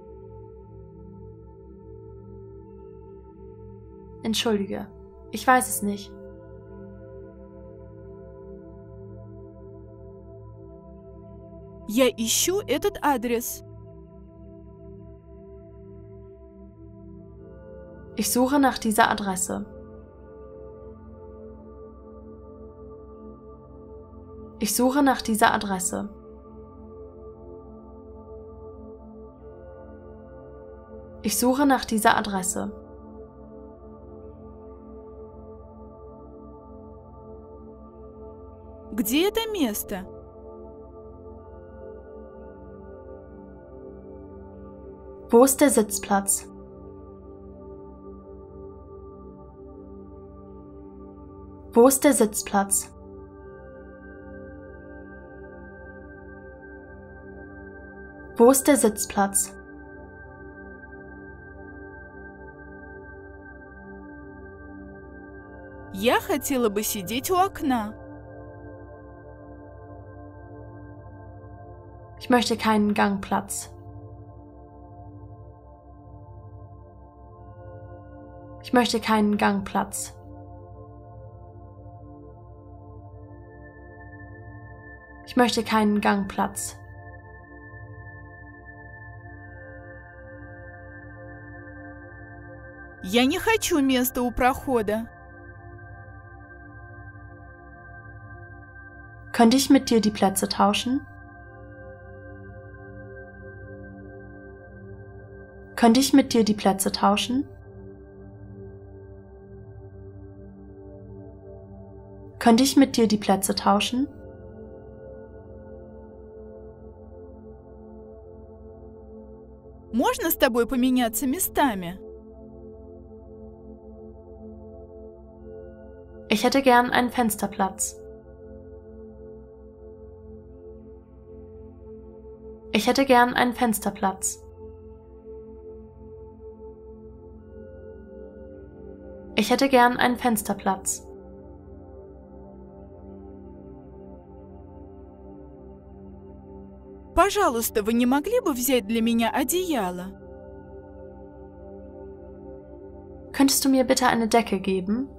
Entschuldige, ich weiß es nicht. Я ищу этот адрес. Ich suche nach dieser Adresse. Ich suche nach dieser Adresse. Ich suche nach dieser Adresse. Где это место? Wo ist der Sitzplatz? Wo ist der Sitzplatz? Wo ist der Sitzplatz? Я хотела бы сидеть у окна. Ich möchte keinen Gangplatz. Ich möchte keinen Gangplatz. Ich möchte keinen Gangplatz. Я не хочу места у прохода. Könnte ich mit dir die Plätze tauschen? Könnte ich mit dir die Plätze tauschen? Könnte ich mit dir die Plätze tauschen? Можно с тобой поменяться местами? Ich hätte gern einen Fensterplatz. Ich hätte gern einen Fensterplatz. Ich hätte gern einen Fensterplatz. Пожалуйста, вы не могли бы взять для меня одеяло? Könntest du mir bitte eine Decke geben?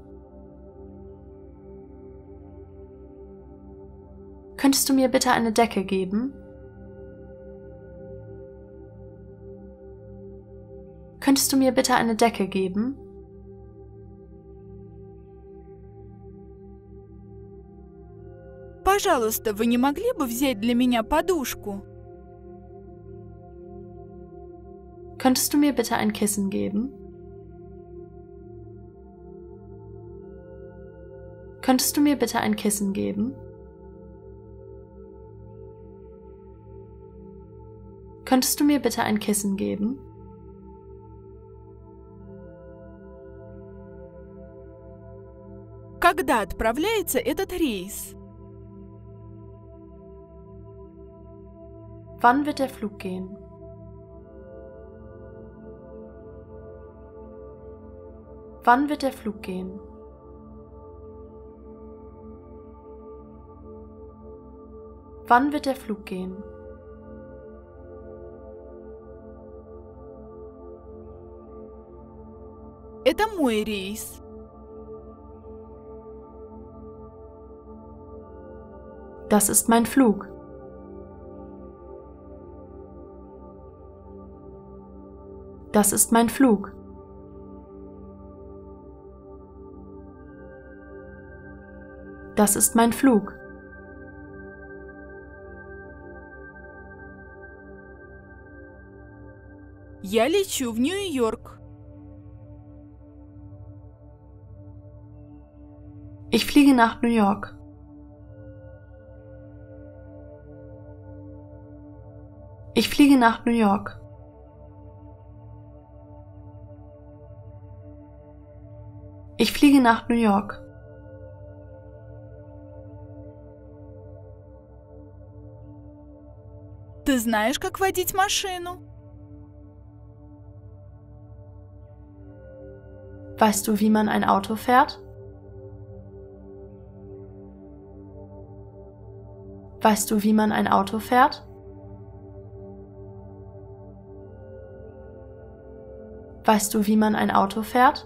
Könntest du mir bitte eine Decke geben? Könntest du mir bitte eine Decke geben? Пожалуйста, вы не могли бы взять для меня подушку? Könntest du mir bitte ein Kissen geben? Könntest du mir bitte ein Kissen geben? Könntest du mir bitte ein Kissen geben? Когда отправляется этот рейс? Wann wird der Flug gehen? Wann wird der Flug gehen? Wann wird der Flug gehen? Это мой рейс. Das ist mein Flug. Das ist mein Flug. Das ist mein Flug. Я лечу в Нью-Йорк. Ich fliege nach New York. Ich fliege nach New York. Ich fliege nach New York. Ты знаешь, как водить машину? Weißt du, wie man ein Auto fährt? Weißt du, wie man ein Auto fährt? Weißt du, wie man ein Auto fährt?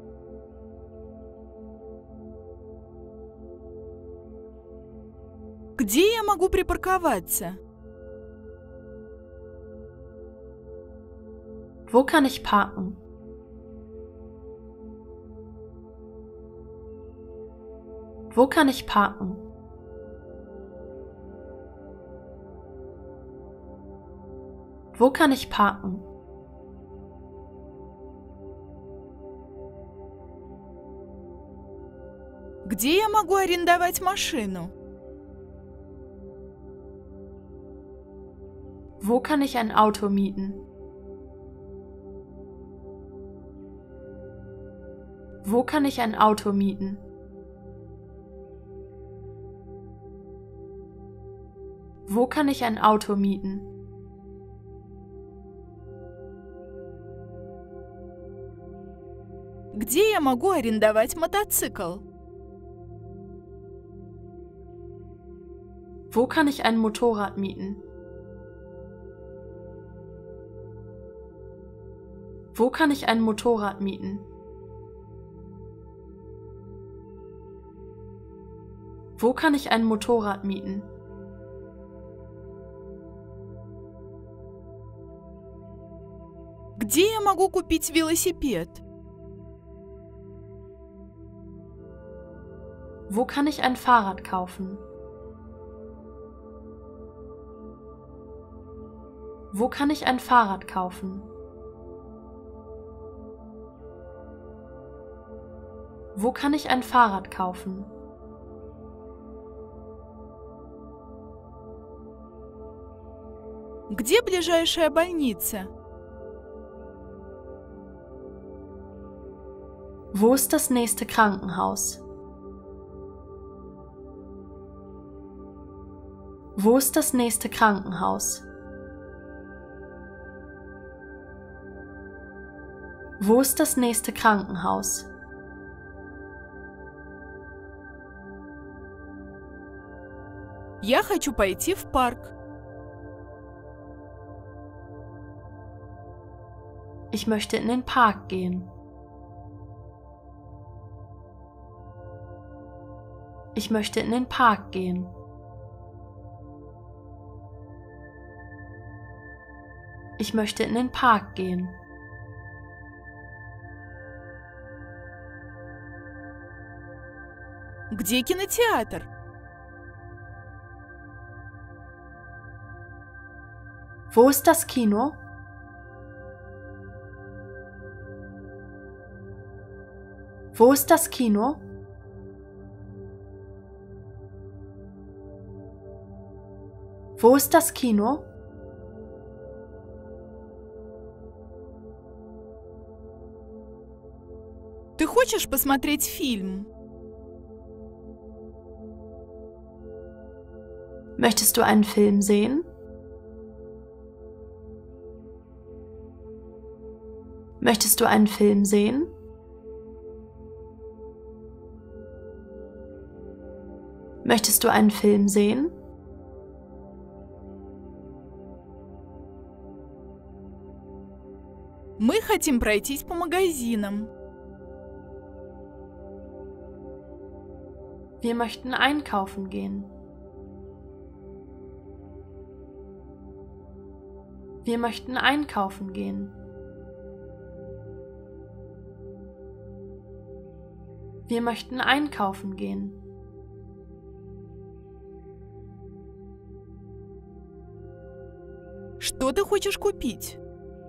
Где я могу припарковаться? Wo kann ich parken? Wo kann ich parken? Wo kann ich parken? Где я могу арендовать машину? Wo kann ich ein Auto mieten? Wo kann ich ein Auto mieten? Wo kann ich ein Auto mieten? Где я могу арендовать мотоцикл? Wo kann ich ein Motorrad mieten? Wo kann ich ein Motorrad mieten? Wo kann ich ein Motorrad mieten? Где я могу купить велосипед? Wo kann ich ein Fahrrad kaufen? Wo kann ich ein Fahrrad kaufen? Wo kann ich ein Fahrrad kaufen? Где ближайшая больница? Wo ist das nächste Krankenhaus? Wo ist das nächste Krankenhaus? Wo ist das nächste Krankenhaus? Я хочу пойти в парк. Ich möchte in den Park gehen. Ich möchte in den Park gehen. Ich möchte in den Park gehen. Где кинотеатр? Wo ist das Kino? Wo ist das Kino? Wo ist das Kino? Ты хочешь посмотреть фильм? Möchtest du einen Film sehen? Möchtest du einen Film sehen? Möchtest du einen Film sehen? Мы хотим пройтись по магазинам. Wir möchten einkaufen gehen. Wir möchten einkaufen gehen. Wir möchten einkaufen gehen. Что ты хочешь купить?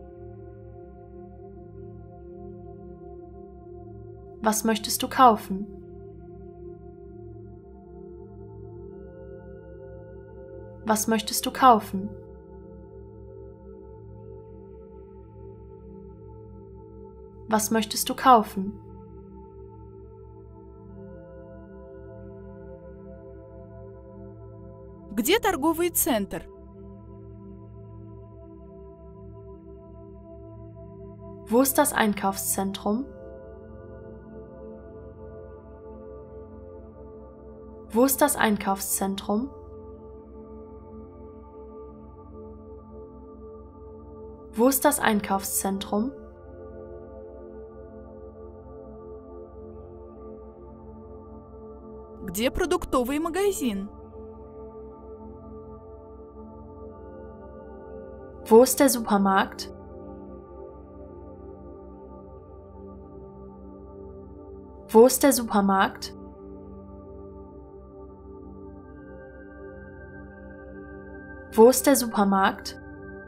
Was möchtest du kaufen? Was möchtest du kaufen? Was möchtest du kaufen? Где торговый центр? Wo ist das Einkaufszentrum? Wo ist das Einkaufszentrum? Wo ist das Einkaufszentrum? Где продуктовый магазин? Wo ist der Supermarkt? Wo ist der Supermarkt? Wo ist der Supermarkt?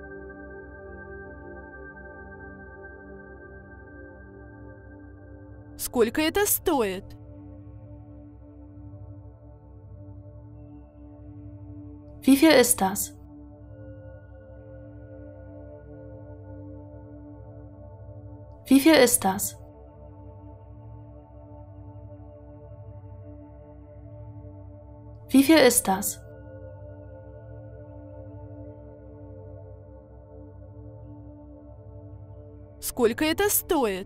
Сколько это стоит? Wie viel ist das? Wie viel ist das? Wie viel ist das? Сколько это стоит?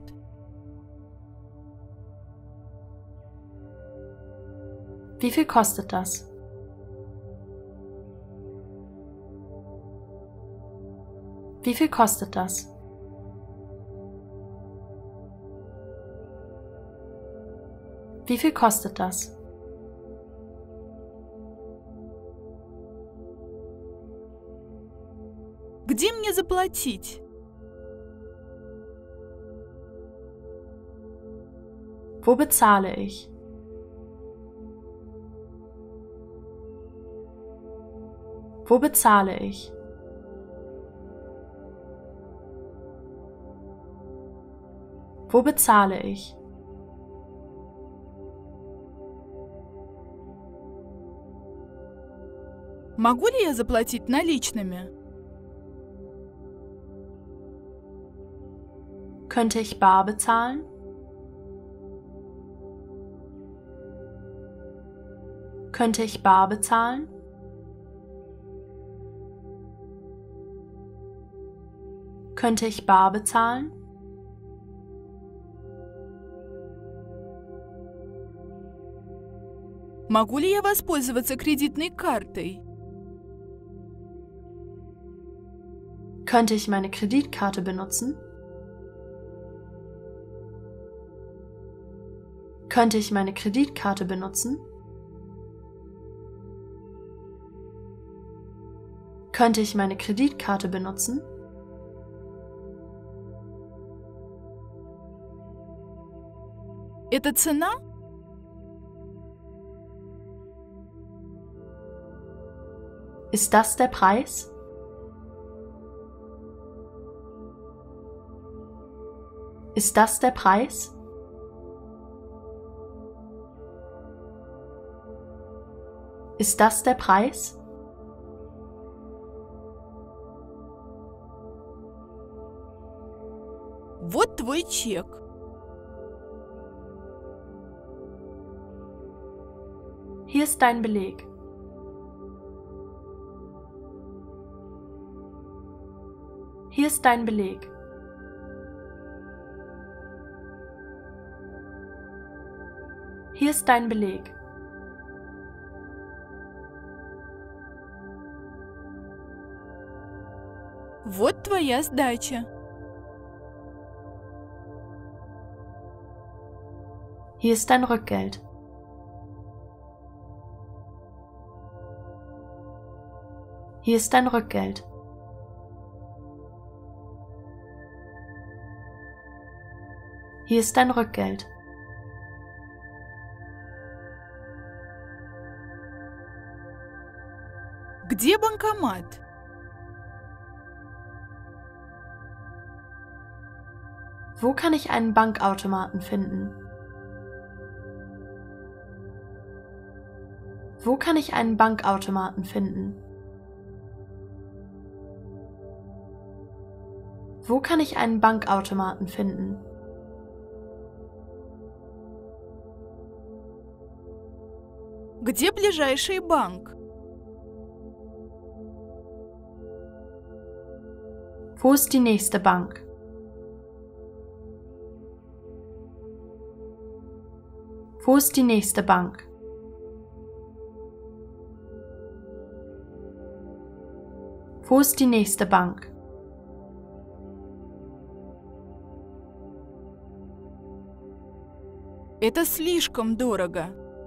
Wie viel kostet das? Wie viel kostet das? Wie viel kostet das? Где мне заплатить? Wo bezahle ich? Wo bezahle ich? Wo bezahle ich? Могу ли я заплатить наличными? Könnte ich bar bezahlen? Könnte ich bar bezahlen? Könnte ich bar bezahlen? Могу ли я воспользоваться кредитной картой? Könnte ich meine Kreditkarte benutzen? Könnte ich meine Kreditkarte benutzen? Könnte ich meine Kreditkarte benutzen? Это цена? Ist das der Preis? Ist das der Preis? Ist das der Preis? Вот твой чек. Hier ist dein Beleg. Hier ist dein Beleg. Hier ist dein Beleg. Вот твоя сдача. Hier ist dein Rückgeld. Hier ist dein Rückgeld. Hier ist dein Rückgeld. Где банкомат? Wo kann ich einen Bankautomaten finden? Wo kann ich einen Bankautomaten finden? Wo kann ich einen Bankautomaten finden? Где ближайший банк? Wo ist die nächste Bank? Wo ist die nächste Bank? Wo ist die nächste Bank? Это слишком дорого.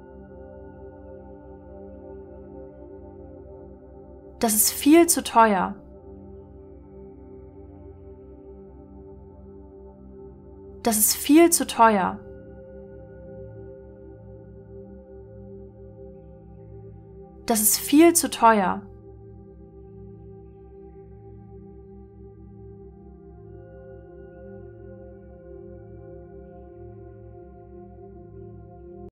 Das ist viel zu teuer. Das ist viel zu teuer. Das ist viel zu teuer.